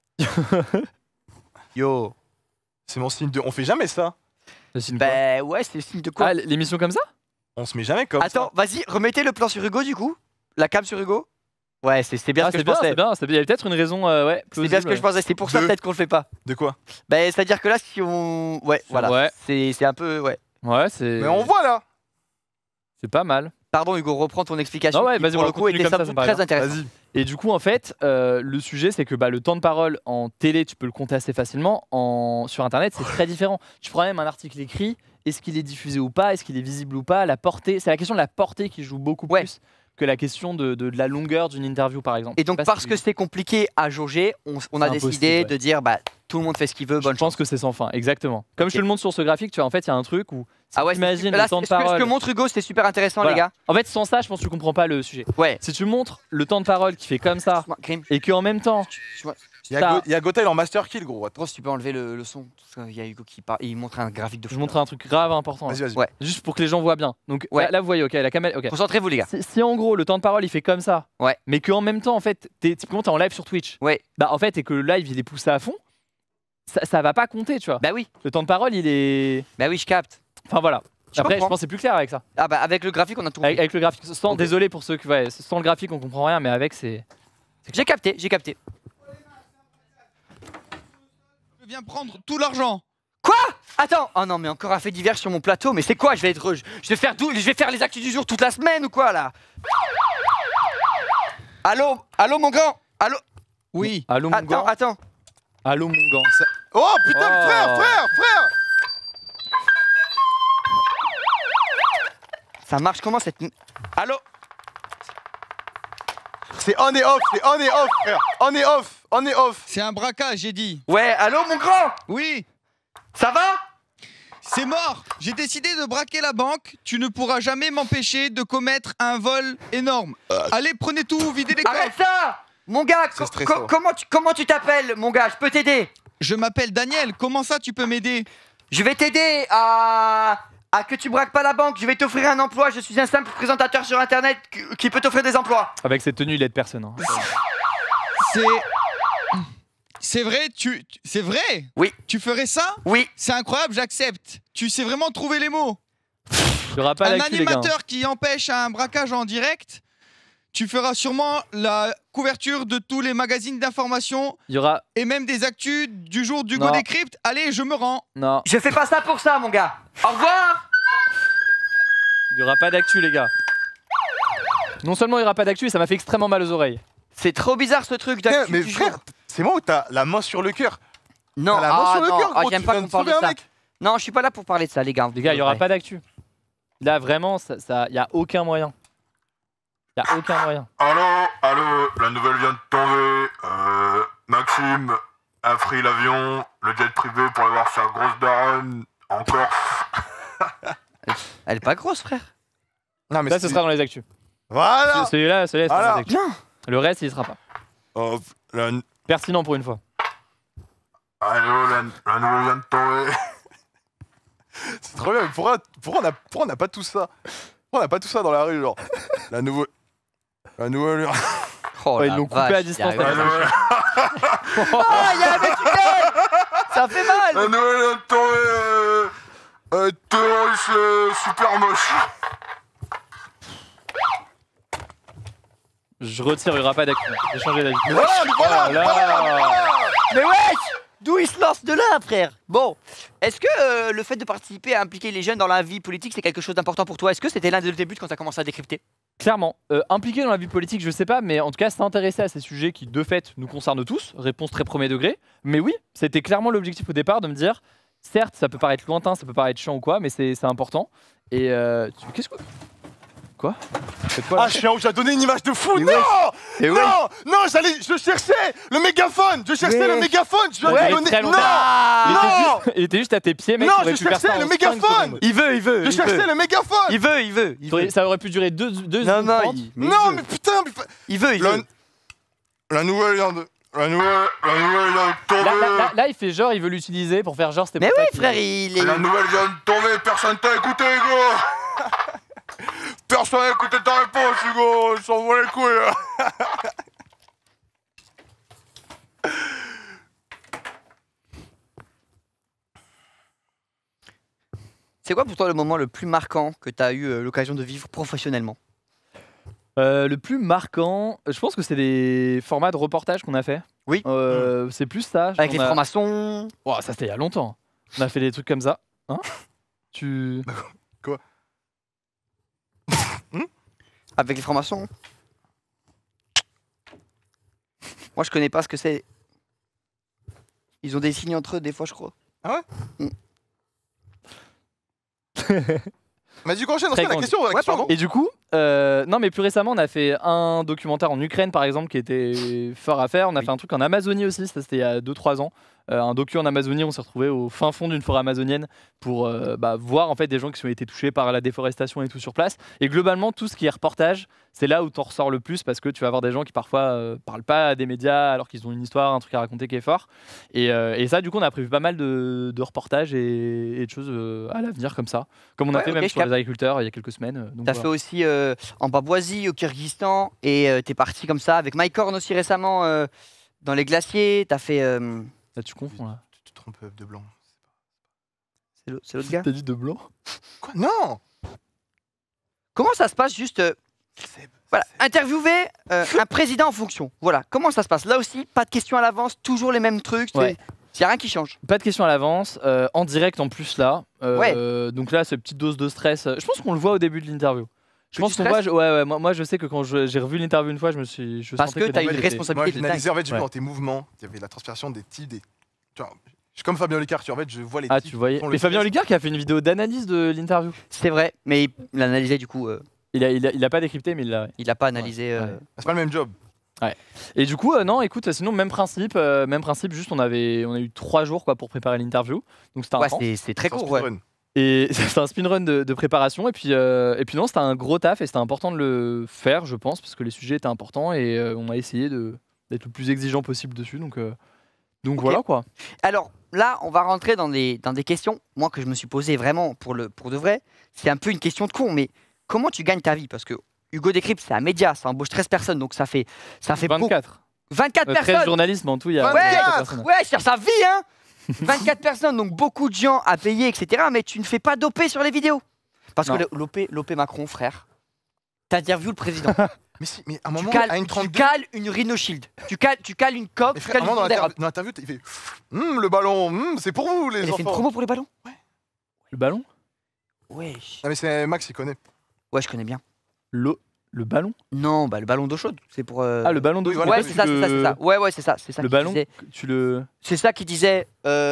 A: Yo.
B: C'est mon signe de. On fait jamais ça.
C: le signe quoi
A: Bah ouais, c'est le signe de quoi?
C: Ah, l'émission comme ça?
B: On se met jamais comme
A: Attends, vas-y, remettez le plan sur Hugo du coup. La cam sur Hugo. Ouais, c'est bien
C: Ah,
A: ce que
C: c'est
A: je
C: bien,
A: pensais.
C: c'est bien. Il y a peut-être une raison, ouais.
A: C'est bien ce
C: plausible,
A: que je pensais. C'est pour ça
B: Deux.
A: peut-être qu'on le fait pas.
B: ça. De quoi?
A: Bah c'est-à-dire que là, si on. Ouais, voilà.
C: Ouais.
A: C'est un peu. Ouais.
C: Ouais, c'est.
B: Mais on voit là.
C: C'est pas mal.
A: Pardon Hugo, reprends ton explication.
C: Ah ouais,
A: qui,
C: vas-y,
A: pour
C: on
A: le
C: va
A: coup
C: continuer
A: était
C: comme ça
A: somme
C: me
A: toute
C: paraît
A: très intéressant.
B: Vas-y.
C: Et du coup, en fait, le sujet, c'est que le temps de parole en télé, tu peux le compter assez facilement. Sur Internet, c'est très différent. Tu prends même un article écrit, est-ce qu'il est diffusé ou pas? Est-ce qu'il est visible ou pas? La portée, c'est la question de la portée qui joue beaucoup plus que la question de la longueur d'une interview, par exemple.
A: Et donc
C: Je sais pas
A: parce
C: si-
A: que c'est compliqué à jauger, on a
C: C'est
A: décidé
C: impossible, ouais.
A: de dire bah tout le monde fait ce qu'il veut.
C: Je
A: Bonne
C: pense
A: chance.
C: que c'est sans fin, exactement. Comme
A: Ok.
C: je te le montre sur ce graphique, tu vois, en fait, il y a un truc où si
A: Ah ouais,
C: tu imagines
A: là,
C: le temps de
A: ce que
C: parole.
A: montre Hugo, c'est super intéressant
C: Voilà.
A: les gars.
C: En fait, sans ça, je pense que tu comprends pas le sujet.
A: Ouais.
C: Si tu montres le temps de parole qui fait comme ça
A: Crime.
C: et qu'en même temps,
B: Il
C: Ça-
B: y a Gothel en master kill, gros.
A: Gros, si tu peux enlever le son. Parce qu'il y a Hugo qui parle. Il montre un graphique de
C: je
A: fou.
C: montre un truc grave important. là.
B: Vas-y, vas-y.
A: Ouais.
C: Juste pour que les gens voient bien. Donc
A: Ouais.
C: là, vous voyez, ok, la caméra, ok.
A: Concentrez-vous les gars.
C: Si en gros le temps de parole il fait comme ça,
A: Ouais.
C: mais qu'en même temps en fait, typiquement t'es en live sur Twitch,
A: Ouais.
C: bah en fait et que le live il est poussé à fond, ça va pas compter, tu vois.
A: Bah oui.
C: Le temps de parole il est,
A: Bah oui, je capte.
C: enfin voilà.
A: Je
C: Après je
A: comprends.
C: pense que c'est plus clair avec ça.
A: Ah bah avec le graphique on a tout.
C: Avec le graphique, sans,
A: Ok.
C: désolé pour ceux qui, ouais, sans le graphique on comprend rien, mais avec c'est.
A: J'ai capté, j'ai capté.
J: Je viens prendre tout l'argent.
A: Attends. Oh non mais encore un fait divers sur mon plateau. Mais c'est quoi? Je vais faire les actus du jour toute la semaine ou quoi là? Allô mon grand. Allô.
J: Oui.
C: Allô mon gant.
A: Attends.
C: Allô mon gant.
B: Oh putain,
C: Oh.
B: frère.
A: Ça marche comment cette. Allô.
B: C'est on et off, frère. On et off.
J: C'est un braquage, j'ai dit.
A: Ouais, allô mon grand.
J: Oui.
A: Ça va?
J: C'est mort. J'ai décidé de braquer la banque. Tu ne pourras jamais m'empêcher de commettre un vol énorme. Allez, prenez tout, videz les
A: Arrête
J: coffres.
A: ça. Mon gars,
B: C'est stressant.
A: comment tu t'appelles mon gars? Je peux t'aider.
J: Je m'appelle Daniel. Comment ça, tu peux m'aider?
A: Je vais t'aider à que tu braques pas la banque. Je vais t'offrir un emploi. Je suis un simple présentateur sur internet qui peut t'offrir des emplois.
C: Avec cette tenue il aide personne. Hein.
J: C'est vrai, c'est vrai.
A: Oui.
J: Tu ferais ça?
A: Oui.
J: C'est incroyable, j'accepte. Tu sais vraiment trouver les mots.
C: Il y aura pas
J: Un
C: d'actu les gars.
J: animateur qui empêche un braquage en direct. Tu feras sûrement la couverture de tous les magazines d'information
C: Il y aura,
J: et même des actus du jour du
C: Non.
J: Go Décrypte. Allez, je me rends.
C: non,
A: Je fais pas ça pour ça mon gars. Au revoir.
C: il y aura pas d'actu les gars. Non seulement il y aura pas d'actu, et ça m'a fait extrêmement mal aux oreilles.
A: C'est trop bizarre ce truc
B: Putain,
A: d'actu
B: mais
A: du
B: frère,
A: jour.
B: c'est moi où t'as la main sur le cœur.
A: Non,
B: T'as la main sur le
A: non,
B: cœur, gros.
A: j'aime
B: Tu
A: pas
B: viens
A: qu'on
B: de
A: parle de
B: sauver un
A: ça.
B: mec.
A: Non, je suis pas là pour parler de ça les gars.
C: Les gars, il y aura
A: Ouais.
C: pas d'actu. Là vraiment, y a aucun moyen. Y a aucun moyen.
I: Allô, la nouvelle vient de tomber. Maxime a pris l'avion, le jet privé pour aller voir sa grosse daronne en Corse.
A: Elle est pas grosse frère.
B: Non, mais
C: Ça, ce
B: c'est-
C: sera dans les actus.
B: Voilà.
C: Celui-là, sera dans
B: Voilà.
C: les actus.
A: Non.
C: Le reste, il y sera pas.
I: Oh,
C: Pertinent pour une fois.
I: allô, la nouvelle vient de tomber.
B: C'est trop bien. Mais pourquoi on n'a pas tout ça? Pourquoi on n'a pas tout ça dans la rue, genre? La nouvelle.
A: Oh,
C: Ouais,
A: la
C: ils l'ont coupé
A: vache,
C: à distance,
A: il y a-
C: la vache.
A: Ah, il y a un mec qui gueule. Ça fait mal.
I: La nouvelle vient de tomber. Terroriste super moche.
C: Je retire, il y aura pas d'actu. J'ai changé d'avis.
B: Mais voilà,
C: Oh là.
A: Mais wesh. D'où il se lance de là, frère? Bon, est-ce que le fait de participer à impliquer les jeunes dans la vie politique, c'est quelque chose d'important pour toi? Est-ce que c'était l'un de tes buts quand tu as commencé à décrypter?
C: Clairement, impliqué dans la vie politique, je sais pas, mais en tout cas, s'intéresser à ces sujets qui, de fait, nous concernent tous. Réponse très premier degré. Mais oui, c'était clairement l'objectif au départ de me dire, certes, ça peut paraître lointain, ça peut paraître chiant ou quoi, mais c'est important. Et qu'est-ce que. Quoi? Faites quoi, là
B: Ah, chien rouge a donné une image de fou.
A: Mais
B: Non,
A: Mais ouais.
B: non, je cherchais le mégaphone. Je cherchais
A: Ouais.
B: le mégaphone. Je viens
C: Ouais,
B: de donner.
C: très
B: Non,
C: longtemps.
A: Ah.
B: non.
C: Il était juste à tes pieds, mec.
B: Non,
C: t'aurais
B: je
C: pu faire ça
B: cherchais
C: en
B: le
C: 5
B: mégaphone.
C: secondes.
A: Il veut.
B: Je cherchais le mégaphone.
A: Il veut.
C: Ça aurait pu durer 2
A: Non,
C: secondes.
A: non,
C: 30.
B: Non, mais putain.
A: il veut.
B: La nouvelle vient de tomber.
C: Là, il fait genre, il veut l'utiliser pour faire genre, c'était
A: Mais
C: pour
A: oui,
C: ça qu'il-
A: frère, il est.
I: La nouvelle vient de tomber, personne t'a écouté, Hugo. Personne n'a écouté ta réponse, Hugo. Je s'en vois les couilles.
A: C'est quoi pour toi le moment le plus marquant que tu as eu l'occasion de vivre professionnellement?
C: Le plus marquant, je pense que c'est les formats de reportage qu'on a fait.
A: Oui.
C: C'est plus ça.
A: Avec les
C: on a-
A: francs-maçons.
C: Oh, ça c'était il y a longtemps. On a fait des trucs comme ça. Hein? Tu.
B: Quoi?
A: Avec les francs-maçons. Moi, je connais pas ce que c'est. Ils ont des signes entre eux, des fois, je crois.
B: Ah ouais? Mais du coup, enchaîne,
C: Très
B: la
C: grande.
B: question. La
A: Ouais,
B: question
A: pardon.
C: Et du coup, non mais plus récemment, on a fait un documentaire en Ukraine par exemple qui était fort à faire. On a fait un truc en Amazonie aussi, ça c'était il y a 2-3 ans. Un docu en Amazonie, on s'est retrouvé au fin fond d'une forêt amazonienne pour voir en fait des gens qui ont été touchés par la déforestation et tout sur place. Et globalement, tout ce qui est reportage, c'est là où t'en ressors le plus parce que tu vas avoir des gens qui parfois parlent pas à des médias alors qu'ils ont une histoire, un truc à raconter qui est fort. Et ça, du coup, on a prévu pas mal de reportages et de choses à l'avenir comme ça. Comme on a
A: Ouais,
C: fait
A: ok,
C: même
A: je
C: sur les
A: capte.
C: agriculteurs il y a quelques semaines. Donc
A: T'as
C: voilà.
A: fait aussi en Babouasie, au Kyrgyzstan, et t'es parti comme ça avec Mike Horn aussi récemment dans les glaciers. T'as fait.
C: Là, tu confonds là.
B: Tu te trompes de blanc.
A: C'est l'autre gars.
C: T'as dit de blanc?
B: Quoi? Non!
A: Comment ça se passe juste voilà, interviewer un président en fonction. Voilà, comment ça se passe? Là aussi, pas de questions à l'avance, toujours les mêmes trucs.
C: Ouais.
A: Il n'y a rien qui change.
C: Pas de questions à l'avance, en direct en plus là. Donc là, cette petite dose de stress. Je pense qu'on le voit au début de l'interview. Je pense qu'on voit. Moi, je sais que quand j'ai revu l'interview une fois, je
A: Parce
C: sentais
A: que t'as
C: le
A: une
C: mec était-
A: responsabilité.
B: Moi, j'ai analysé, en fait, j'ai vu
C: Ouais.
B: dans tes mouvements, il y avait de la transpiration, des types, des. Tu vois, je suis comme Fabien Licard, tu vois, en fait, je vois les
C: Ah,
B: types
C: tu voyais.
B: qui font le
C: Mais Fabien
B: test.
C: Lucas qui a fait une vidéo d'analyse de l'interview.
A: C'est vrai, mais il a analysé du coup.
C: Il a pas décrypté, mais il l'a.
A: Il n'a pas analysé.
C: Ouais.
B: C'est pas le même job.
C: Et du coup, non, écoute, sinon même principe, juste on a eu 3 jours quoi pour préparer l'interview, donc c'était
A: Ouais,
C: intense.
A: c'est très
B: Sans
A: court. Ouais.
B: speedrun.
C: Et c'était un speedrun de préparation. Et puis non, c'était un gros taf et c'était important de le faire, je pense, parce que les sujets étaient importants et on a essayé d'être le plus exigeant possible dessus. Donc voilà quoi.
A: Alors là, on va rentrer dans des questions, moi que je me suis posé vraiment pour de vrai. C'est un peu une question de con, mais comment tu gagnes ta vie? Parce que Hugo Décrypte, c'est un média, ça embauche 13 personnes, donc ça fait beaucoup.
C: 24.
A: 24
C: 13
A: personnes.
C: journalistes, mais en tout, il y a
B: 24
C: 24 personnes.
A: Ouais, sur sa vie, hein. 24 personnes, donc beaucoup de gens à payer, etc. Mais tu ne fais pas d'OP sur les vidéos. Parce
C: Non.
A: que l'OP Macron, frère, t'as interviewé le président.
B: Mais si, mais à un
A: tu
B: moment,
A: cales,
B: à une
A: tu
B: 32.
A: cales une Rhino Shield. Tu cales une coque,
B: Mais
A: tu
B: frère, à
A: cales
B: un
A: une
B: moment,
A: sonde
B: dans l'interview, il fait le ballon, c'est pour vous, les
A: Il a fait une
B: enfants.
A: promo pour les ballons?
C: Le ballon?
A: Wesh.
B: Non, mais c'est Max, il connaît.
A: Ouais, je connais bien.
C: Le ballon?
A: Non, bah le ballon d'eau chaude, c'est pour.
C: Ah, le ballon d'eau.
B: oui, voilà.
A: Ouais, c'est ça, c'est ça, c'est ça. Ouais, c'est ça, c'est ça.
C: Le
A: qui
C: ballon,
A: disait-
C: tu le.
A: C'est ça qui disait.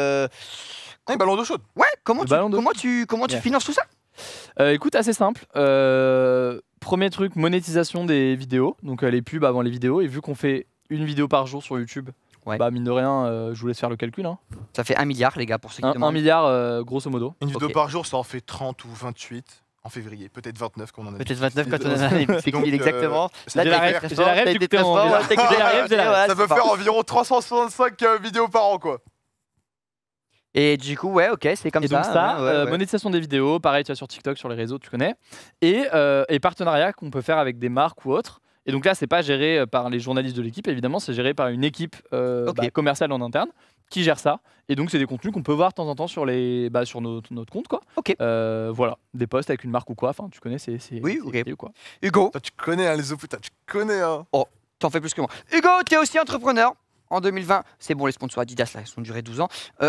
B: Un ballon d'eau chaude.
A: Ouais, comment
C: Le
A: tu,
C: ballon d'eau
A: comment tu
C: Yeah.
A: finances tout ça?
C: Écoute, assez simple. Premier truc, monétisation des vidéos. Donc les pubs avant les vidéos. Et vu qu'on fait une vidéo par jour sur YouTube,
A: Ouais.
C: bah mine de rien, je vous laisse faire le calcul. Hein.
A: Ça fait 1 milliard, les gars, pour ceux qui
C: 1
A: demandent.
C: milliard, grosso modo.
B: Une vidéo
A: Ok.
B: par jour, ça en fait 30 ou 28 en février. Peut-être 29 qu'on en a.
A: Peut-être 29 quand on
B: Donc,
A: a c'est qu'il exactement.
B: ça
C: J'ai
B: peut
C: la
B: faire-
C: ref, j'ai la ref,
A: t'as
C: du
A: été
C: coup, t'es
A: très
C: en-
A: fort, ouais, t'as
C: j'ai la ref, j'ai la ref.
B: Ça peut faire environ 365 vidéos par an, quoi.
A: Et du coup, ouais, ok, c'est comme
C: Et
A: ça.
C: donc ça,
A: ouais, ouais, ouais.
C: monétisation des vidéos, pareil, tu vois sur TikTok, sur les réseaux, tu connais. Et partenariat qu'on peut faire avec des marques ou autres. Et donc là, c'est pas géré par les journalistes de l'équipe, évidemment, c'est géré par une équipe
A: Ok.
C: commerciale en interne qui gère ça. Et donc, c'est des contenus qu'on peut voir de temps en temps sur, sur notre compte, quoi.
A: Ok.
C: Voilà, des posts avec une marque ou quoi. Enfin, tu connais, c'est
A: Oui,
C: c'est
A: ok.
C: écrit ou quoi.
A: Hugo,
B: Toi, tu connais, hein, les putain, tu connais, hein.
A: t'en fais plus que moi. Hugo, t'es aussi entrepreneur. En 2020, c'est bon, les sponsors Adidas, là, ils sont durés 12 ans.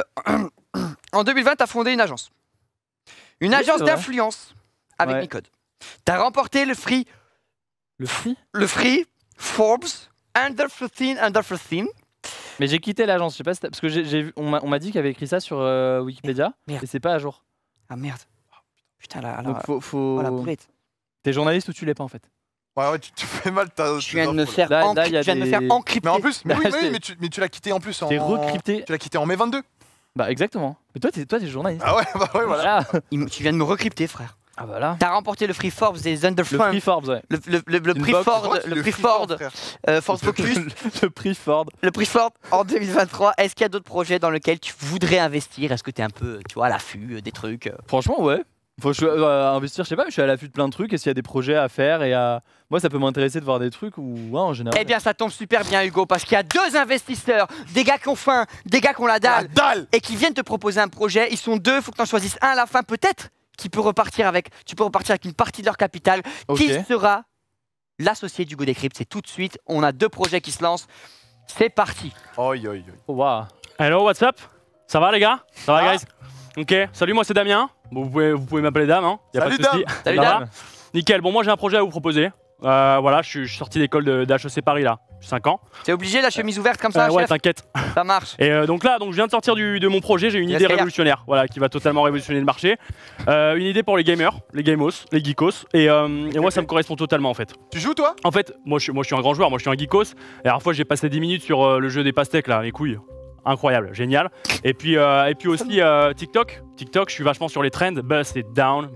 A: En 2020, t'as fondé une agence. Une
C: Oui,
A: agence
C: c'est vrai.
A: d'influence avec
C: Ouais.
A: Micode. T'as remporté le free
C: Le free.
A: Forbes Under 13.
C: Mais j'ai quitté l'agence, je sais pas si parce que on m'a dit qu'il y avait écrit ça sur Wikipédia,
A: Merde.
C: et c'est pas à jour.
A: Ah merde. Putain, là,
C: Donc faut...
A: la boulette.
C: T'es journaliste ou tu l'es pas en fait.
B: Ouais, tu fais mal ta.
A: Je viens de me faire,
C: Là, il y a
A: je viens de me
C: des-
A: faire encrypter.
B: Mais en plus, mais oui,
C: Là,
B: mais tu l'as quitté en plus en.
C: T'es recrypté.
B: Tu l'as quitté en mai 22.
C: Bah exactement. Mais toi t'es journaliste.
B: Ah ouais, bah ouais, voilà.
C: Voilà.
A: Tu viens de me recrypter, frère.
C: Ah voilà.
A: T'as remporté le Free Forbes des
C: Le
A: Underfund.
C: prix Forbes, ouais.
A: Le prix
C: box,
A: Ford, le prix Ford, Ford Focus,
C: Le prix Ford.
A: le prix Ford en 2023. Est-ce qu'il y a d'autres projets dans lesquels tu voudrais investir? Est-ce que tu es un peu, tu vois, à l'affût des trucs?
C: Franchement, ouais. Faut investir, je sais pas, mais je suis à l'affût de plein de trucs. Et s'il y a des projets à faire, moi, ça peut m'intéresser de voir des trucs ou en général.
A: Eh bien, ça tombe super bien, Hugo, parce qu'il y a deux investisseurs, des gars qui ont faim, des gars qui ont la dalle, et qui viennent te proposer un projet. Ils sont deux, il faut que tu en choisisses un à la fin, peut-être, tu peux repartir avec une partie de leur capital.
C: Ok.
A: Qui sera l'associé d'Hugo Décrypte? C'est tout de suite. On a deux projets qui se lancent. C'est parti.
B: Oi.
C: Oh, waouh.
H: Hello, what's up? Ça va les gars? Ça va guys? Ok, salut, moi c'est Damien. Bon, vous pouvez m'appeler Dame, hein. Y a
B: Salut,
H: pas de souci.
B: Dame.
A: Salut,
H: Ça
A: Dame.
H: va Nickel, bon moi j'ai un projet à vous proposer. Voilà, je suis sorti d'école d'HEC Paris là, j'ai 5 ans.
A: C'est obligé, la chemise ouverte comme ça,
H: Ouais,
A: chef?
H: t'inquiète.
A: Ça marche.
H: Et donc je viens de sortir de mon projet, j'ai une
A: Yes,
H: idée
A: Kaya.
H: révolutionnaire, voilà, qui va totalement révolutionner le marché. Une idée pour les gamers, les gamos, les geekos, et moi ça me correspond totalement en fait.
B: Tu joues toi?
H: En fait, moi je suis un grand joueur, moi je suis un geekos. La dernière fois j'ai passé 10 minutes sur le jeu des pastèques là, les couilles. Incroyable, génial. Et puis aussi TikTok, je suis vachement sur les trends, bust it down.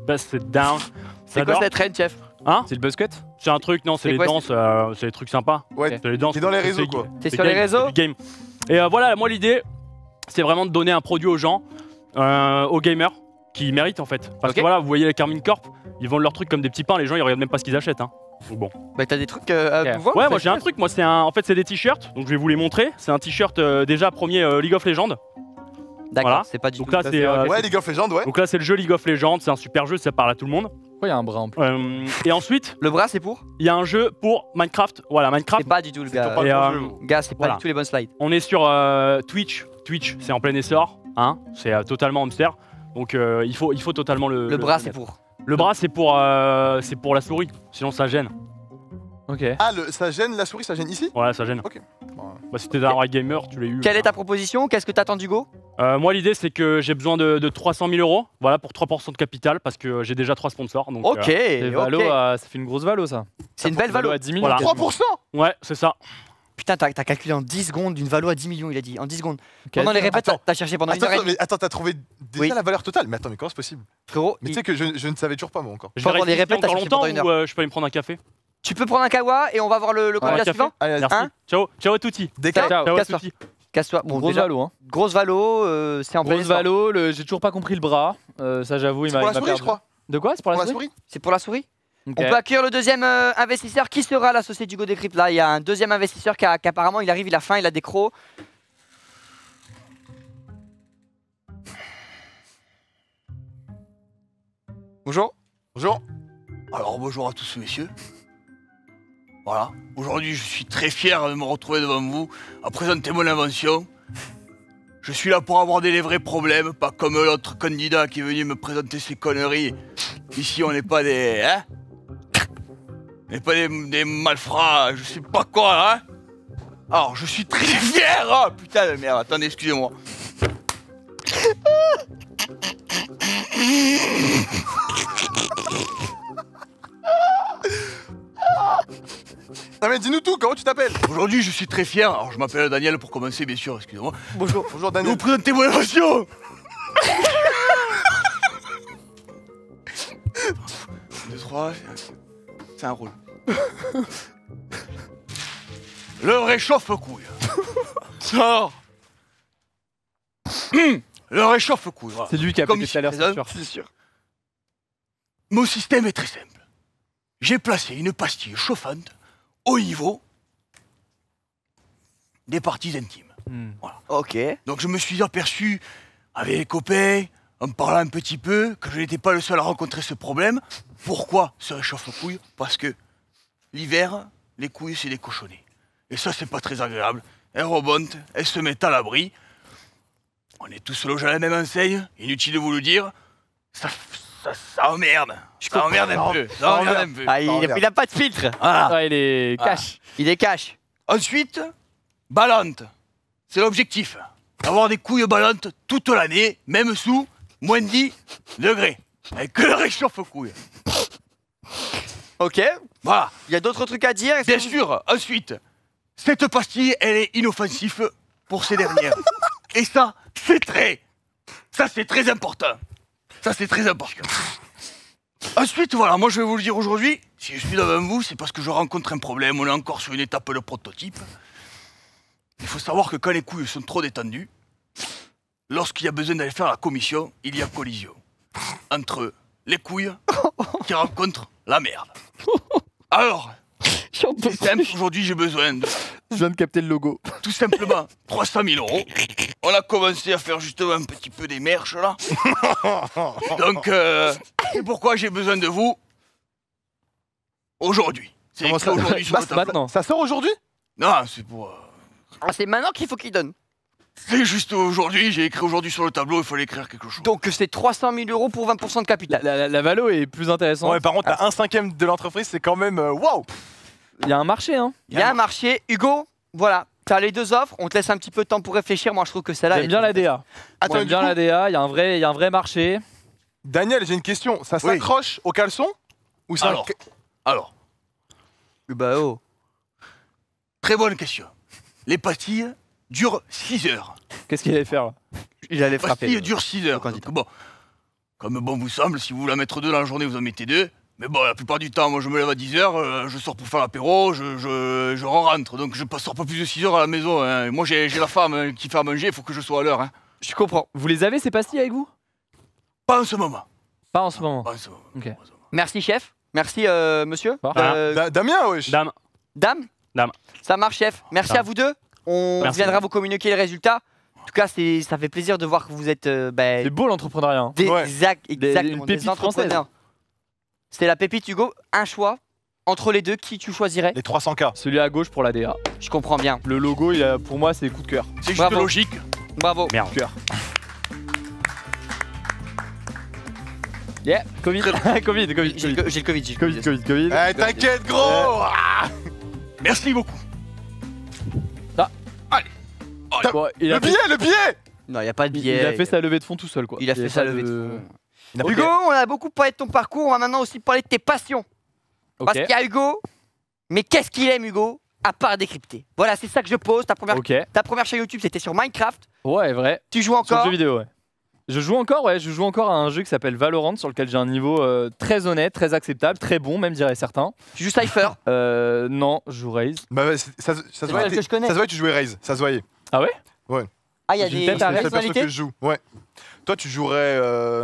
A: C'est quoi cette trend, chef?
H: Hein?
C: C'est le buzz cut?
H: C'est un truc, non, c'est
A: C'est
H: les
A: quoi,
H: danses, c'est des trucs sympas.
B: Ouais,
H: C'est les danses.
B: t'es dans les
H: c'est-
B: réseaux,
H: c'est-
B: quoi.
A: T'es
H: c'est
A: sur les
H: game,
A: réseaux?
H: c'est du game. Et voilà, moi l'idée, c'est vraiment de donner un produit aux gens, aux gamers, qui méritent en fait. Parce
A: Ok.
H: que voilà, vous voyez les Carmine Corp, ils vendent leurs trucs comme des petits pains, les gens ils regardent même pas ce qu'ils achètent. Hein. Donc bon.
A: Bah, t'as des trucs à
C: Ok.
A: nous voir?
H: Ouais, moi j'ai un truc, moi en fait c'est des t-shirts, donc je vais vous les montrer. C'est un t-shirt déjà premier League of Legends.
A: D'accord,
H: Voilà.
A: c'est pas du
H: Donc
A: tout.
H: là c'est
B: Ouais, League of Legends, ouais.
H: donc là c'est le jeu League of Legends, c'est un super jeu, ça parle à tout le monde.
C: Pourquoi il y a un bras en plus?
H: Et ensuite,
A: Le bras, c'est pour?
H: il y a un jeu pour Minecraft. Voilà, Minecraft.
A: C'est pas du tout le
B: Ton
A: gars.
B: pas
H: Et,
B: le bon
H: euh,
B: jeu, gros.
A: Gars, c'est pas
H: Voilà.
A: du tout les bonnes slides.
H: On est sur Twitch. Twitch, c'est en plein essor, hein. C'est totalement hamster. Donc il faut totalement
A: Le bras,
H: le
A: c'est
H: mettre.
A: pour.
H: Le bras, c'est pour la souris. Sinon, ça gêne.
C: Ok.
B: Ah, ça gêne la souris, ça gêne ici?
H: Voilà, ça gêne.
B: Ok.
H: Bah, si t'es un vrai gamer, tu l'as eu.
A: Quelle est ta proposition? Qu'est-ce que t'attends d'Hugo?
H: Moi, l'idée, c'est que j'ai besoin de 300 000 euros. Voilà, pour 3% de capital, parce que j'ai déjà 3 sponsors. Donc,
A: Ok,
C: Et valo,
A: ok.
C: Ça fait une grosse valo ça.
A: C'est une belle valo.
C: à 10 000.
H: Voilà.
C: quasiment.
B: 3%?
H: ouais, c'est ça.
A: Putain, t'as calculé en 10 secondes une valo à 10 millions, il a dit. En 10 secondes.
C: Quasi.
A: Pendant les répètes,
B: Attends.
A: t'as cherché pendant une heure et
B: Attends,
A: demie.
B: mais attends, t'as trouvé déjà
A: Oui.
B: la valeur totale? Mais attends, mais comment c'est possible?
A: Frérot,
B: Mais tu sais que je ne savais toujours pas, moi, encore.
H: Je
A: Pendant les
H: résister
A: répètes, t'as
H: encore
A: cherché
H: longtemps
A: pendant une
H: ou je peux aller me prendre un café?
A: tu peux prendre un kawa et on va voir le candidat
H: café.
A: suivant?
B: Allez, vas-y.
H: Merci.
A: Hein
H: Ciao, ciao à tutti.
B: Décale.
C: Ciao.
H: Ciao à
A: casse-toi.
H: tutti.
A: Casse-toi. Bon,
C: Grosse
A: déjà,
C: valo, hein.
A: grosse valo, c'est en plein
C: Grosse
A: essor.
C: valo, j'ai toujours pas compris le bras. Ça, j'avoue, il
B: C'est
C: m'a
B: pour la
C: il m'a
B: souris, je
C: perdu.
B: crois.
C: De quoi? C'est pour
B: Pour
C: la
B: la
C: souris?
B: souris?
A: C'est pour la souris?
C: Ok.
A: On peut accueillir le deuxième investisseur. Qui sera l'associé d'Hugo Décrypte? Là, il y a un deuxième investisseur qui apparemment il arrive, il a faim, il a des crocs. Bonjour.
B: Bonjour.
F: Alors bonjour à tous messieurs. Voilà, aujourd'hui je suis très fier de me retrouver devant vous à présenter mon invention. Je suis là pour aborder les vrais problèmes, pas comme l'autre candidat qui est venu me présenter ses conneries. Ici on n'est pas des... Hein? On n'est pas des malfrats, je sais pas quoi, hein? Alors je suis très fier. Oh putain de merde, attendez, excusez-moi.
B: Ah, mais dis-nous tout, comment tu t'appelles?
F: Aujourd'hui je suis très fier, alors je m'appelle Daniel pour commencer bien sûr, excusez-moi.
B: Bonjour. Bonjour,
F: Je vais
B: Daniel.
F: vous présenter mon invention. Deux, trois, c'est un rôle. Le réchauffe-couille. Ça. Le réchauffe-couille, voilà.
C: C'est lui qui a
F: Comme
C: pété
F: ici
C: tout à l'heure, c'est
F: présent.
C: sûr.
F: C'est sûr. Mon système est très simple. J'ai placé une pastille chauffante au niveau des parties intimes.
A: Ok.
F: Donc je me suis aperçu avec les copains, en me parlant un petit peu, que je n'étais pas le seul à rencontrer ce problème. Pourquoi ce réchauffe-couilles? Parce que l'hiver, les couilles, c'est des cochonnets. Et ça, c'est pas très agréable. Elles remontent, elles se mettent à l'abri. On est tous logés à la même enseigne, inutile de vous le dire. Ça emmerde. Ça emmerde un peu. Ça emmerde un peu.
A: Ah, il a pas de filtre.
F: Voilà.
C: Ah, il est cash.
A: Il est cash.
F: Ensuite, ballante. C'est l'objectif. Avoir des couilles ballantes toute l'année, même sous moins 10 degrés. Avec que le réchauffe-couilles.
A: Ok.
F: Voilà.
A: Il y a d'autres trucs à dire? Est-ce
F: Bien
A: que vous-
F: sûr. Ensuite, cette pastille, elle est inoffensive pour ces dernières. Et ça, c'est très important. Ça, c'est très important. Ensuite, voilà, moi je vais vous le dire aujourd'hui, si je suis devant vous, c'est parce que je rencontre un problème, on est encore sur une étape de prototype. Il faut savoir que quand les couilles sont trop détendues, lorsqu'il y a besoin d'aller faire la commission, il y a collision. Entre les couilles qui rencontrent la merde. Alors, c'est simple, aujourd'hui j'ai besoin de...
C: Je viens de capter le logo.
F: Tout simplement, 300 000 €. On a commencé à faire justement un petit peu des merches là. Donc, c'est pourquoi j'ai besoin de vous aujourd'hui. C'est
B: Comment
F: écrit
B: ça
F: aujourd'hui sur le tableau.
C: Maintenant.
B: Ça sort aujourd'hui?
F: Non, c'est pour...
A: Ah, c'est maintenant qu'il faut qu'il donne.
F: C'est juste aujourd'hui, j'ai écrit aujourd'hui sur le tableau, il fallait écrire quelque chose.
A: Donc c'est 300 000 € pour 20% de capital.
C: La valo est plus intéressante.
B: Ouais, par contre, t'as 1/5 de l'entreprise, c'est quand même. Waouh!
C: Il y a un marché, hein.
A: Il y a un marché. Hugo, voilà. T'as les deux offres, on te laisse un petit peu de temps pour réfléchir. Moi je trouve que celle-là.
C: J'aime bien la DA.
B: Attends,
C: J'aime
B: du
C: bien
B: coup,
C: la DA, il y a un vrai marché.
B: Daniel, j'ai une question. Ça s'accroche au caleçon? Ou ça.
F: Alors,
A: Bah oh.
F: très bonne question. Les pastilles durent 6 heures.
C: Qu'est-ce qu'il allait faire là?
A: Il allait
F: Les pastilles
A: frapper.
F: durent 6 heures. Donc, bon, comme bon vous semble, si vous voulez en mettre 2 dans la journée, vous en mettez 2. Mais bon, la plupart du temps, moi je me lève à 10 heures, je sors pour faire l'apéro, je rentre. Donc je sors pas plus de 6 heures à la maison. Hein. Moi j'ai la femme qui fait à manger, il faut que je sois à l'heure. Hein.
A: Je comprends.
C: Vous les avez ces pastilles avec vous?
F: Pas en ce moment.
C: Pas en ce moment.
F: Pas en ce moment.
C: Ok.
A: Merci chef. Merci monsieur.
B: Damien, wesh.
A: Dame. Ça marche chef. Merci à vous deux. On
C: Merci.
A: viendra vous communiquer les résultats. En tout cas, ça fait plaisir de voir que vous êtes
C: C'est beau l'entrepreneuriat. Hein.
A: exactement,
C: une pépite
A: des entrepreneurs. C'était la pépite Hugo. Un choix entre les deux, qui tu choisirais?
B: Les 300K.
C: Celui à gauche pour la DA.
A: Je comprends bien.
C: Le logo, pour moi, c'est coup de cœur.
F: C'est juste
A: Bravo.
F: logique.
A: Bravo.
H: Merde.
C: Cœur. Yeah, Covid. Covid.
A: J'ai le Covid.
C: Covid.
B: Eh, t'inquiète, gros!
F: Merci beaucoup.
C: Bon, il a
B: Le billet!
A: Non, il n'y a pas de
C: il
A: biais.
C: a fait sa levée de fonds tout seul, quoi.
A: Il a fait
C: y
A: sa
C: pas
A: levée de fonds.
B: Il n'a pas
A: Hugo, on a beaucoup parlé de ton parcours. On va maintenant aussi parler de tes passions.
C: Ok.
A: Parce qu'il y a Hugo. Mais qu'est-ce qu'il aime, Hugo, à part décrypter? Voilà, c'est ça que je pose. Ta première chaîne YouTube, c'était sur Minecraft.
C: Ouais, vrai.
A: Tu joues
C: Sur
A: encore?
C: le jeu vidéo, ouais. Je joue encore à un jeu qui s'appelle Valorant, sur lequel j'ai un niveau très honnête, très acceptable, très bon, même diraient certains.
A: Tu joues Cypher?
C: Non, je joue Raze.
B: Bah, ouais, ça se
A: Ouais,
B: voyait.
A: que je connais.
B: Ça se voyait, tu jouais Raze. Ça se voyait.
C: Ah ouais?
A: Ah, il y a
C: J'ai
A: des
C: une tête à
B: C'est le perso
A: personnalités?
B: que je joue. Ouais. Toi, tu jouerais.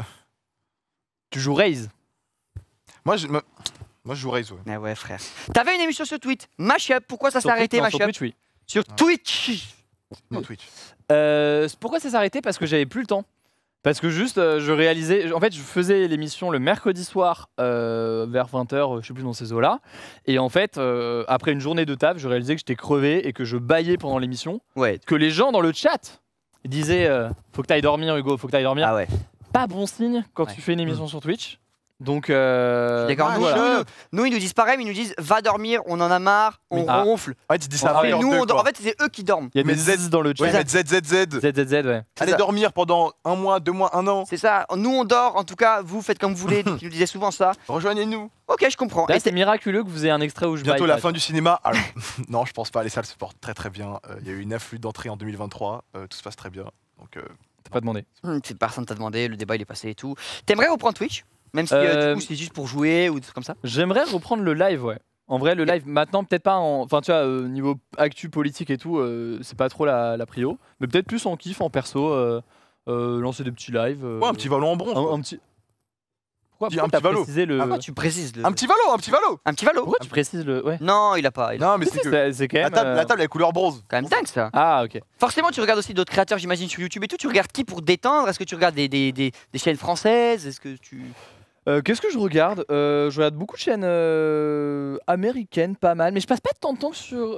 C: Tu joues Raze?
B: Moi, je joue Raze, ouais.
A: Ah ouais, frère. T'avais une émission sur Twitch, Mashup. Pourquoi ça s'est
C: Sur
A: arrêté,
C: Twitch, non, sur
A: Mashup?
C: Twitch, oui.
A: Sur Twitch.
B: Non, Twitch.
C: Pourquoi ça s'est arrêté? Parce que j'avais plus le temps. Parce que juste, je réalisais. En fait, je faisais l'émission le mercredi soir vers 20h, je sais plus dans ces eaux-là. Et en fait, après une journée de taf, je réalisais que j'étais crevé et que je baillais pendant l'émission.
A: Ouais.
C: Que les gens dans le chat disaient faut que t'ailles dormir, Hugo, faut que t'ailles dormir.
A: Ah ouais.
C: Pas bon signe quand
A: Ouais.
C: tu fais une émission sur Twitch. Donc,
A: D'accord.
C: donc
A: Nous,
C: voilà.
A: nous, ils nous disent pareil, mais ils nous disent va dormir, on en a marre, on
C: Ah.
A: ronfle.
B: Ouais, tu dis ça
C: Ah,
B: à
A: Mais
B: 20h02,
A: nous, on dort.
B: quoi.
A: En fait, c'est eux qui dorment.
C: Il y a
B: Mais
C: des Z dans le chat.
B: Ouais, mais ZZZ.
C: ZZZ, ouais.
B: Allez
A: ça.
B: dormir pendant 1 mois, 2 mois, 1 an.
A: C'est ça. Nous, on dort. En tout cas, vous faites comme vous voulez. Ils nous disaient souvent ça.
B: Rejoignez-nous.
A: Ok, je comprends.
C: Là,
A: Et
C: c'est miraculeux que vous ayez un extrait où je
B: Bientôt
C: baille
B: la
C: pas.
B: fin du cinéma. Alors, non, je pense pas. Les salles se portent très très bien. Il y a eu une afflux d'entrées en 2023. Tout se passe très bien. Donc,
C: T'as pas demandé.
A: C'est personne t'a demandé, le débat il est passé et tout. T'aimerais reprendre Twitch? Même si du coup c'est juste pour jouer ou des trucs comme ça?
C: J'aimerais reprendre le live, ouais. En vrai, le live, maintenant, peut-être pas en. Enfin, tu vois, niveau actu politique et tout, c'est pas trop la prio. Mais peut-être plus en kiff, en perso, lancer des petits lives.
B: ouais, un petit valo en bronze.
C: Un petit. Pourquoi,
B: Dis
C: pourquoi
B: un
C: t'as
B: petit valo.
C: précisé le.
A: Pourquoi tu précises le...
B: Un petit valo, un petit valo.
A: Un petit valo?
C: Pourquoi tu précises le. Ouais.
A: Non, il a pas.
B: Non, mais c'est que
C: C'est quand
B: la
C: même.
B: table est couleur bronze.
A: Quand même dingue ça.
C: Ah, ok.
A: Forcément, tu regardes aussi d'autres créateurs, j'imagine, sur YouTube et tout. Tu regardes qui pour te détendre? Est-ce que tu regardes des chaînes françaises? Est-ce que tu.
C: Qu'est-ce que je regarde? Je regarde beaucoup de chaînes américaines, pas mal. Mais je passe pas tant de temps sur.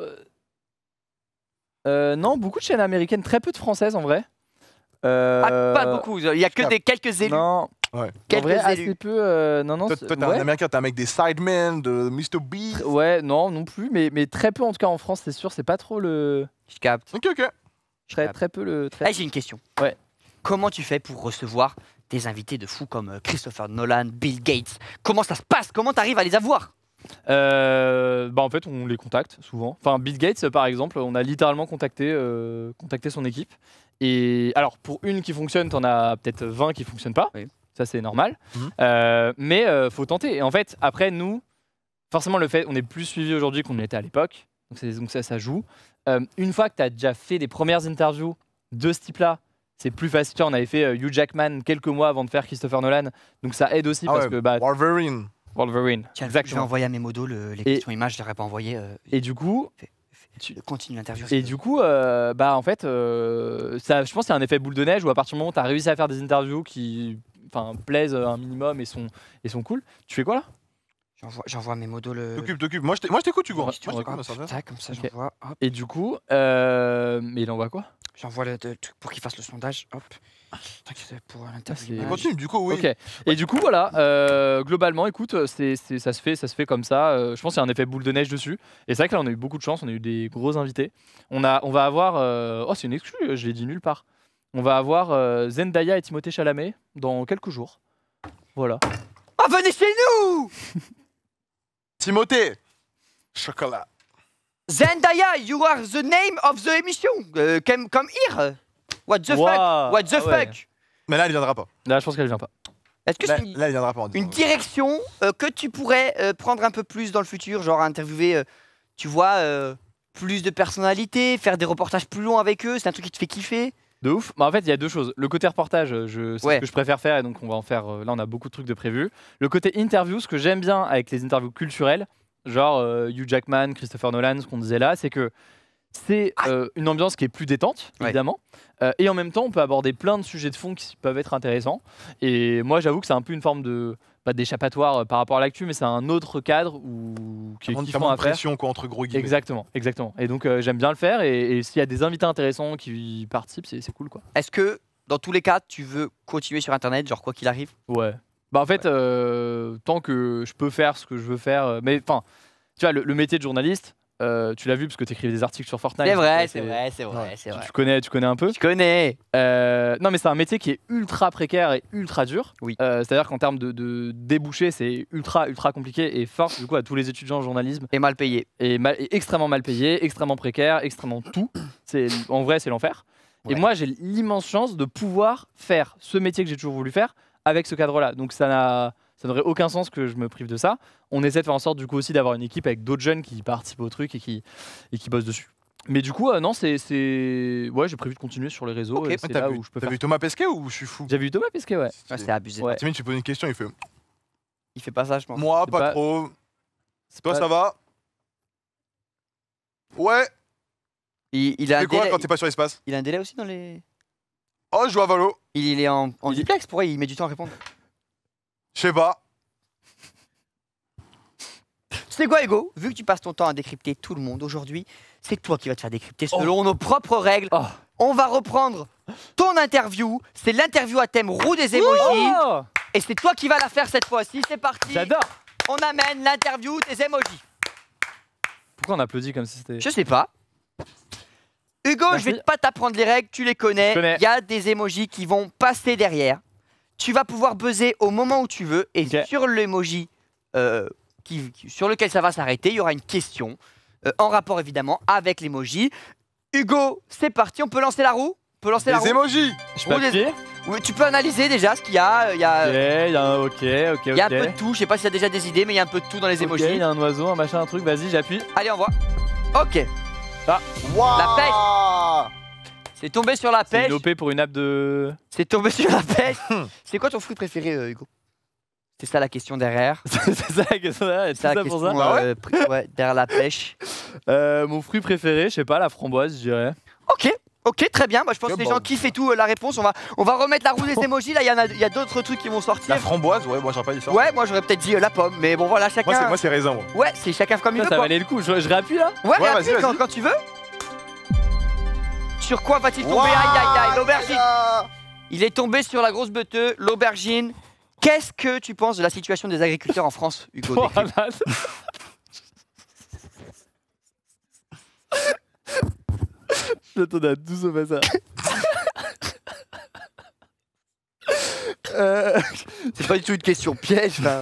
C: Non, beaucoup de chaînes américaines, très peu de françaises en vrai.
A: Pas beaucoup. Il y a que des quelques élus.
C: Non.
B: Ouais.
C: En
A: Quelques
C: vrai, assez
A: élus.
C: peu. Non, non.
B: Toi,
C: c'est-
B: t'es un
C: ouais.
B: américain, t'es un mec des Sidemen, de Mr. Beast.
C: Ouais, non plus, mais très peu en tout cas en France, c'est sûr, c'est pas trop le.
A: Je capte.
B: Ok, ok.
C: Très peu le.
A: Ah, j'ai une question.
C: Ouais.
A: Comment tu fais pour recevoir des invités de fous comme Christopher Nolan, Bill Gates? Comment ça se passe? Comment t'arrives à les avoir?
C: Bah en fait, on les contacte souvent. Enfin, Bill Gates, par exemple, on a littéralement contacté son équipe. Et alors, pour une qui fonctionne, t'en as peut-être 20 qui fonctionnent pas.
A: Oui.
C: ça c'est normal.
B: Mhm.
C: Mais faut tenter. Et en fait, après, nous, forcément, le fait, on est plus suivi aujourd'hui qu'on l'était à l'époque. Donc ça joue. Une fois que tu as déjà fait des premières interviews de ce type-là, c'est plus facile. Tu vois, on avait fait Hugh Jackman quelques mois avant de faire Christopher Nolan. Donc ça aide aussi parce que... Bah,
B: Wolverine.
C: Wolverine.
A: Tiens, je vais
C: Exactement.
A: envoyer à mes modos les questions images, je ne leur ai pas envoyé.
C: Et du coup...
A: Continue l'interview.
C: Et du coup, bah en fait, ça, je pense qu'il y a un effet boule de neige où à partir du moment où tu as réussi à faire des interviews qui plaisent un minimum et sont cool, tu fais quoi là?
A: J'envoie à mes modos le...
B: T'occupe. Moi, je t'écoute, Hugo.
C: Ouais,
B: Moi, je t'écoute, ça va.
A: Tac, comme ça,
C: Ok.
A: j'envoie. Hop.
C: Et du coup, mais il envoie quoi?
A: J'envoie le truc pour qu'il fasse le sondage. Hop. T'inquiète pour l'interview.
C: c'est-
B: Continue, du coup, oui.
C: Ok. Et du coup, voilà, globalement, écoute, ça se fait comme ça. Je pense qu'il y a un effet boule de neige dessus. Et c'est vrai que là, on a eu beaucoup de chance, on a eu des gros invités. On va avoir... oh, c'est une exclue, je l'ai dit nulle part. On va avoir Zendaya et Timothée Chalamet dans quelques jours. Voilà.
A: Ah, venez chez nous!
B: Timothée. Chocolat.
A: Zendaya, you are the name of the émission. Come here. What the
C: Wow.
A: fuck? What the
C: Ah ouais.
A: fuck?
B: Mais là, il viendra pas.
C: Là, je pense qu'elle vient pas.
A: Est-ce que
B: Là,
A: c'est
B: il viendra pas.
A: une direction que tu pourrais prendre un peu plus dans le futur, genre interviewer, tu vois, plus de personnalités, faire des reportages plus longs avec eux, c'est un truc qui te fait kiffer?
C: De ouf. Bah, en fait, il y a deux choses. Le côté reportage, c'est
A: Ouais.
C: ce que je préfère faire, et donc on va en faire. Là, on a beaucoup de trucs de prévus. Le côté interview, ce que j'aime bien avec les interviews culturelles, genre Hugh Jackman, Christopher Nolan, ce qu'on disait là, c'est que c'est une ambiance qui est plus détente,
A: Ouais.
C: évidemment. Et en même temps, on peut aborder plein de sujets de fond qui peuvent être intéressants. Et moi, j'avoue que c'est un peu une forme de. Pas d'échappatoire par rapport à l'actu, mais c'est un autre cadre qui est
B: T'as
C: kiffant
B: moins
C: à
B: de
C: faire.
B: pression, quoi, entre gros guillemets.
C: Exactement, exactement. Et donc j'aime bien le faire. Et s'il y a des invités intéressants qui participent, c'est cool, quoi.
A: Est-ce que, dans tous les cas, tu veux continuer sur Internet, genre quoi qu'il arrive?
C: Ouais. Bah en fait, tant que je peux faire ce que je veux faire, mais enfin, tu vois, le métier de journaliste, tu l'as vu parce que tu écrivais des articles sur Fortnite.
A: C'est vrai,
C: donc,
A: c'est vrai, c'est vrai, c'est vrai.
C: Tu connais un peu.
A: Je connais.
C: Non, mais c'est un métier qui est ultra précaire et ultra dur.
A: Oui.
C: C'est-à-dire qu'en termes de débouchés, c'est ultra compliqué et force du coup à tous les étudiants en journalisme.
A: Et mal payé.
C: Et extrêmement mal payé, extrêmement précaire, extrêmement tout. En vrai, c'est l'enfer. Et
A: Ouais.
C: moi, j'ai l'immense chance de pouvoir faire ce métier que j'ai toujours voulu faire avec ce cadre-là. Donc ça n'aurait aucun sens que je me prive de ça. On essaie de faire en sorte du coup aussi d'avoir une équipe avec d'autres jeunes qui participent au truc et qui bossent dessus. Mais du coup, non, ouais, j'ai prévu de continuer sur les réseaux.
B: Ok,
C: et c'est
B: t'as
C: là
B: vu,
C: où je peux
B: t'as
C: faire.
B: vu Thomas Pesquet ou je suis fou?
C: J'ai vu Thomas Pesquet, ouais.
A: Ouais, c'est abusé.
C: Ouais.
B: Timine, tu poses une question, il fait.
A: Il fait pas ça, je pense.
B: Moi,
C: C'est
B: pas
C: pas-
B: trop.
C: C'est
B: Toi,
C: pas-
B: ça va? Ouais.
A: Il a un
B: C'est quoi
A: délai,
B: quand t'es pas sur l'espace?
A: il a un délai aussi dans les...
B: Oh, je joue à Valo.
A: Il est en duplex, pourquoi il met du temps à répondre?
B: Je sais pas.
A: Tu sais quoi, Hugo? Vu que tu passes ton temps à décrypter tout le monde aujourd'hui, c'est toi qui vas te faire décrypter selon nos propres règles.
C: Oh.
A: On va reprendre ton interview. C'est l'interview à thème roue des emojis.
C: Oh,
A: Et c'est toi qui vas la faire cette fois-ci. C'est parti.
C: j'adore.
A: On amène l'interview des emojis.
C: Pourquoi on applaudit comme si c'était.
A: Je sais pas. Hugo,
C: Merci.
A: je vais pas t'apprendre les règles, tu les connais.
C: Je connais.
A: Il y a des emojis qui vont passer derrière. Tu vas pouvoir buzzer au moment où tu veux. Et
C: Ok.
A: sur l'emoji sur lequel ça va s'arrêter, il y aura une question en rapport évidemment avec l'emoji. Hugo, c'est parti, on peut lancer la roue? On peut lancer la
B: Les
A: roue?
B: emojis.
C: Je peux appuyer.
A: Oui, tu peux analyser déjà ce qu'il y a. Il y a,
C: Ok, il y a un ok.
A: il y a un peu de tout. Je sais pas si tu as déjà des idées, mais il y a un peu de tout dans les
C: Ok,
A: emojis.
C: il y a un oiseau, un machin, un truc. Vas-y, j'appuie.
A: Allez, on voit. Ok,
B: Waouh.
A: La pêche. c'est tombé sur la
C: C'est
A: pêche.
C: une OP pour une app de.
A: C'est tombé sur la pêche. C'est quoi ton fruit préféré, Hugo? C'est ça la question derrière.
C: c'est ça la question.
A: C'est ça la
C: pour
A: question
C: ça.
A: ouais, derrière la pêche.
C: Mon fruit préféré, je sais pas, la framboise, je dirais.
A: Ok, très bien. Bah, je pense
B: Ok,
A: que les
B: bon.
A: gens kiffent et tout la réponse. On va remettre la roue des emojis. Là, il y a d'autres trucs qui vont sortir.
B: La framboise, ouais, moi j'aurais pas dit ça.
A: Ouais, moi j'aurais peut-être dit la pomme, mais bon voilà, chacun.
B: Moi c'est raisin, moi.
A: Ouais, c'est chacun comme il
C: Ça,
A: veut.
C: ça
A: Quoi.
C: valait le coup. Je réappuie là.
A: Ouais,
B: Ouais,
A: réappuie
B: vas-y, vas-y.
A: quand tu veux. Sur quoi va-t-il tomber? Aïe aïe aïe, l'aubergine. Il est tombé sur la grosse beuteuse, l'aubergine. Qu'est-ce que tu penses de la situation des agriculteurs en France, Hugo?
C: Oh,
A: Décris.
C: là, je m'attendais à 12 au bazar.
A: C'est pas du tout une question piège. Là.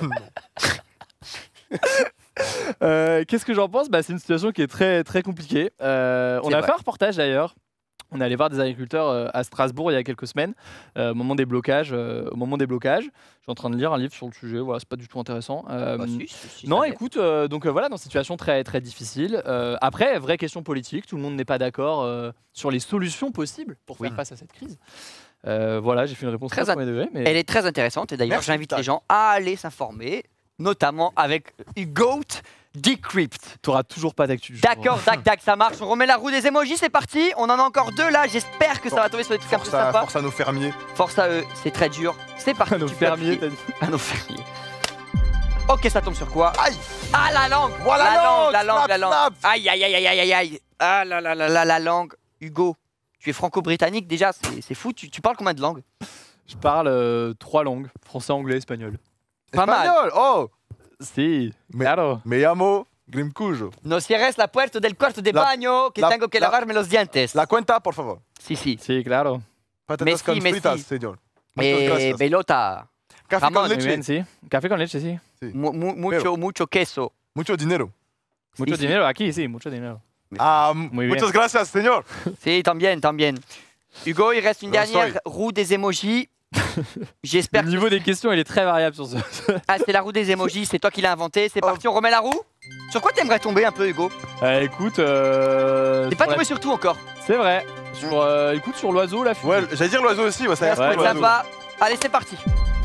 C: Qu'est-ce que j'en pense? Bah, c'est une situation qui est très compliquée. On a
A: vrai.
C: fait un reportage d'ailleurs On est allé voir des agriculteurs à Strasbourg il y a quelques semaines, au moment des blocages. Je suis en train de lire un livre sur le sujet. Voilà, c'est pas du tout intéressant. Non,
A: ça l'est.
C: écoute, donc voilà, dans une situation très très difficile. Après, vraie question politique. Tout le monde n'est pas d'accord sur les solutions possibles pour faire face à cette crise. Voilà, j'ai fait une réponse
A: Très
C: très premier degré. Mais...
A: Elle est très intéressante et d'ailleurs
B: Merci,
A: j'invite
B: Tac.
A: les gens à aller s'informer, notamment avec Goat Decrypt.
C: tu n'auras toujours pas d'actu. du jour.
A: D'accord, tac, ça marche. On remet la roue des emojis, c'est parti. On en a encore 2 là. J'espère que ça va tomber sur des trucs un peu sympas.
B: Force à nos fermiers.
A: Force à eux, c'est très dur. C'est parti.
C: À nos
A: tu peux
C: fermiers,
A: appuyer.
C: t'as dit.
A: À nos fermiers. Ok, ça tombe sur quoi?
B: Aïe.
A: Ah, la langue.
B: Voilà
A: la langue.
B: snap.
A: Aïe. Ah la langue. Hugo, tu es franco-britannique déjà, c'est fou. Tu parles combien de langues?
C: Je parle 3 langues, français, anglais, espagnol.
A: Pas mal.
B: Espagnol. Oh.
C: Si,
B: Mais-
C: claro.
B: Me llamo Grimcujo.
A: No cierres la puerta del cuarto de
B: La-
A: baño, que
B: la-
A: tengo que
B: la-
A: lavarme los dientes.
B: La cuenta, por favor.
A: Si.
C: Si, claro.
B: Patatas
A: Messi,
B: con fritas,
A: Messi.
B: señor. Muchas gracias.
A: Pelota.
B: Café con
A: Ramón,
C: Muy
B: leche.
C: bien, sí. Café con leche, sí.
A: Mucho queso.
B: Mucho dinero.
C: Mucho
A: Sí.
C: dinero aquí, sí, mucho dinero.
B: Ah,
C: Muy bien.
B: muchas gracias, señor.
A: Si, también. Hugo, il reste une
B: Bonsoir.
A: dernière roue des emojis.
C: Le
A: J'espère que...
C: niveau des questions, il est très variable sur ce.
A: Ah, c'est la roue des emojis, c'est toi qui l'as inventé. C'est parti, on remet la roue. Sur quoi t'aimerais tomber un peu, Hugo?
C: Écoute,
A: T'es pas
C: sur la-
A: tombé sur tout encore.
C: C'est vrai. Écoute, sur l'oiseau, la fumée.
B: Ouais, j'allais dire l'oiseau aussi, ouais, ça a l'air
C: Ouais,
B: cool,
C: ouais.
B: l'oiseau.
A: Sympa. Allez, c'est parti.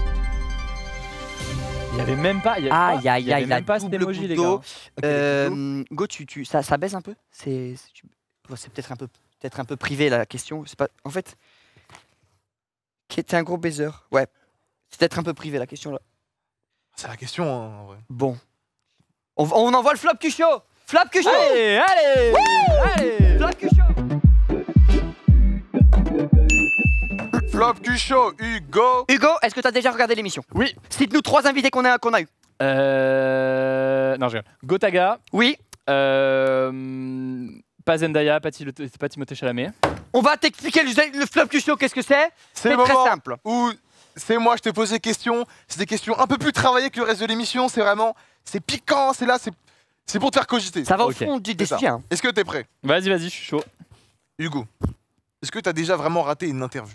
C: Il y avait même pas. Il y
A: Aïe,
C: avait
A: aïe,
C: même pas cet
A: double
C: emoji, les
A: couteau.
C: gars.
A: Hugo, ça baise un peu. C'est peut-être un peu privé la question. C'est pas. En fait, t'es un gros baiser. Ouais. C'est peut-être un peu privé la question là.
B: C'est la question, hein, en vrai.
A: Bon. On envoie le flop Cucho. Flop Cucho.
C: Allez.
A: Flop Cucho.
B: Flop Cucho, Hugo.
A: Hugo, est-ce que t'as déjà regardé l'émission?
C: Oui.
A: Cite-nous 3 invités qu'on a eu.
C: Non, je rigole. Gotaga.
A: Oui.
C: Pas Zendaya, pas Timothée Chalamet.
A: On va t'expliquer le flop Cucho, qu'est-ce que c'est?
B: C'est
A: C'est
B: le
A: très
B: moment
A: simple.
B: où c'est moi, je te pose des questions. C'est des questions un peu plus travaillées que le reste de l'émission. C'est vraiment, c'est piquant. C'est là, c'est pour te faire cogiter.
A: Ça va
C: Ok.
A: au fond des
B: C'est ça.
A: sujets. Hein.
B: Est-ce que t'es prêt,
C: Vas-y, je suis chaud.
B: Hugo? Est-ce que t'as déjà vraiment raté une interview?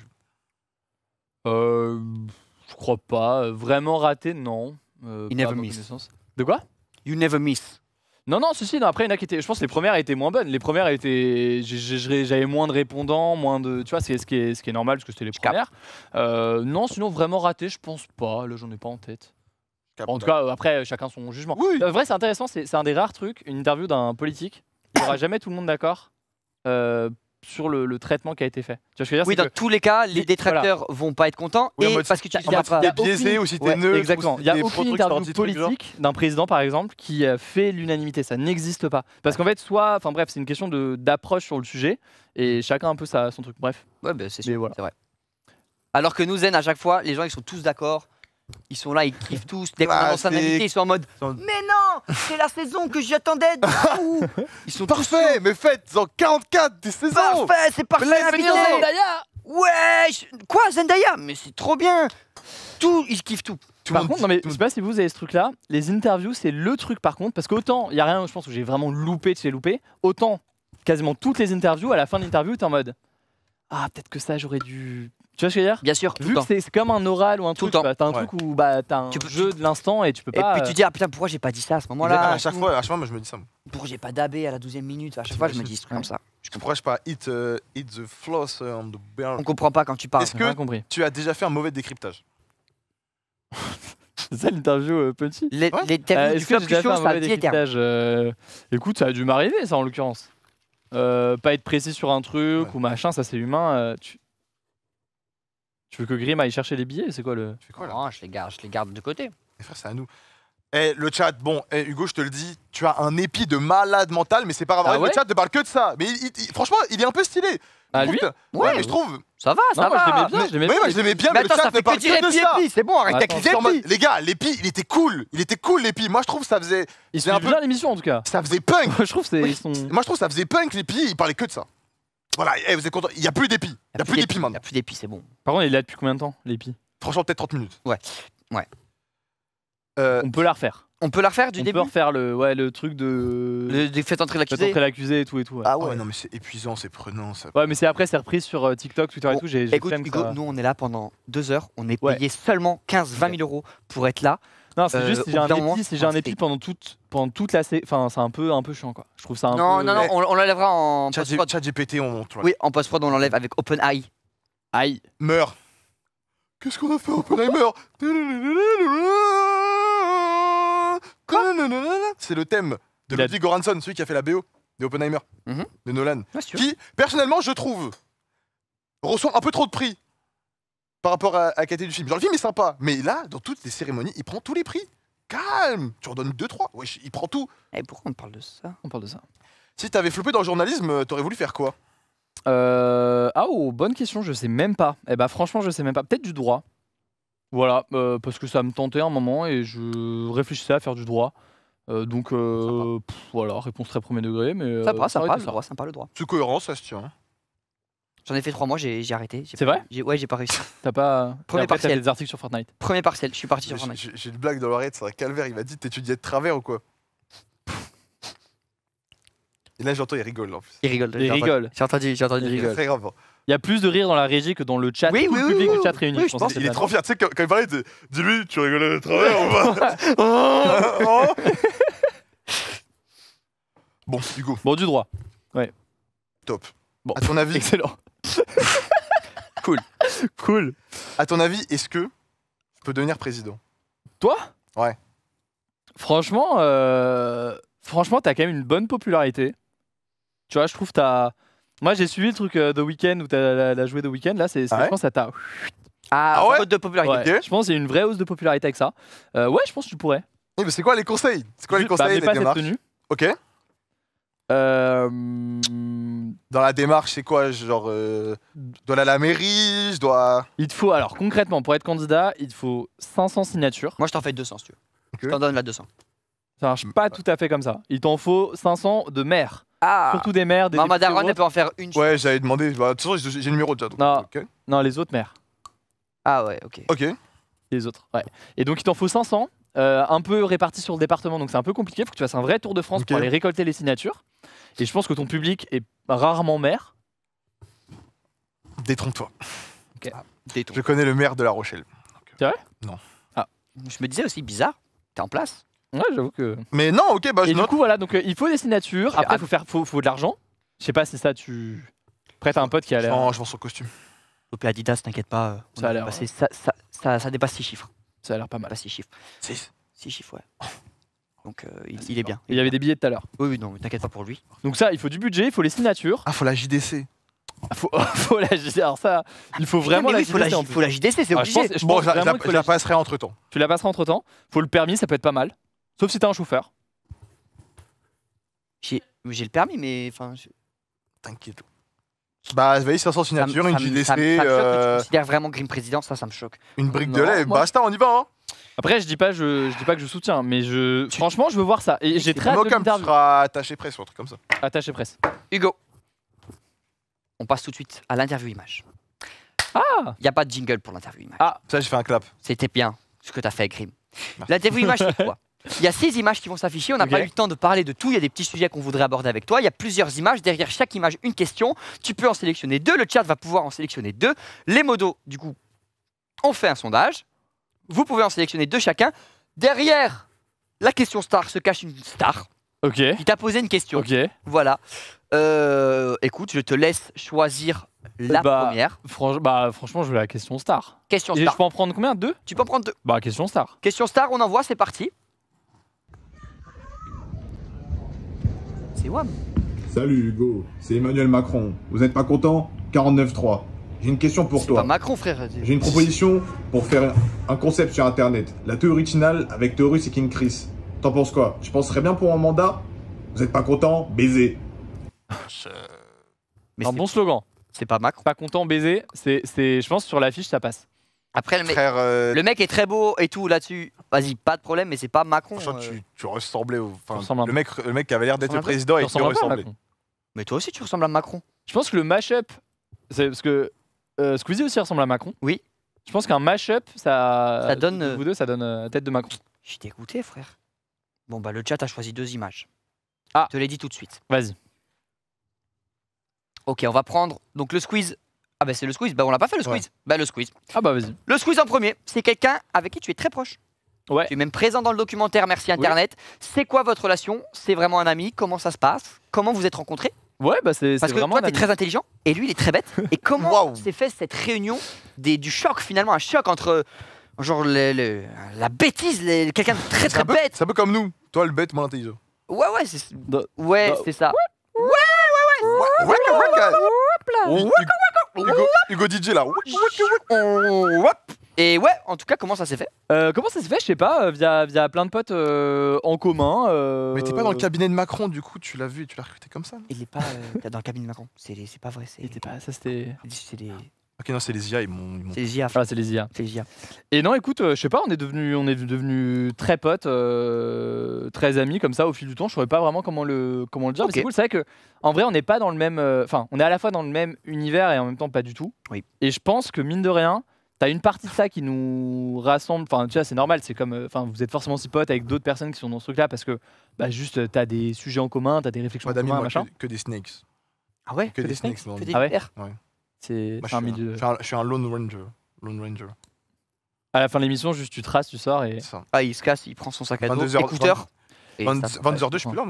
C: Je crois pas. Vraiment raté, non.
A: You
C: Pas
A: never
C: à ma
A: miss.
C: connaissance. De quoi?
A: You never miss.
C: Non, si, non, après, il y en a qui étaient. Je pense que les premières étaient moins bonnes. Les premières étaient. J'avais moins de répondants, moins de. Tu vois, c'est ce qui est normal parce que c'était les
A: capte.
C: premières. Non, sinon, vraiment raté, je pense pas. Là, j'en ai pas en tête. En tout cas, après, chacun son jugement.
B: Oui.
C: Vrai, c'est intéressant. C'est un des rares trucs, une interview d'un politique. Il n'y aura jamais tout le monde d'accord sur le traitement qui a été fait. Tu vois ce que je veux dire?
A: Oui,
C: C'est
A: dans
C: que-
A: tous les cas, les détracteurs vont pas être contents.
B: Oui, en
A: et
B: mode,
A: parce que tu
C: il y a-
A: diras pas.
C: il y a
B: T'es biaisé
C: aucune-
B: ou si t'es
C: Ouais,
B: neutre.
C: exactement.
B: ou si
C: Il n'y a
B: t'es
C: aucune
B: pro-truc, tu leur
C: interview
B: dis trucs, genre.
C: politique d'un président, par exemple, qui fait l'unanimité. Ça n'existe pas. Parce qu'en fait, enfin bref, c'est une question d'approche sur le sujet et chacun un peu son truc. Bref.
A: Ouais, ben, c'est
C: Mais
A: sûr,
C: voilà.
A: c'est vrai. Alors que nous, Zen, à chaque fois, les gens, ils sont tous d'accord. Ils sont là, ils kiffent tous. Dès qu'on
B: Ah,
A: annonce un
B: c'est-
A: invité, ils sont en mode
B: sont-
A: mais non, c'est la saison que j'attendais de fou. Ils sont tous
B: Parfait, mais faites-en 44 des saisons.
A: parfait, c'est parfait.
B: Laisse
A: invité.
B: venir
C: Zendaya.
A: Ouais, quoi, Zendaya? Mais c'est trop bien. Tout, ils kiffent tout.
B: Tout le
C: Par
B: monde
C: contre,
B: dit-
C: non mais
B: tout
C: je
B: le
C: sais pas si vous avez ce truc-là. Les interviews, c'est le truc par contre, parce qu'autant il y a rien, je pense que j'ai vraiment loupé de chez loupé. Autant quasiment toutes les interviews, à la fin de l'interview, t'es en mode ah peut-être que ça j'aurais dû. Tu vois ce que je veux dire?
A: Bien sûr, tout
C: Vu
A: le
C: que
A: temps.
C: c'est comme un oral ou un
A: Tout le
C: truc,
A: temps.
C: t'as un
B: Ouais.
C: truc où bah, t'as un
A: Tu peux-
C: jeu de l'instant et tu peux
A: Et
C: pas.
A: puis tu dis ah putain pourquoi j'ai pas dit ça à ce moment-là?
B: À chaque fois, moi je me dis ça. moi.
A: Pourquoi j'ai pas dabé à la 12e minute? À chaque fois je me dis des trucs comme ça.
B: Je comprends pas. Eat the floss on the bear.
A: On comprend pas quand tu parles.
B: Est-ce
C: J'ai rien
B: que
C: compris.
B: tu as déjà fait un mauvais décryptage?
C: C'est ça l'interview Punchy.
A: Les
B: Ouais.
A: interviews du
C: Est-ce que
A: flop
C: j'ai déjà fait
A: Cucho,
C: un
A: ça a
C: mauvais
A: dit les termes.
C: décryptage Écoute, ça a dû m'arriver ça en l'occurrence. Pas être précis sur un truc
B: Ouais.
C: ou machin, ça c'est humain. Tu veux que Grim aille chercher les billets? C'est quoi le.
B: Tu fais quoi là?
A: Non, je les garde de côté.
B: Les frères, c'est à nous. Eh, le chat, bon, Hugo, je te le dis, tu as un épi de malade mental, mais c'est pas grave.
C: Ah
B: Le
C: ouais
B: chat ne parle que de ça. Mais franchement, il est un peu stylé.
C: Ah
B: Je
C: lui
B: trouve que-
A: Ouais,
B: Ouais, mais je trouve.
A: Ça va, ça
C: Non, moi je
A: va.
C: l'aimais bien,
B: Mais-
C: je l'aimais
B: ouais,
C: bien.
B: moi, je l'aimais bien,
A: Mais
B: mais le
A: attends,
B: chat
A: ça
B: ne
A: fait
B: parle
A: que dire
B: que de
A: épi,
B: ça.
A: épi. C'est bon, arrête avec
C: Attends,
A: les
B: C'est en mode,
A: épis.
B: les gars, l'épi, il était cool. Il était cool, l'épi. Moi, je trouve que ça faisait
C: Ils
B: c'est un
C: suivent
B: peu-
C: bien l'émission en tout cas.
B: ça faisait punk.
C: je trouve que c'est.
B: Oui.
C: Ils sont.
B: Moi, je trouve que ça faisait punk, l'épi. Il parlait que de ça. Voilà, vous êtes contents. Il n'y a plus d'épi. Il n'y a plus d'épi
A: Il
B: maintenant.
A: y a plus d'épis, c'est bon.
C: Par contre, il est là depuis combien de temps, l'épi?
B: Franchement, peut-être 30 minutes.
A: Ouais.
B: Euh,
C: On peut la refaire.
A: On peut la refaire du
C: On
A: début
C: peut refaire le truc de.
A: Faites entrer
C: Faites
A: l'accusé.
C: entrer l'accusé et tout et tout. Ouais.
A: Ah
B: Ah ouais,
A: ouais.
B: non, mais c'est épuisant, c'est prenant ça.
C: Ouais, mais c'est après, c'est repris sur TikTok, Twitter et
A: Bon,
C: tout. J'ai
A: Écoute,
C: flemme que
A: Hugo,
C: ça-
A: nous on est là pendant 2 heures. On est
C: Ouais.
A: payé seulement 15-20 000 euros pour être là.
C: Non, c'est juste si
A: au
C: j'ai
A: bout
C: un
A: d'un moment,
C: épi, si j'ai un
A: c'est-
C: épi pendant toute la enfin c'est un peu chiant quoi. Je trouve ça un
A: Non,
C: peu.
A: non, non, on l'enlèvera en
B: Chat
A: post-prod.
B: GPT, on monte.
A: Oui, en post-prod, on l'enlève avec OpenAI.
C: Aïe.
B: Meurs. Qu'est-ce qu'on a fait, Oppenheimer? C'est le thème de
C: Il a-
B: Ludwig Göransson, celui qui a fait la BO de Oppenheimer,
A: Mhm.
B: de Nolan.
A: Ouais, si tu veux.
B: Qui, personnellement, je trouve, reçoit un peu trop de prix par rapport à la qualité du film. Genre, le film est sympa, mais là, dans toutes les cérémonies, il prend tous les prix. Calme, tu en donnes 2-3. Wesh, il prend tout.
A: Et pourquoi on parle de ça?
C: On parle de ça.
B: Si t'avais floppé dans le journalisme, t'aurais voulu faire quoi?
C: Ah oh, bonne question, je sais même pas. Eh bah franchement, je sais même pas. Peut-être du droit. Voilà, parce que ça me tentait un moment et je réfléchissais à faire du droit. Voilà, réponse très premier degré, mais.
A: Sympa,
C: ça aurait
A: sympa,
C: été
A: le
C: ça.
A: droit, sympa le droit.
B: C'est cohérent, ça se tient.
A: J'en ai fait 3 mois, j'ai arrêté.
C: C'est vrai?
A: Ouais, j'ai pas réussi.
C: T'as pas.
A: Premier
C: Et après, t'as
A: partiel.
C: des articles sur Fortnite.
A: Premier partiel, je suis parti sur Fortnite.
B: J'ai une blague dans l'oreillette, c'est un calvaire. Il m'a dit t'étudiais de travers ou quoi? Et là, j'entends, il rigole en plus.
A: Il rigole.
C: Il
A: j'ai entendu-
C: rigole.
A: J'ai entendu.
C: Il
B: C'est
C: rigole.
B: très grave.
C: Il y a plus de rire dans la régie que dans le chat.
A: Oui,
C: tout
A: oui,
C: le
A: oui,
C: public
A: oui,
C: du chat
A: oui.
C: réuni.
A: Oui,
C: je pense que
B: Il est
C: c'est
B: trop fier. Tu sais, quand il parlait, dis-lui, tu rigolais de travers ou pas? Bon, Hugo,
C: Bon, du droit.
B: top.
C: Bon.
B: À ton avis,
C: Excellent.
A: Cool.
C: Cool.
B: à ton avis, est-ce que je peux devenir président?
C: Toi?
B: Ouais.
C: Franchement, t'as quand même une bonne popularité. Tu vois, je trouve t'as. Moi, j'ai suivi le truc The Weeknd où t'as la joué The Weeknd. Là, c'est
B: Ah ouais
C: franchement, ça t'a.
A: Ah,
B: ouais
A: faute de popularité.
C: Ouais,
B: Ok.
C: je pense qu'il y a une vraie hausse de popularité avec ça. Ouais, je pense que tu pourrais.
B: Oui, mais c'est quoi les conseils? C'est quoi les
C: Bah,
B: conseils,
C: mets
B: les
C: pas cette
B: démarches?
C: tenue.
B: Ok.
C: Euh,
B: Dans la démarche, c'est quoi? Genre, je dois aller à la mairie, je dois.
C: Il te faut, alors concrètement, pour être candidat, il te faut 500 signatures.
A: Moi, je t'en fais 200 si tu veux.
B: Ok.
A: Je t'en donne la 200.
C: Ça marche pas tout à fait comme ça. Il t'en faut 500 de maires.
A: Ah
C: Surtout des maires, des
A: Maman
C: députés ou
A: Daron, elle
C: autres.
A: peut en faire une.
B: Ouais, j'avais demandé. Bah, de toute façon, j'ai le numéro déjà. Donc,
C: Non.
B: ok.
C: Non, les autres maires.
A: Ah ouais, ok.
B: Ok.
C: Les autres, ouais. Et donc il t'en faut 500, un peu répartis sur le département, donc c'est un peu compliqué. Faut que tu fasses un vrai tour de France
B: Ok.
C: pour aller récolter les signatures. Et je pense que ton public est rarement maire.
B: Détrompe-toi.
A: Déton.
B: Je connais le maire de La Rochelle.
C: C'est vrai?
B: Non.
A: Je me disais aussi, bizarre. T'es en place?
C: Ouais, j'avoue que.
B: Mais non, ok, bah je
C: Et du
B: note.
C: coup, voilà, donc il faut des signatures.
A: J'ai
C: Après,
A: hâte.
C: faut de l'argent. Je sais pas si ça tu. Après, t'as un pote qui a l'air.
B: Je vends son costume.
A: Puis Adidas, t'inquiète pas. on
C: Ça a
A: a
C: l'air,
A: dépassé- ça dépasse 6 chiffres.
C: Ça a l'air pas mal.
A: Pas 6 chiffres.
B: 6.
A: 6 chiffres, ouais. Donc il est bien.
C: Il y avait des billets tout à l'heure.
A: Oui, oui, non, mais t'inquiète pas pour lui.
C: Donc ça, il faut du budget, il faut les signatures.
B: Ah, faut la JDC.
C: Faut la JDC. Alors ça, il faut vraiment
A: Mais
C: la
A: oui, faut la,
C: JDC en plus.
A: faut la JDC, c'est
C: Ah,
A: obligé.
C: je
B: Bon,
C: pense vraiment qu'il faut
B: je la passerai entre temps.
C: Tu la passeras entre temps. Faut le permis, ça peut être pas mal. Sauf si t'as un chauffeur.
A: J'ai le permis, mais enfin.
B: T'inquiète. Bah, vas-y, 500 signatures, une JDC,
A: ça me choque que tu considères vraiment Green Président, ça me choque.
B: une brique
C: Non,
B: de lait,
C: moi,
B: basta, on y va, hein.
C: Après, je dis pas que je soutiens, mais franchement, je veux voir ça. Et j'ai très hâte de
B: Comme tu
C: l'interview.
B: seras attaché presse ou un truc comme ça.
C: Attaché presse.
A: Hugo, on passe tout de suite à l'interview image.
C: Ah.
A: Il n'y a pas de jingle pour l'interview image.
C: Ah.
B: Ça, j'ai fait un clap.
A: C'était bien ce que tu as fait, Grim.
B: Merci.
A: L'interview image, c'est quoi? Il y a 6 images qui vont s'afficher. On n'a
C: Ok.
A: pas eu le temps de parler de tout. Il y a des petits sujets qu'on voudrait aborder avec toi. Il y a plusieurs images. Derrière chaque image, une question. Tu peux en sélectionner 2. Le chat va pouvoir en sélectionner 2. Les modos, du coup, on fait un sondage. Vous pouvez en sélectionner 2 chacun. Derrière la question star se cache une star
C: Ok.
A: qui t'a posé une question.
C: Ok.
A: Voilà. Écoute, je te laisse choisir la
C: Bah,
A: première.
C: Franchement, je veux la question star.
A: Question
C: Et je
A: star.
C: peux en prendre combien? 2?
A: Tu peux en prendre 2.
C: Bah, question star.
A: Question star, on envoie, c'est parti. C'est WAM.
I: Salut Hugo, c'est Emmanuel Macron. Vous n'êtes pas content? 49.3. J'ai une question pour
A: C'est
I: toi.
A: pas Macron, frère.
I: J'ai une proposition pour faire un concept sur internet. La théorie originale avec Taurus et King Chris. T'en penses quoi? Tu penserais bien pour un mandat? Vous êtes pas content? Baiser.
A: Mais
C: Un
A: c'est-
C: bon slogan.
A: c'est pas Macron.
C: Pas content, baiser. Je pense sur l'affiche, ça passe.
A: Après, le mec,
B: Frère,
A: le mec est très beau et tout là-dessus. Vas-y, pas de problème, mais c'est pas Macron.
B: franchement, tu ressemblais au. Enfin,
C: Tu ressembles un
B: le mec qui avait l'air d'être
A: Tu
B: le
A: ressembles
B: président
C: Tu
B: et qui
C: ressembles un peu à
B: ressemblait.
C: Macron.
A: Mais toi aussi, tu ressembles à Macron.
C: Je pense que le mash-up, c'est parce que Squeezie aussi ressemble à Macron.
A: Oui.
C: Je pense qu'un mash-up, ça
A: Ça donne,
C: vous deux, ça donne tête de Macron.
A: Je suis dégoûté, frère. Bon, bah, le chat a choisi 2 images.
C: Ah.
A: Je te l'ai dit tout de suite.
C: Vas-y.
A: Ok, on va prendre donc le squeeze. Ah, bah, c'est le squeeze. Bah, on l'a pas fait le squeeze. Bah, le squeeze.
C: Ah bah vas-y.
A: Le squeeze en premier, c'est quelqu'un avec qui tu es très proche.
C: Ouais.
A: Tu es même présent dans le documentaire, merci Internet. C'est quoi votre relation? C'est vraiment un ami? Comment ça se passe? Comment vous êtes rencontrés?
C: Ouais, bah c'est
A: Parce que
C: vraiment
A: toi,
C: un
A: t'es
C: ami.
A: très intelligent et lui, il est très bête. Et comment
B: Waouh.
A: s'est fait cette réunion du choc finalement, un choc entre genre la bêtise, quelqu'un de très
B: C'est
A: très
B: un peu-
A: bête.
B: C'est un peu comme nous. Toi, le bête, moi, l'intelligent.
A: Ouais, ouais, c'est
C: Bah,
A: c'est ça.
B: Hugo DJ, là.
A: Et ouais, en tout cas, comment ça s'est fait?
C: Comment ça se fait? Je sais pas, via plein de potes en commun.
B: Mais t'es pas dans le cabinet de Macron, du coup, tu l'as vu et tu l'as recruté comme ça.
A: Il est pas dans le cabinet de Macron. C'est pas vrai.
C: Il était pas, ça c'était.
A: C'est des
B: Ok, non, c'est les IA, ils m'ont.
A: c'est les IA.
C: Ah, c'est les IA.
A: C'est les IA.
C: Et non, écoute, je sais pas, on est devenus très potes, très amis comme ça au fil du temps. Je saurais pas vraiment comment le dire, mais
A: Ok.
C: c'est cool. C'est vrai que en vrai, on n'est pas dans le même, enfin, on est à la fois dans le même univers et en même temps pas du tout.
A: Oui.
C: Et je pense que mine de rien, t'as une partie de ça qui nous rassemble. Enfin, tu vois, c'est normal. C'est comme, enfin, vous êtes forcément si potes avec d'autres personnes qui sont dans ce truc-là parce que, bah, juste, t'as des sujets en commun, t'as des réflexions
B: Pas
C: en
B: d'amis,
C: commun,
B: moi,
C: machin.
B: que des snakes.
A: Ah ouais.
B: Que des snakes, non.
A: Que des
C: Ah ouais.
A: vipères.
C: C'est
B: Moi,
C: un milieu.
B: je suis un Lone Ranger. Lone Ranger.
C: À la fin de l'émission, juste tu traces, tu sors et.
B: C'est ça.
A: Ah, il se casse, il prend son sac à dos,
B: 22 heures,
A: écouteur. et ça-
B: 22h02, je suis plus là.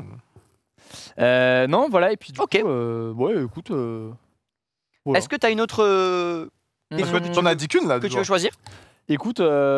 B: moi.
C: Non, voilà. Et puis du
A: Ok.
C: coup, ouais, écoute. Voilà.
A: Est-ce que tu as une autre
B: Parce que tu en as dit qu'une, là.
A: que tu
B: genre.
A: veux choisir?
C: Écoute,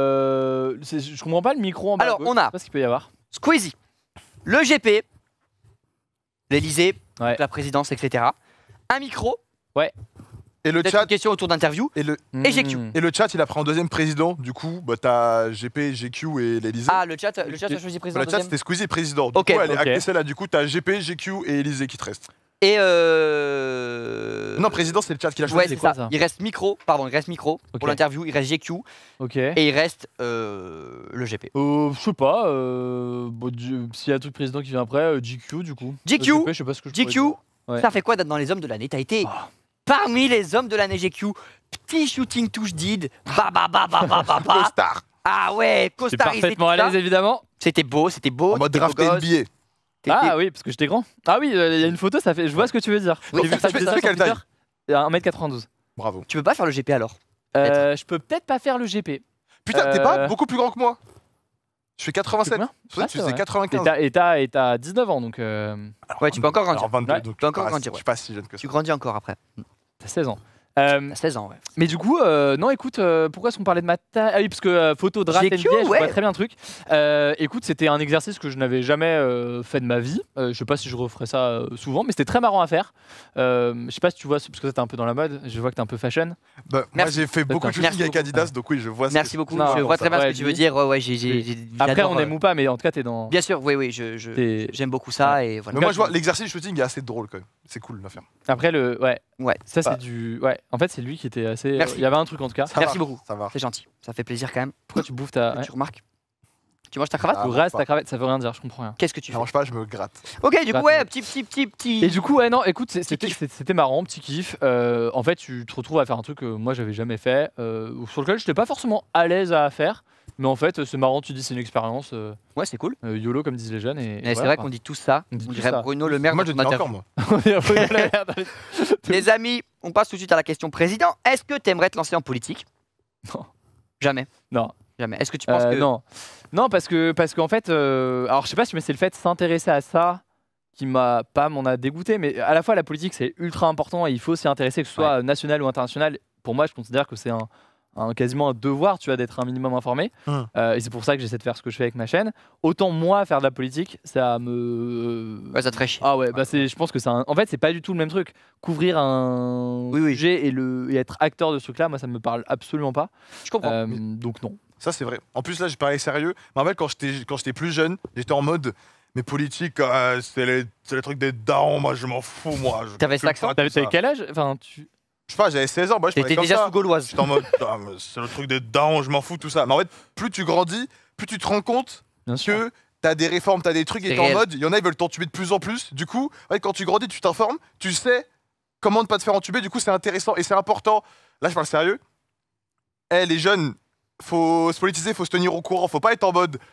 C: je comprends pas le micro en bas. à
A: Alors,
C: gauche,
A: on a-
C: Je sais pas ce qu'il peut y avoir.
A: Squeezie, le GP, l'Elysée,
C: Ouais.
A: la présidence, etc. Un micro,
B: Et le
A: peut-être
B: chat.
A: une question autour d'interview.
B: Et le,
A: Et GQ.
C: Mmh.
B: et le chat, il a pris en deuxième président. Du coup, bah, t'as GP, GQ et l'Elysée.
A: Ah, le chat a choisi président
B: Le chat,
A: deuxième.
B: c'était Squeezie président. Du
A: Ok,
B: coup, elle est
C: ok.
B: actée celle-là. Du coup, t'as GP, GQ et Elysée qui te restent.
A: Et
B: Non, président, c'est le chat qui l'a
A: ouais,
B: choisi.
A: c'est
C: c'est quoi,
A: ça.
C: ça
A: Il reste micro, pardon, il reste micro
C: Ok.
A: pour l'interview, il reste GQ
C: Ok.
A: et il reste le GP.
C: Je sais pas. Bon, s'il y a un truc président qui vient après, GQ du coup.
A: GQ.
C: Je sais pas ce que je pourrais
A: GQ,
C: dire. Ouais.
A: ça fait quoi d'être dans les hommes de l'année? T'as été
C: Ah.
A: parmi les hommes de l'année GQ. Petit shooting touche did. Bah bah bah bah bah bah bah.
B: Star.
A: Ah ouais,
C: Je suis
A: costarisé.
C: parfaitement à
A: tout ça.
C: l'aise évidemment.
A: C'était beau, c'était beau.
B: En mode
A: t'étais beau
B: draft
A: gosse,
B: NBA.
A: t'étais-
C: Ah oui, parce que j'étais grand. Ah oui, il y a une photo, ça fait. Je vois ce que tu veux dire.
A: Oui,
C: J'ai vu
A: ça
C: ça
A: fait-
C: sur
B: ça fait quelle
C: Twitter.
B: taille
C: 1m92.
B: Bravo.
A: Tu peux pas faire le GP alors? Peut-être.
C: Je peux peut-être pas faire le GP.
B: Putain, t'es pas beaucoup plus grand que moi. Je fais 87.
C: combien
B: C'est vrai
C: Ah,
B: que tu
C: c'est
B: faisais
C: vrai.
B: 95.
C: Et t'as 19 ans donc.
A: Ouais, tu peux encore grandir.
B: Alors 22,
C: Ouais,
B: donc
A: tu peux encore
B: je suis pas-
A: grandir,
B: Je suis pas si jeune que ça.
A: Tu grandis encore après.
C: T'as 16 ans.
A: T'as 16 ans, ouais.
C: Mais du coup, non, écoute, pourquoi est-ce qu'on parlait de ma taille? Ah oui, parce que photo draft
A: GQ,
C: NBA, je
A: ouais.
C: vois très bien le truc. Écoute, c'était un exercice que je n'avais jamais fait de ma vie. Je sais pas si je referais ça souvent, mais c'était très marrant à faire. Je sais pas si tu vois, parce que t'es un peu dans la mode, je vois que t'es un peu fashion.
B: Bah, moi,
A: Merci.
B: j'ai fait beaucoup de
A: Merci
B: shooting avec
A: beaucoup.
B: Adidas, donc oui, je vois.
A: Merci beaucoup.
C: Non,
A: je vois très bien ce
C: ouais,
A: que tu veux
C: dis-
A: dire. Ouais, ouais,
C: Après,
A: j'adore,
C: on aime ou pas, mais en tout cas, t'es dans.
A: Bien sûr, oui, oui,
C: T'es-
A: j'aime beaucoup ça et voilà.
B: Mais moi, je vois l'exercice shooting est assez drôle quand même. C'est cool à faire.
C: Après, ouais,
A: Ouais,
C: ça,
B: Bah.
C: c'est du. Ouais, en fait, c'est lui qui était assez.
A: Merci.
C: Il y avait un truc en tout cas.
B: Ça
A: Merci
B: va,
A: beaucoup.
B: Ça va.
A: c'est gentil. Ça fait plaisir quand même.
C: Pourquoi tu bouffes ta.
A: Que
C: Ouais.
A: tu remarques. Tu manges ta cravate?
B: Ah,
C: Tu
B: bon,
C: restes
B: pas.
C: ta cravate, ça veut rien dire, je comprends rien.
A: Qu'est-ce que tu
B: Je
A: fais?
B: mange pas, je me gratte.
A: Ok, du coup,
C: Gratte,
A: ouais,
C: ouais.
A: petit.
C: Et du coup, ouais, non, écoute,
A: kiff.
C: c'était marrant, petit kiff. En fait, tu te retrouves à faire un truc que moi j'avais jamais fait, sur lequel j'étais pas forcément à l'aise à faire, mais en fait, c'est marrant, tu dis c'est une expérience,
A: Ouais, c'est cool.
C: YOLO comme disent les jeunes. Et
A: Mais c'est
C: voilà,
A: vrai
C: quoi.
A: qu'on dit tout ça.
C: On dit
A: On
C: tout
A: dirait
C: ça.
A: Bruno Le Maire
B: Moi,
A: dans
B: je
A: son
B: dis
A: interview.
B: encore, moi.
A: Les amis, on passe tout de suite à la question président. Est-ce que tu aimerais te lancer en politique?
C: Non.
A: Jamais.
C: Non.
A: Jamais. Est-ce que tu penses que.
C: Non, non, parce qu'en fait, alors je sais pas si mais c'est le fait de s'intéresser à ça qui m'en a dégoûté, mais à la fois la politique c'est ultra important et il faut s'y intéresser, que ce soit national ou international. Pour moi, je considère que c'est quasiment un devoir, tu vois, d'être un minimum informé. Et c'est pour ça que j'essaie de faire ce que je fais avec ma chaîne. Autant moi faire de la politique, ça me.
A: Ouais, ça te ferait chier.
C: Ah ouais, bah je pense que c'est en fait c'est pas du tout le même truc. Couvrir un
A: Oui, oui.
C: sujet et être acteur de ce truc-là, moi ça me parle absolument pas.
A: Je comprends.
C: Donc non.
B: Ça, c'est vrai. En plus, là, je parlais sérieux. Je me rappelle quand j'étais plus jeune, j'étais en mode. Mais politique, c'est les trucs des darons, moi je m'en fous, moi. je
A: T'avais
B: m'occupe
A: cet accent
B: pas de
C: T'avais
B: ça.
C: quel âge? Enfin,
B: Je sais pas, j'avais 16 ans, moi je parlais
A: T'étais
B: comme
A: déjà
B: ça.
A: sous gauloise.
B: J'étais en mode, ah, mais c'est le truc des darons, je m'en fous, tout ça. Mais en fait, plus tu grandis, plus tu te rends compte
C: bien sûr.
B: que t'as des réformes, t'as des trucs, et
A: C'est
B: t'es en
A: réel.
B: mode, il y en a, ils veulent t'entuber de plus en plus. Du coup, ouais, quand tu grandis, tu t'informes, tu sais comment ne pas te faire entuber, du coup, c'est intéressant et c'est important. Là, je parle sérieux. Les jeunes, faut se politiser, faut se tenir au courant, faut pas être en mode.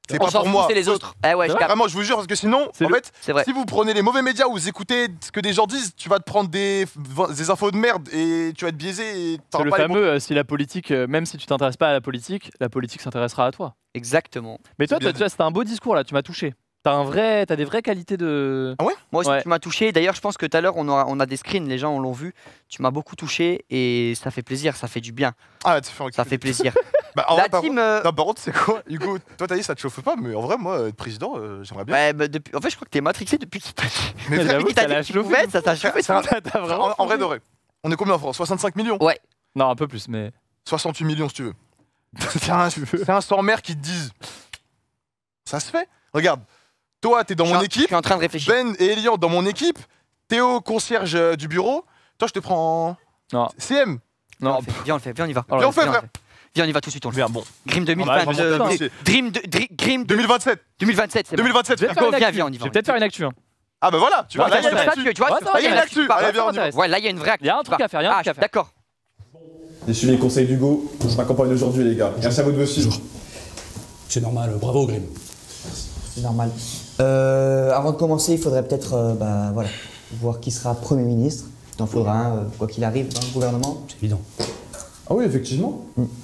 B: C'est
A: On
B: pas
A: s'en
B: pour
A: fout,
B: moi.
A: c'est les autres. Eh ouais, je capte.
B: Vraiment, je vous jure, parce que sinon, en fait,
A: C'est vrai.
B: si vous prenez les mauvais médias ou vous écoutez ce que des gens disent, tu vas te prendre des infos de merde et tu vas être biaisé et
C: C'est
B: t'auras
C: le
B: pas les
C: fameux, si la politique, même si tu t'intéresses pas à la politique s'intéressera à toi.
A: Exactement.
C: Mais toi,
B: C'est bien
C: tu vois, c'était un beau discours là, tu m'as touché. T'as des vraies qualités de.
B: Ah ouais?
A: Moi aussi,
C: Ouais.
A: tu m'as touché. D'ailleurs, je pense que tout à l'heure, on a des screens, les gens l'ont vu. Tu m'as beaucoup touché et ça fait plaisir, ça fait du bien.
B: Ah, tu fais
A: Ça fait plaisir.
B: Bah, en
A: La
B: vrai, par
A: team.
B: contre- non, par contre, c'est quoi, Hugo? Toi, t'as dit ça te chauffe pas, mais en vrai, moi, être président, j'aimerais bien.
A: Ouais, bah, en fait, je crois que t'es matrixé depuis qu'il t'a dit.
B: Mais
C: J'avoue
A: Depuis qu'il
C: que
A: t'a
C: ça
A: dit
C: l'a
A: que tu
C: chauffé.
A: pouvais, ça t'a chauffé.
B: C'est un-
C: T'as vraiment.
B: en vrai de vrai. On est combien en France? 65 millions?
A: Ouais.
C: Non, un peu plus, mais.
B: 68 millions si tu veux. C'est un sans mère qui te disent. Ça se fait. Regarde, toi, t'es dans mon
A: Je
B: équipe.
A: suis en train de réfléchir.
B: Ben et Elian dans mon équipe. Théo, concierge du bureau. Toi, je te prends en
C: Non.
B: CM.
C: Non,
A: Viens, on le fait. Viens, on y va.
C: Alors,
B: Viens, on fait,
A: Viens,
B: frère.
A: Viens, on y va tout de suite. On le fait.
B: Bon.
A: Grim
C: bah,
A: 2022.
B: vraiment,
A: Grim
B: 2027.
A: 2027, c'est bon.
B: 2027.
C: Je vais
B: frère.
C: faire une
A: Viens,
C: actu.
A: viens, on y va.
C: Je vais peut-être faire une actu. Hein.
B: Ah bah voilà, tu vois,
C: Ouais,
B: là, il y a
C: ça
B: une
C: m'intéresse.
B: actu.
A: Tu vois,
C: Ouais,
A: c'est
C: ça
A: pas- il y a une
B: m'intéresse.
A: actu. Par-
B: Allez, viens, on y va.
C: m'intéresse.
A: Ouais, là, il y a une vraie actu.
C: Il y a un truc à faire, il y a un
A: Ah,
C: truc à faire.
A: d'accord.
K: J'ai suivi les conseils d'Hugo, je m'accompagne aujourd'hui les gars. Merci à vous de me suivre.
L: C'est normal, bravo Grim.
M: C'est normal. Avant de commencer, il faudrait peut-être voilà, voir qui sera Premier ministre. Il t'en faudra un, quoi qu'il arrive, dans le gouvernement.
L: C'est évident.
K: Ah oui, effectivement.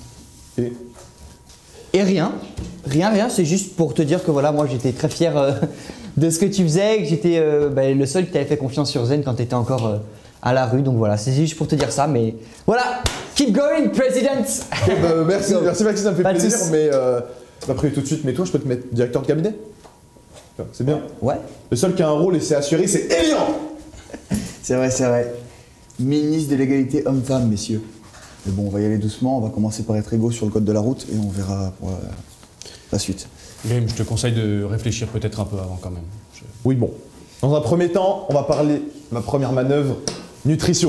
M: Et rien, c'est juste pour te dire que voilà, moi j'étais très fier de ce que tu faisais, que j'étais le seul qui t'avait fait confiance sur Zen quand t'étais encore à la rue. Donc voilà, c'est juste pour te dire ça, mais voilà, keep going, President.
K: Ok, bah, merci Maxime, ça me fait
M: Pas de
K: plaisir,
M: soucis.
K: mais pas prévu tout de suite, mais toi je peux te mettre directeur de cabinet. C'est bien.
M: Ouais,
K: Le seul qui a un rôle et c'est assuré, c'est Elian.
M: c'est vrai. Ministre de l'égalité homme-femme, messieurs. Mais bon, on va y aller doucement, on va commencer par être égaux sur le code de la route et on verra pour la suite.
L: Grim, je te conseille de réfléchir peut-être un peu avant quand même.
K: Oui, bon. Dans un premier temps, on va parler de ma première manœuvre, nutrition.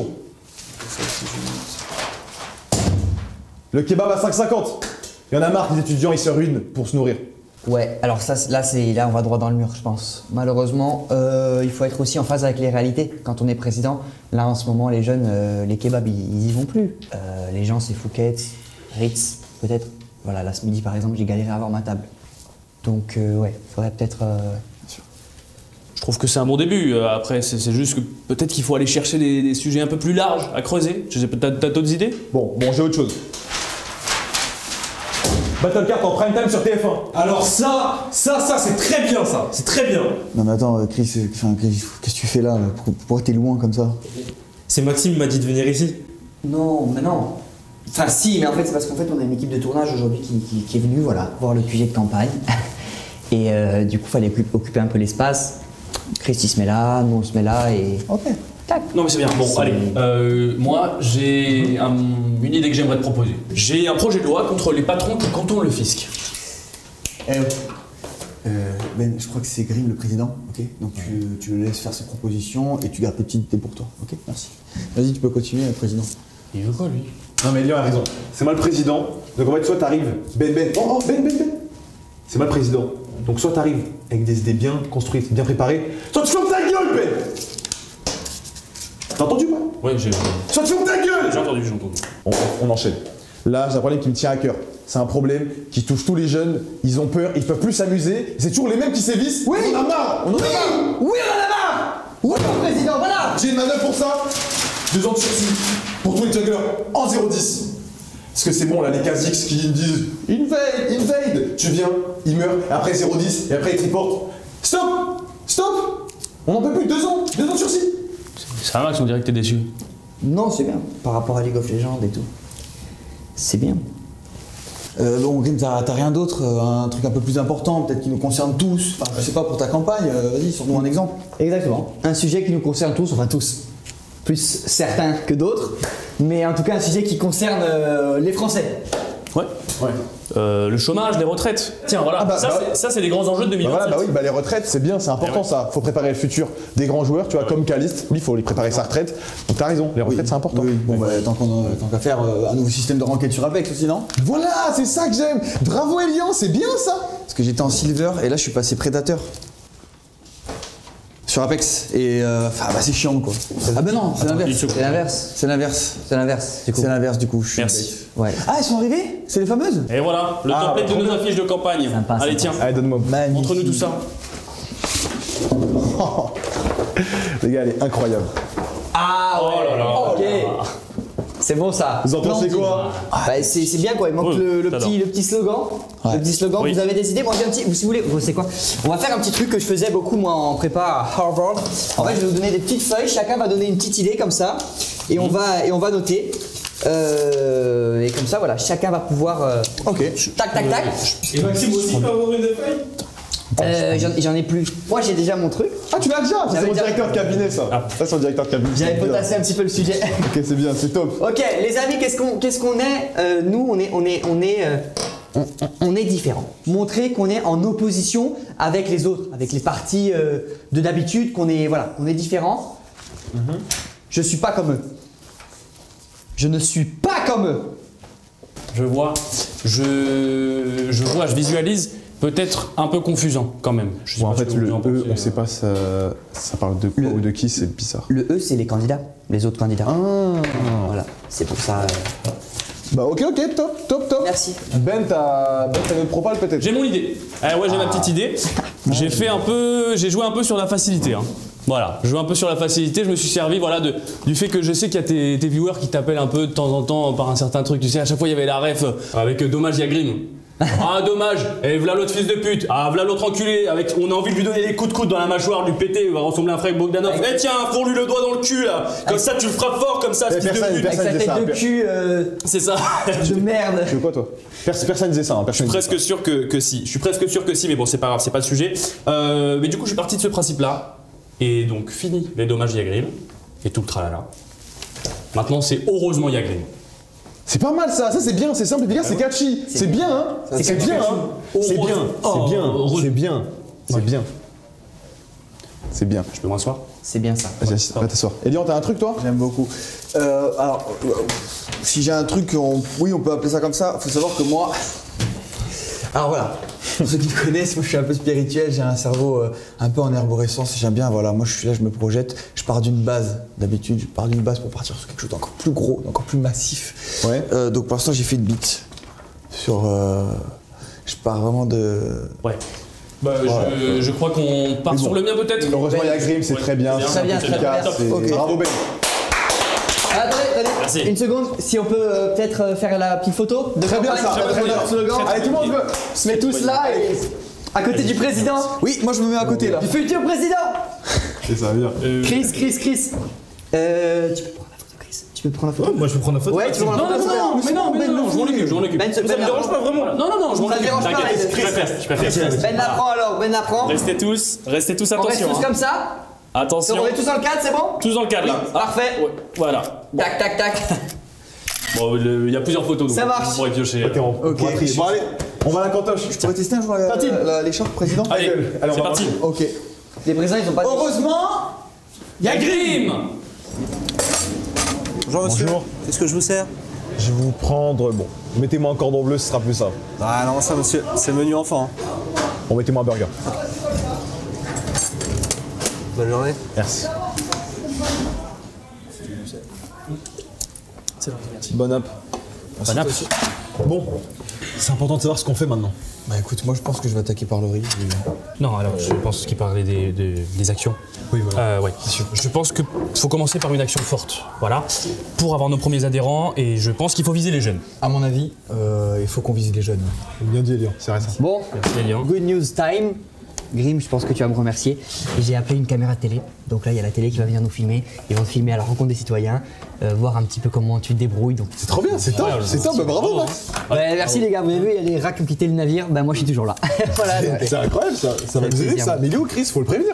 K: Le kebab à 5,50. Il y en a marre, les étudiants ils se ruinent pour se nourrir.
M: Ouais, alors ça, là on va droit dans le mur, je pense. Malheureusement, il faut être aussi en phase avec les réalités. Quand on est président, là en ce moment, les jeunes, les kebabs, ils y vont plus. Les gens, c'est Phuket, Ritz, peut-être. Voilà, là ce midi par exemple, j'ai galéré à avoir ma table. Donc ouais, faudrait peut-être...
L: Je trouve que c'est un bon début. Après, c'est juste que peut-être qu'il faut aller chercher des sujets un peu plus larges à creuser. Je sais pas, t'as d'autres idées?
K: Bon, j'ai autre chose. Battlecard en prime time sur TF1.
L: Alors ça c'est très bien ça. C'est très bien.
M: Non mais attends, Chris, qu'est-ce que tu fais là? Pourquoi t'es loin comme ça?
L: C'est Maxime qui m'a dit de venir ici.
M: Non, mais non. Enfin si, mais en fait c'est parce qu'en fait on a une équipe de tournage aujourd'hui qui est venue voilà, voir le QG de campagne. Et du coup fallait occuper un peu l'espace. Chris il se met là, nous on se met là et... Ok, tac.
L: Non mais c'est bien. Bon, allez. Moi, j'ai une idée que j'aimerais te proposer. J'ai un projet de loi contre les patrons qui contournent le fisc.
M: Ben, je crois que c'est Grim le président, ok? Donc tu le laisses faire ses propositions et tu gardes tes petites idées pour toi, ok? Merci. Vas-y, tu peux continuer, président.
L: Il veut quoi lui?
K: Non mais Elian a raison. C'est moi le président. Donc en fait, soit t'arrives. Ben. Ben. C'est moi le président. Donc soit t'arrives avec des idées bien construites, bien préparées. Soit tu fermes ta gueule, Ben. T'as entendu pas?
L: Ouais, j'ai
K: Soit tu fermes ta gueule.
L: entendu.
K: On enchaîne. Là, j'ai un problème qui me tient à cœur. C'est un problème qui touche tous les jeunes. Ils ont peur, ils peuvent plus s'amuser. C'est toujours les mêmes qui sévissent.
M: Oui.
K: On en a marre. Oui, on en a marre.
M: Oui, président, voilà!
K: J'ai une manœuvre pour ça. 2 ans de sursis pour tous les jugglers en 0-10. Parce que c'est bon là, les Kha'Zix qui me disent invade. Tu viens, il meurt, et après 0-10, et après il te reporte. Stop. On n'en peut plus, 2 ans de sursis.
L: Ça va Max, on dirait que t'es déçu.
M: Non, c'est bien. Par rapport à League of Legends et tout. C'est bien. Bon, Grim, t'as rien d'autre? Un truc un peu plus important, peut-être qui nous concerne tous? Enfin, je sais pas, pour ta campagne, vas-y, sors-nous un exemple. Exactement. Un sujet qui nous concerne tous, enfin tous. Plus certains que d'autres, mais en tout cas un sujet qui concerne les Français.
L: Ouais. Le chômage, les retraites. Tiens, voilà. Ça, c'est des grands enjeux de 2027.
K: Voilà, les retraites, c'est bien, c'est important ça. Faut préparer le futur des grands joueurs, tu vois, comme Caliste. Lui, il faut lui préparer sa retraite. Donc t'as raison, les retraites, c'est important.
M: Oui, bon, tant qu'à faire un nouveau système de ranked sur Apex aussi, non?
K: Voilà, c'est ça que j'aime. Bravo Elian, c'est bien ça.
M: Parce que j'étais en silver et là je suis passé prédateur. sur Apex et c'est chiant quoi. Ah ben non, c'est l'inverse.
N: C'est l'inverse. C'est l'inverse. C'est l'inverse.
M: C'est l'inverse du coup. Je suis
L: Merci.
N: Ouais.
M: Ah, elles sont arrivées? C'est les fameuses?
L: Et voilà, le template de nos affiches de campagne.
N: Sympa,
L: Allez,
N: sympa.
L: tiens,
B: Allez, donne-moi.
L: montre-nous tout ça.
K: Les gars, elle est incroyable.
N: Ah ouais.
L: Oh là là.
N: Ok. C'est bon ça.
K: Vous en pensez quoi?
N: Bah, c'est bien quoi, il manque
L: Oh,
N: le
L: j'adore.
N: petit slogan.
M: Ouais.
N: Le petit slogan,
L: Oui.
N: vous avez des idées? Moi j'ai un petit, si vous voulez, vous savez quoi? On va faire un petit truc que je faisais beaucoup moi en prépa à Harvard. En fait je vais vous donner des petites feuilles, chacun va donner une petite idée comme ça et on va noter. Et comme ça voilà, chacun va pouvoir
M: Ok.
N: tac tac tac.
L: Et Maxime aussi peut avoir une feuille?
N: J'en ai plus. Moi j'ai déjà mon truc.
K: Ah, tu l'as déjà? Ça,
N: J'avais
K: c'est mon
N: déjà-
K: directeur de cabinet, ça. Ça, c'est mon directeur de cabinet.
N: J'avais potassé un petit peu le sujet.
K: Ok, c'est bien, c'est top.
N: Ok, les amis, qu'est-ce qu'on est nous, on est différents. Montrer qu'on est en opposition avec les autres, avec les partis de d'habitude, qu'on est différents. Je suis pas comme eux. Je ne suis pas comme eux.
L: Je vois, je visualise, peut-être un peu confusant quand même. Je sais
K: Bon, en
L: pas ce
K: fait,
L: que
K: le
L: vous en
K: E,
L: pensez.
K: on sait pas ça parle de quoi ou de qui, c'est bizarre.
N: Le E, c'est les candidats, les autres candidats. Voilà, c'est pour ça.
K: Bah, ok, top.
N: Merci.
K: Ben, t'as notre propal peut-être?
L: J'ai mon idée. Ouais, j'ai ma petite idée. J'ai joué un peu sur la facilité. Hein. Voilà, je joue un peu sur la facilité. Je me suis servi du fait que je sais qu'il y a tes viewers qui t'appellent un peu de temps en temps par un certain truc. Tu sais, à chaque fois il y avait la ref avec Dommage Yagrim. Ah dommage, et v'là l'autre fils de pute, ah v'là l'autre enculé, on a envie de lui donner des coups de coude dans la mâchoire, de lui péter, il va ressembler à un frère Bogdanov. Eh tiens, fourre-lui le doigt dans le cul là, comme ça tu le frappes fort comme ça, ce fils de pute.
N: Avec sa tête de cul
L: C'est ça.
N: de merde.
K: Tu veux quoi toi? Personne disait ça, hein,
L: Je suis presque sûr que si. Je suis presque sûr que si, mais bon, c'est pas grave, c'est pas le sujet. Mais du coup, je suis parti de ce principe-là. Et donc, fini les dommages Yagrim et tout le tralala. Maintenant, c'est heureusement Yagrim.
K: C'est pas mal ça c'est bien, c'est simple, efficace, c'est catchy. C'est bien, hein? C'est bien, hein? C'est bien, c'est bien.
L: Je peux m'asseoir?
N: C'est bien ça.
K: Vas-y, va t'asseoir. Elian, t'as un truc toi?
M: J'aime beaucoup. Si j'ai un truc, on peut appeler ça comme ça. Faut savoir que moi. Alors voilà, pour ceux qui me connaissent, moi je suis un peu spirituel, j'ai un cerveau un peu en arborescence. J'aime bien, voilà, moi je suis là, je me projette, je pars d'une base. D'habitude, je pars d'une base pour partir sur quelque chose d'encore plus gros, d'encore plus massif.
K: Ouais.
M: Donc pour l'instant, j'ai fait une beat sur. Je pars vraiment de.
L: Ouais. Bah, je crois qu'on part sur le mien peut-être.
K: Heureusement, Yagrim, c'est très bien,
N: Très bien,
K: c'est
N: très bien.
K: efficace.
M: Ok.
K: Bravo Ben.
N: Attendez,
L: Merci.
N: une seconde, si on peut peut-être faire la petite photo de
K: Très bien
N: campagne,
K: ça, très bien.
N: slogan.
K: Allez, tout le monde veut.
N: On se met tous là et à côté du président,
M: Oui, moi je me mets à côté là.
N: du futur président.
K: Et ça va bien.
N: Chris. Tu peux prendre la photo, Chris.
J: Moi je peux prendre la photo.
N: Ouais, tu peux prendre la photo.
L: Je m'en occupe.
N: Ben,
L: Ça me dérange pas vraiment. Non, je m'en
N: Ça
L: occupe.
N: dérange pas,
L: T'inquiète,
N: Chris.
L: je préfère.
N: Ben l'apprend alors, Ben l'apprend.
L: Restez tous
N: On reste
L: attention.
N: tous
L: hein.
N: comme ça.
L: Attention.
N: On est tous dans le cadre, c'est bon?
L: Tous dans le cadre là.
N: Parfait.
L: Ouais, voilà.
N: Tac, tac, tac.
L: Bon, il y a plusieurs photos.
N: Ça
L: donc
N: marche.
L: On pourrait piocher.
K: Ok, on pourra tricher. Bon, allez, on va à la cantoche.
M: Tu pourrais tester un jour l'écharpe président?
L: Allez,
K: Allez, on
L: c'est
K: va
L: parti.
M: Ok.
N: Les présidents, ils ont pas.
M: Heureusement.
L: Yagrim.
O: Bonjour monsieur.
K: Bonjour.
O: Qu'est-ce que je vous sers?
K: Je vais vous prendre. Bon, mettez-moi un cordon bleu, ce sera plus simple.
O: Ah non ça monsieur, c'est le menu enfant.
K: Bon, mettez-moi un burger.
O: Bonne journée.
K: Merci.
O: C'est gentil, merci.
K: Bon app.
L: Bon app.
K: Bon, c'est important de savoir ce qu'on fait maintenant.
M: Bah écoute, moi je pense que je vais attaquer par le riz.
L: Non, alors je pense qu'il parlait des actions.
K: Oui, voilà.
L: Ouais, c'est sûr. Je pense qu'il faut commencer par une action forte, voilà, pour avoir nos premiers adhérents, et je pense qu'il faut viser les jeunes.
M: À mon avis, il faut qu'on vise les jeunes.
K: Bien dit, Elian, c'est vrai ça.
N: Bon,
L: Merci Elian.
N: good news time. Grim, je pense que tu vas me remercier. J'ai appelé une caméra de télé. Donc là, il y a la télé qui va venir nous filmer. Ils vont te filmer à la rencontre des citoyens, voir un petit peu comment tu te débrouilles. Donc
K: C'est trop bien, c'est top, bah, bravo Max.
N: ouais, merci les gars, vous avez vu, il y a les rats qui ont quitté le navire. Bah moi, je suis toujours là. Voilà. donc,
K: C'est incroyable ça, ça va nous aider
N: plaisir.
K: ça. Mais il est où Chris? Faut le prévenir.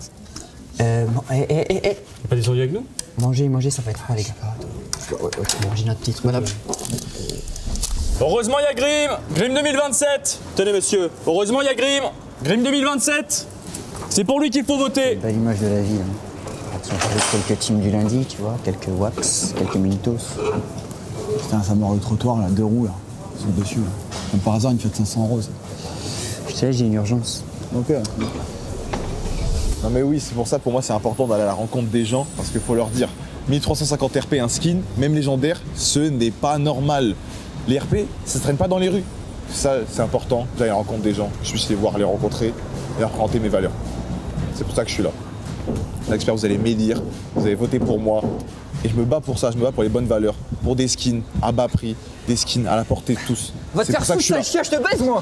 L: T'es pas descendu avec nous?
N: Manger, ça va être froid, les gars. Manger notre petit truc.
L: Heureusement, il y a Grim. Grim 2027. Tenez, monsieur. Heureusement, il y a Grim. Grim 2027. C'est pour lui qu'il faut voter.
N: Pas l'image de la ville. Hein. Ils ont fait quelques teams du lundi, tu vois, quelques wax, quelques minutos.
M: Putain, ça mord le trottoir là, 2 roues là. Ils sont dessus là. Comme par hasard, une fête 500 euros.
N: Je sais, j'ai une urgence.
M: Ok.
K: Non mais oui, c'est pour ça, pour moi, c'est important d'aller à la rencontre des gens, parce qu'il faut leur dire, 1350 RP, un skin, même légendaire, ce n'est pas normal. Les RP, ça se traîne pas dans les rues. Ça, c'est important, d'aller à la rencontre des gens, que je puisse les voir, les rencontrer, et leur présenter mes valeurs. C'est pour ça que je suis là. J'espère que vous allez m'élire, vous allez voter pour moi, et je me bats pour ça, je me bats pour les bonnes valeurs, pour des skins à bas prix, des skins à la portée de tous.
N: Va te faire foutre, sale chien, je te baise, moi.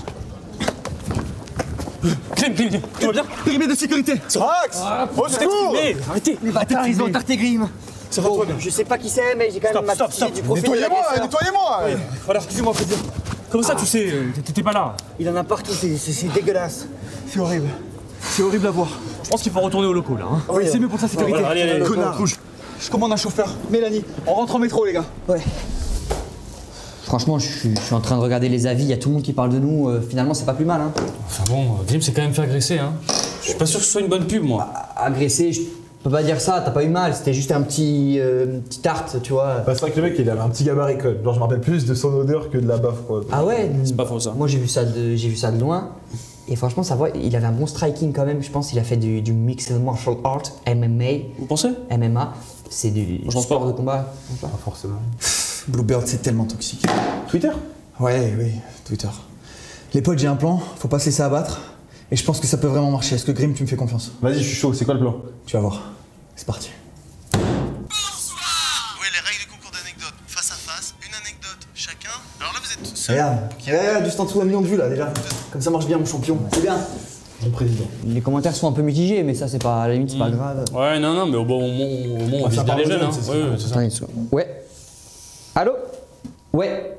L: Grim, tout va bien?
N: Périmètre de sécurité.
K: Max, au secours!
L: Arrêtez!
N: Les bâtards, ils ont entarté Grim.
L: Ça va, tout va bien.
N: Je sais pas qui c'est, mais j'ai quand même ma petite du profil.
K: Nettoyez-moi!
L: Voilà, excusez-moi, président. Comment ça, tu sais, t'étais pas là?
N: Il en a partout, c'est dégueulasse. C'est horrible. C'est horrible à voir.
L: Je pense qu'il faut retourner au locaux, là. Hein.
N: Oui, c'est mieux pour sa sécurité.
L: Voilà, allez,
N: connard.
L: Bouge.
N: Je commande un chauffeur. Mélanie, on rentre en métro, les gars. Ouais. Franchement, je suis en train de regarder les avis, il y a tout le monde qui parle de nous, finalement c'est pas plus mal. Hein.
L: Enfin bon, Grim s'est quand même fait agresser. Hein. Je suis pas sûr que ce soit une bonne pub, moi.
N: Agresser, je peux pas dire ça, t'as pas eu mal, c'était juste un petit tarte, tu vois.
K: Bah, c'est vrai que le mec il avait un petit gabarit quoi. Genre je me rappelle plus de son odeur que de la baffe quoi.
N: Ah ouais?
L: C'est pas faux ça.
N: Moi j'ai vu ça de loin. Et franchement, ça va, il avait un bon striking quand même, je pense qu'il a fait du mixed martial art, MMA.
L: Vous pensez?
N: MMA, c'est du sport de combat.
K: Pas forcément.
M: Bluebird, c'est tellement toxique.
K: Twitter?
M: Ouais, oui, Twitter. Les potes, j'ai un plan, faut pas se laisser abattre. Et je pense que ça peut vraiment marcher. Est-ce que Grim, tu me fais confiance?
K: Vas-y, je suis chaud, c'est quoi le plan?
M: Tu vas voir. C'est parti.
P: Oui, les règles du concours d'anecdotes. Face à face, une anecdote chacun. Alors là, vous êtes seul.
M: Regarde, juste en dessous, 1 million de vues là déjà. Comme ça marche bien, mon champion. C'est bien.
K: Mon président.
N: Les commentaires sont un peu mitigés, mais ça, c'est pas, à la limite, c'est pas grave.
L: Ouais, non, mais au moment on vise bien les jeunes. Hein. Ouais, c'est ça.
N: Ouais. Allô? Ouais.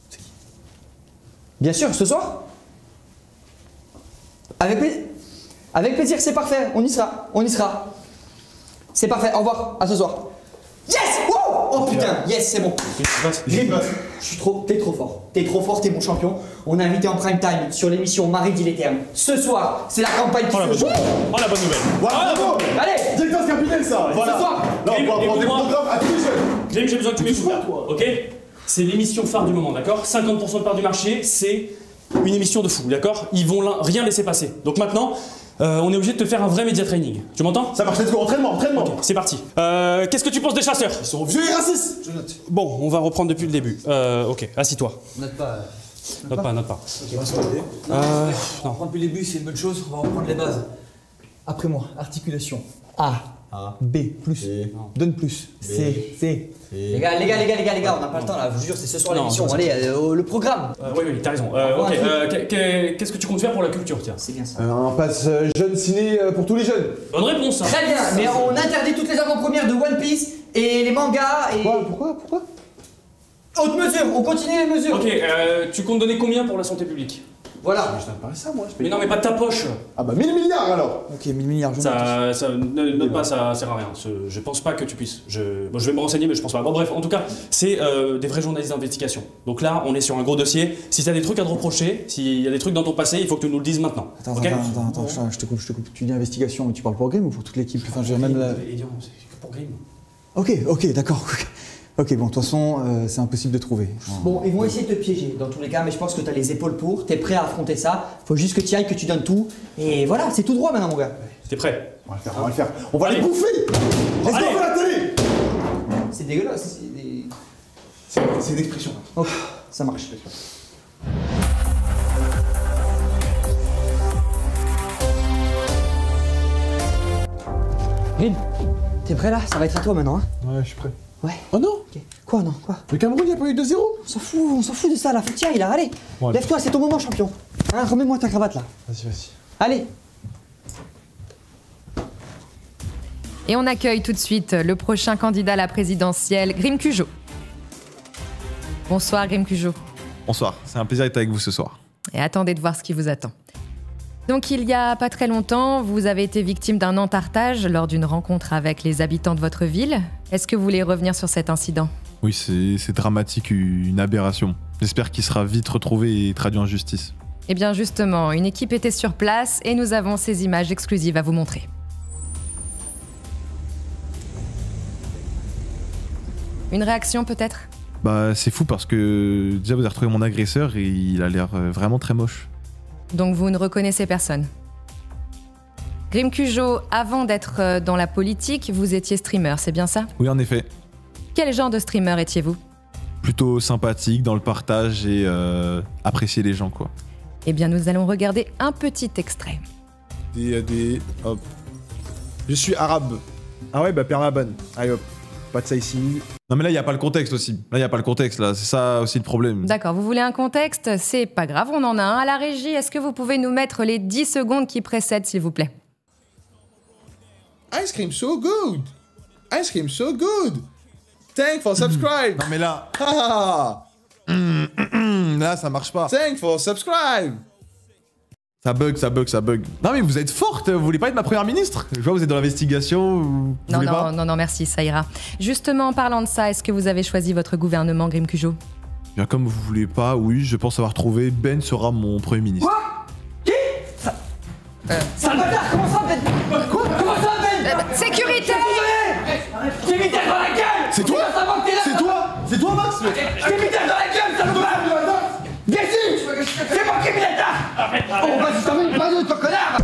N: Bien sûr, ce soir? Avec plaisir, c'est parfait, on y sera. C'est parfait, au revoir, à ce soir. Yes! Wow! Oh putain, yes, c'est bon. Grim, t'es trop fort, t'es mon champion. On est invité en prime time sur l'émission Marie dit les termes. Ce soir, c'est la campagne qui se joue.
L: Oh la bonne nouvelle.
K: Voilà, bravo!
N: Allez!
K: Directeur capitaine ça!
N: Voilà. Ce soir!
K: Là, on va prendre des programmes à tous les jeunes!
L: Grim, j'ai besoin que tu m'écoutes là, ok? C'est l'émission phare du moment, d'accord? 50% de part du marché, c'est une émission de fou, d'accord? Ils vont rien laisser passer. Donc maintenant, on est obligé de te faire un vrai média training. Tu m'entends?
K: Ça marche, let's go, entraînement!
L: Ok, c'est parti. Qu'est-ce que tu penses des chasseurs?
K: Ils sont vieux et racistes! Je note.
L: Bon, on va reprendre depuis le début. Ok, assis-toi.
N: Note pas.
L: Note pas.
N: Ok, on va se relever.
L: Non.
N: On reprend depuis le début, c'est une bonne chose. On va reprendre les bases. Après moi, articulation. A. B plus. Donne plus. C. Les gars, on n'a pas le temps là, je vous jure, c'est ce soir l'émission. Allez, le programme.
L: Oui, t'as raison. Ok, qu'est-ce que tu comptes faire pour la culture, tiens?
N: C'est bien ça.
K: Un pass jeune ciné pour tous les jeunes.
L: Bonne réponse. Hein.
N: Très bien, mais on interdit toutes les avant-premières de One Piece et les mangas et.
K: Pourquoi
N: Haute mesure, on continue les mesures.
L: Ok, tu comptes donner combien pour la santé publique?
N: Voilà.
K: Je t'en ça moi.
L: Mais non, mais pas de ta poche.
K: Ah bah 1000 milliards alors.
M: Ok, 1000 milliards, je
L: ça note pas, ça sert à rien. Je pense pas que tu puisses. Je vais me renseigner, mais je pense pas. Bon, bref, en tout cas, c'est des vrais journalistes d'investigation. Donc là, on est sur un gros dossier. Si t'as des trucs à te reprocher, s'il y a des trucs dans ton passé, il faut que tu nous le dises maintenant.
M: Attends,
L: okay
M: je te coupe. Tu dis investigation, mais tu parles pour Grim ou pour toute l'équipe? Enfin, je veux même la...
L: C'est que pour Grim.
M: Ok, d'accord. Ok, bon, de toute façon, c'est impossible de trouver.
N: Bon, ils vont essayer de te piéger dans tous les cas, mais je pense que t'as les épaules pour, t'es prêt à affronter ça. Faut juste que tu ailles, que tu donnes tout. Et voilà, c'est tout droit maintenant, mon gars.
L: T'es prêt?
K: On va le faire. On va les bouffer. Let's go à la télé.
N: C'est dégueulasse.
K: C'est une expression.
N: Ok, ça marche. Grim, t'es prêt là? Ça va être à toi maintenant, hein?
K: Ouais, je suis prêt.
N: Ouais.
K: Oh non!
N: Okay. Quoi, non? Quoi?
K: Le Cameroun, il n'y a pas eu 2-0?
N: On s'en fout de ça, là. Faut que t'y ailles, là. Allez.
K: Bon,
N: lève-toi, c'est ton moment, champion. Hein, remets-moi ta cravate, là.
K: Vas-y.
N: Allez.
Q: Et on accueille tout de suite le prochain candidat à la présidentielle, Grim Cujo. Bonsoir, Grim Cujo.
R: Bonsoir, c'est un plaisir d'être avec vous ce soir.
Q: Et attendez de voir ce qui vous attend. Donc, il y a pas très longtemps, vous avez été victime d'un entartage lors d'une rencontre avec les habitants de votre ville. Est-ce que vous voulez revenir sur cet incident?
R: Oui, c'est dramatique, une aberration. J'espère qu'il sera vite retrouvé et traduit en justice.
Q: Eh bien, justement, une équipe était sur place et nous avons ces images exclusives à vous montrer. Une réaction, peut-être?
R: Bah, c'est fou parce que déjà, vous avez retrouvé mon agresseur et il a l'air vraiment très moche.
Q: Donc vous ne reconnaissez personne. Grim Cujo, avant d'être dans la politique, vous étiez streamer, c'est bien ça?
R: Oui, en effet.
Q: Quel genre de streamer étiez-vous?
R: Plutôt sympathique dans le partage et apprécier les gens, quoi.
Q: Eh bien, nous allons regarder un petit extrait.
K: Hop. Je suis arabe. Ah ouais, bah perds la bonne. Allez hop. Pas de ça ici.
R: Non mais là, il n'y a pas le contexte aussi. Là, il n'y a pas le contexte, là. C'est ça aussi le problème.
Q: D'accord, vous voulez un contexte? C'est pas grave, on en a un. À la régie, est-ce que vous pouvez nous mettre les 10 secondes qui précèdent, s'il vous plaît?
K: Ice cream so good. Ice cream so good. Thank for subscribe.
R: Non mais là...
K: Ah.
R: Là, ça marche pas.
K: Thank for subscribe.
R: Ça bug, ça bug, ça bug. Non mais vous êtes forte, vous voulez pas être ma première ministre? Je vois vous êtes dans l'investigation, vous
Q: Non,
R: voulez pas?
Q: non, merci, ça ira. Justement, en parlant de ça, est-ce que vous avez choisi votre gouvernement, Grim Cujo?
R: Bien comme vous voulez pas, oui, je pense avoir trouvé, Ben sera mon premier ministre.
N: Quoi? Qui? Ça bâtard, comment ça, Ben? Quoi? Comment ça, Ben?
Q: Sécurité!
N: Je t'ai mis tête dans la gueule!
K: C'est toi? C'est toi? C'est toi, Max?
N: Je t'ai mis tête dans la gueule, ça me parle! Viens ici! C'est moi qui ai mis la tête! Oh, vas-y, t'en mets une pas d'autre, connard!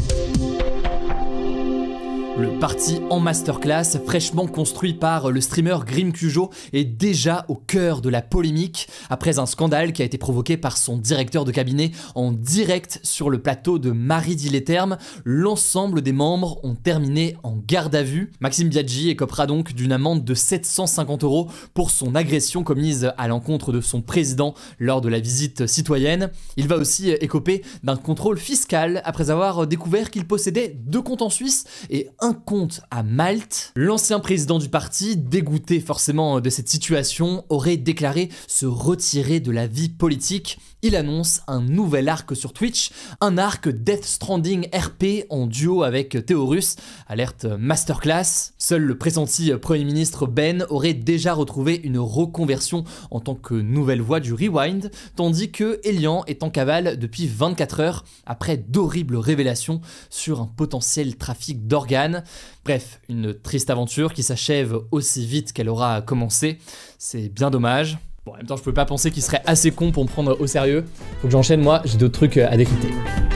S: Le parti en masterclass, fraîchement construit par le streamer Grim Cujo, est déjà au cœur de la polémique après un scandale qui a été provoqué par son directeur de cabinet en direct sur le plateau de Marie Dileterme. L'ensemble des membres ont terminé en garde à vue. Maxime Biaggi écopera donc d'une amende de 750 € pour son agression commise à l'encontre de son président lors de la visite citoyenne. Il va aussi écoper d'un contrôle fiscal après avoir découvert qu'il possédait 2 comptes en Suisse et un compte à Malte. L'ancien président du parti, dégoûté forcément de cette situation, aurait déclaré se retirer de la vie politique. Il annonce un nouvel arc sur Twitch, un arc Death Stranding RP en duo avec Théorus, alerte masterclass. Seul le pressenti Premier ministre Ben aurait déjà retrouvé une reconversion en tant que nouvelle voix du Rewind, tandis que Elian est en cavale depuis 24 heures après d'horribles révélations sur un potentiel trafic d'organes. Bref, une triste aventure qui s'achève aussi vite qu'elle aura commencé. C'est bien dommage. Bon, en même temps, je pouvais pas penser qu'il serait assez con pour me prendre au sérieux. Faut que j'enchaîne, moi, j'ai d'autres trucs à décrypter.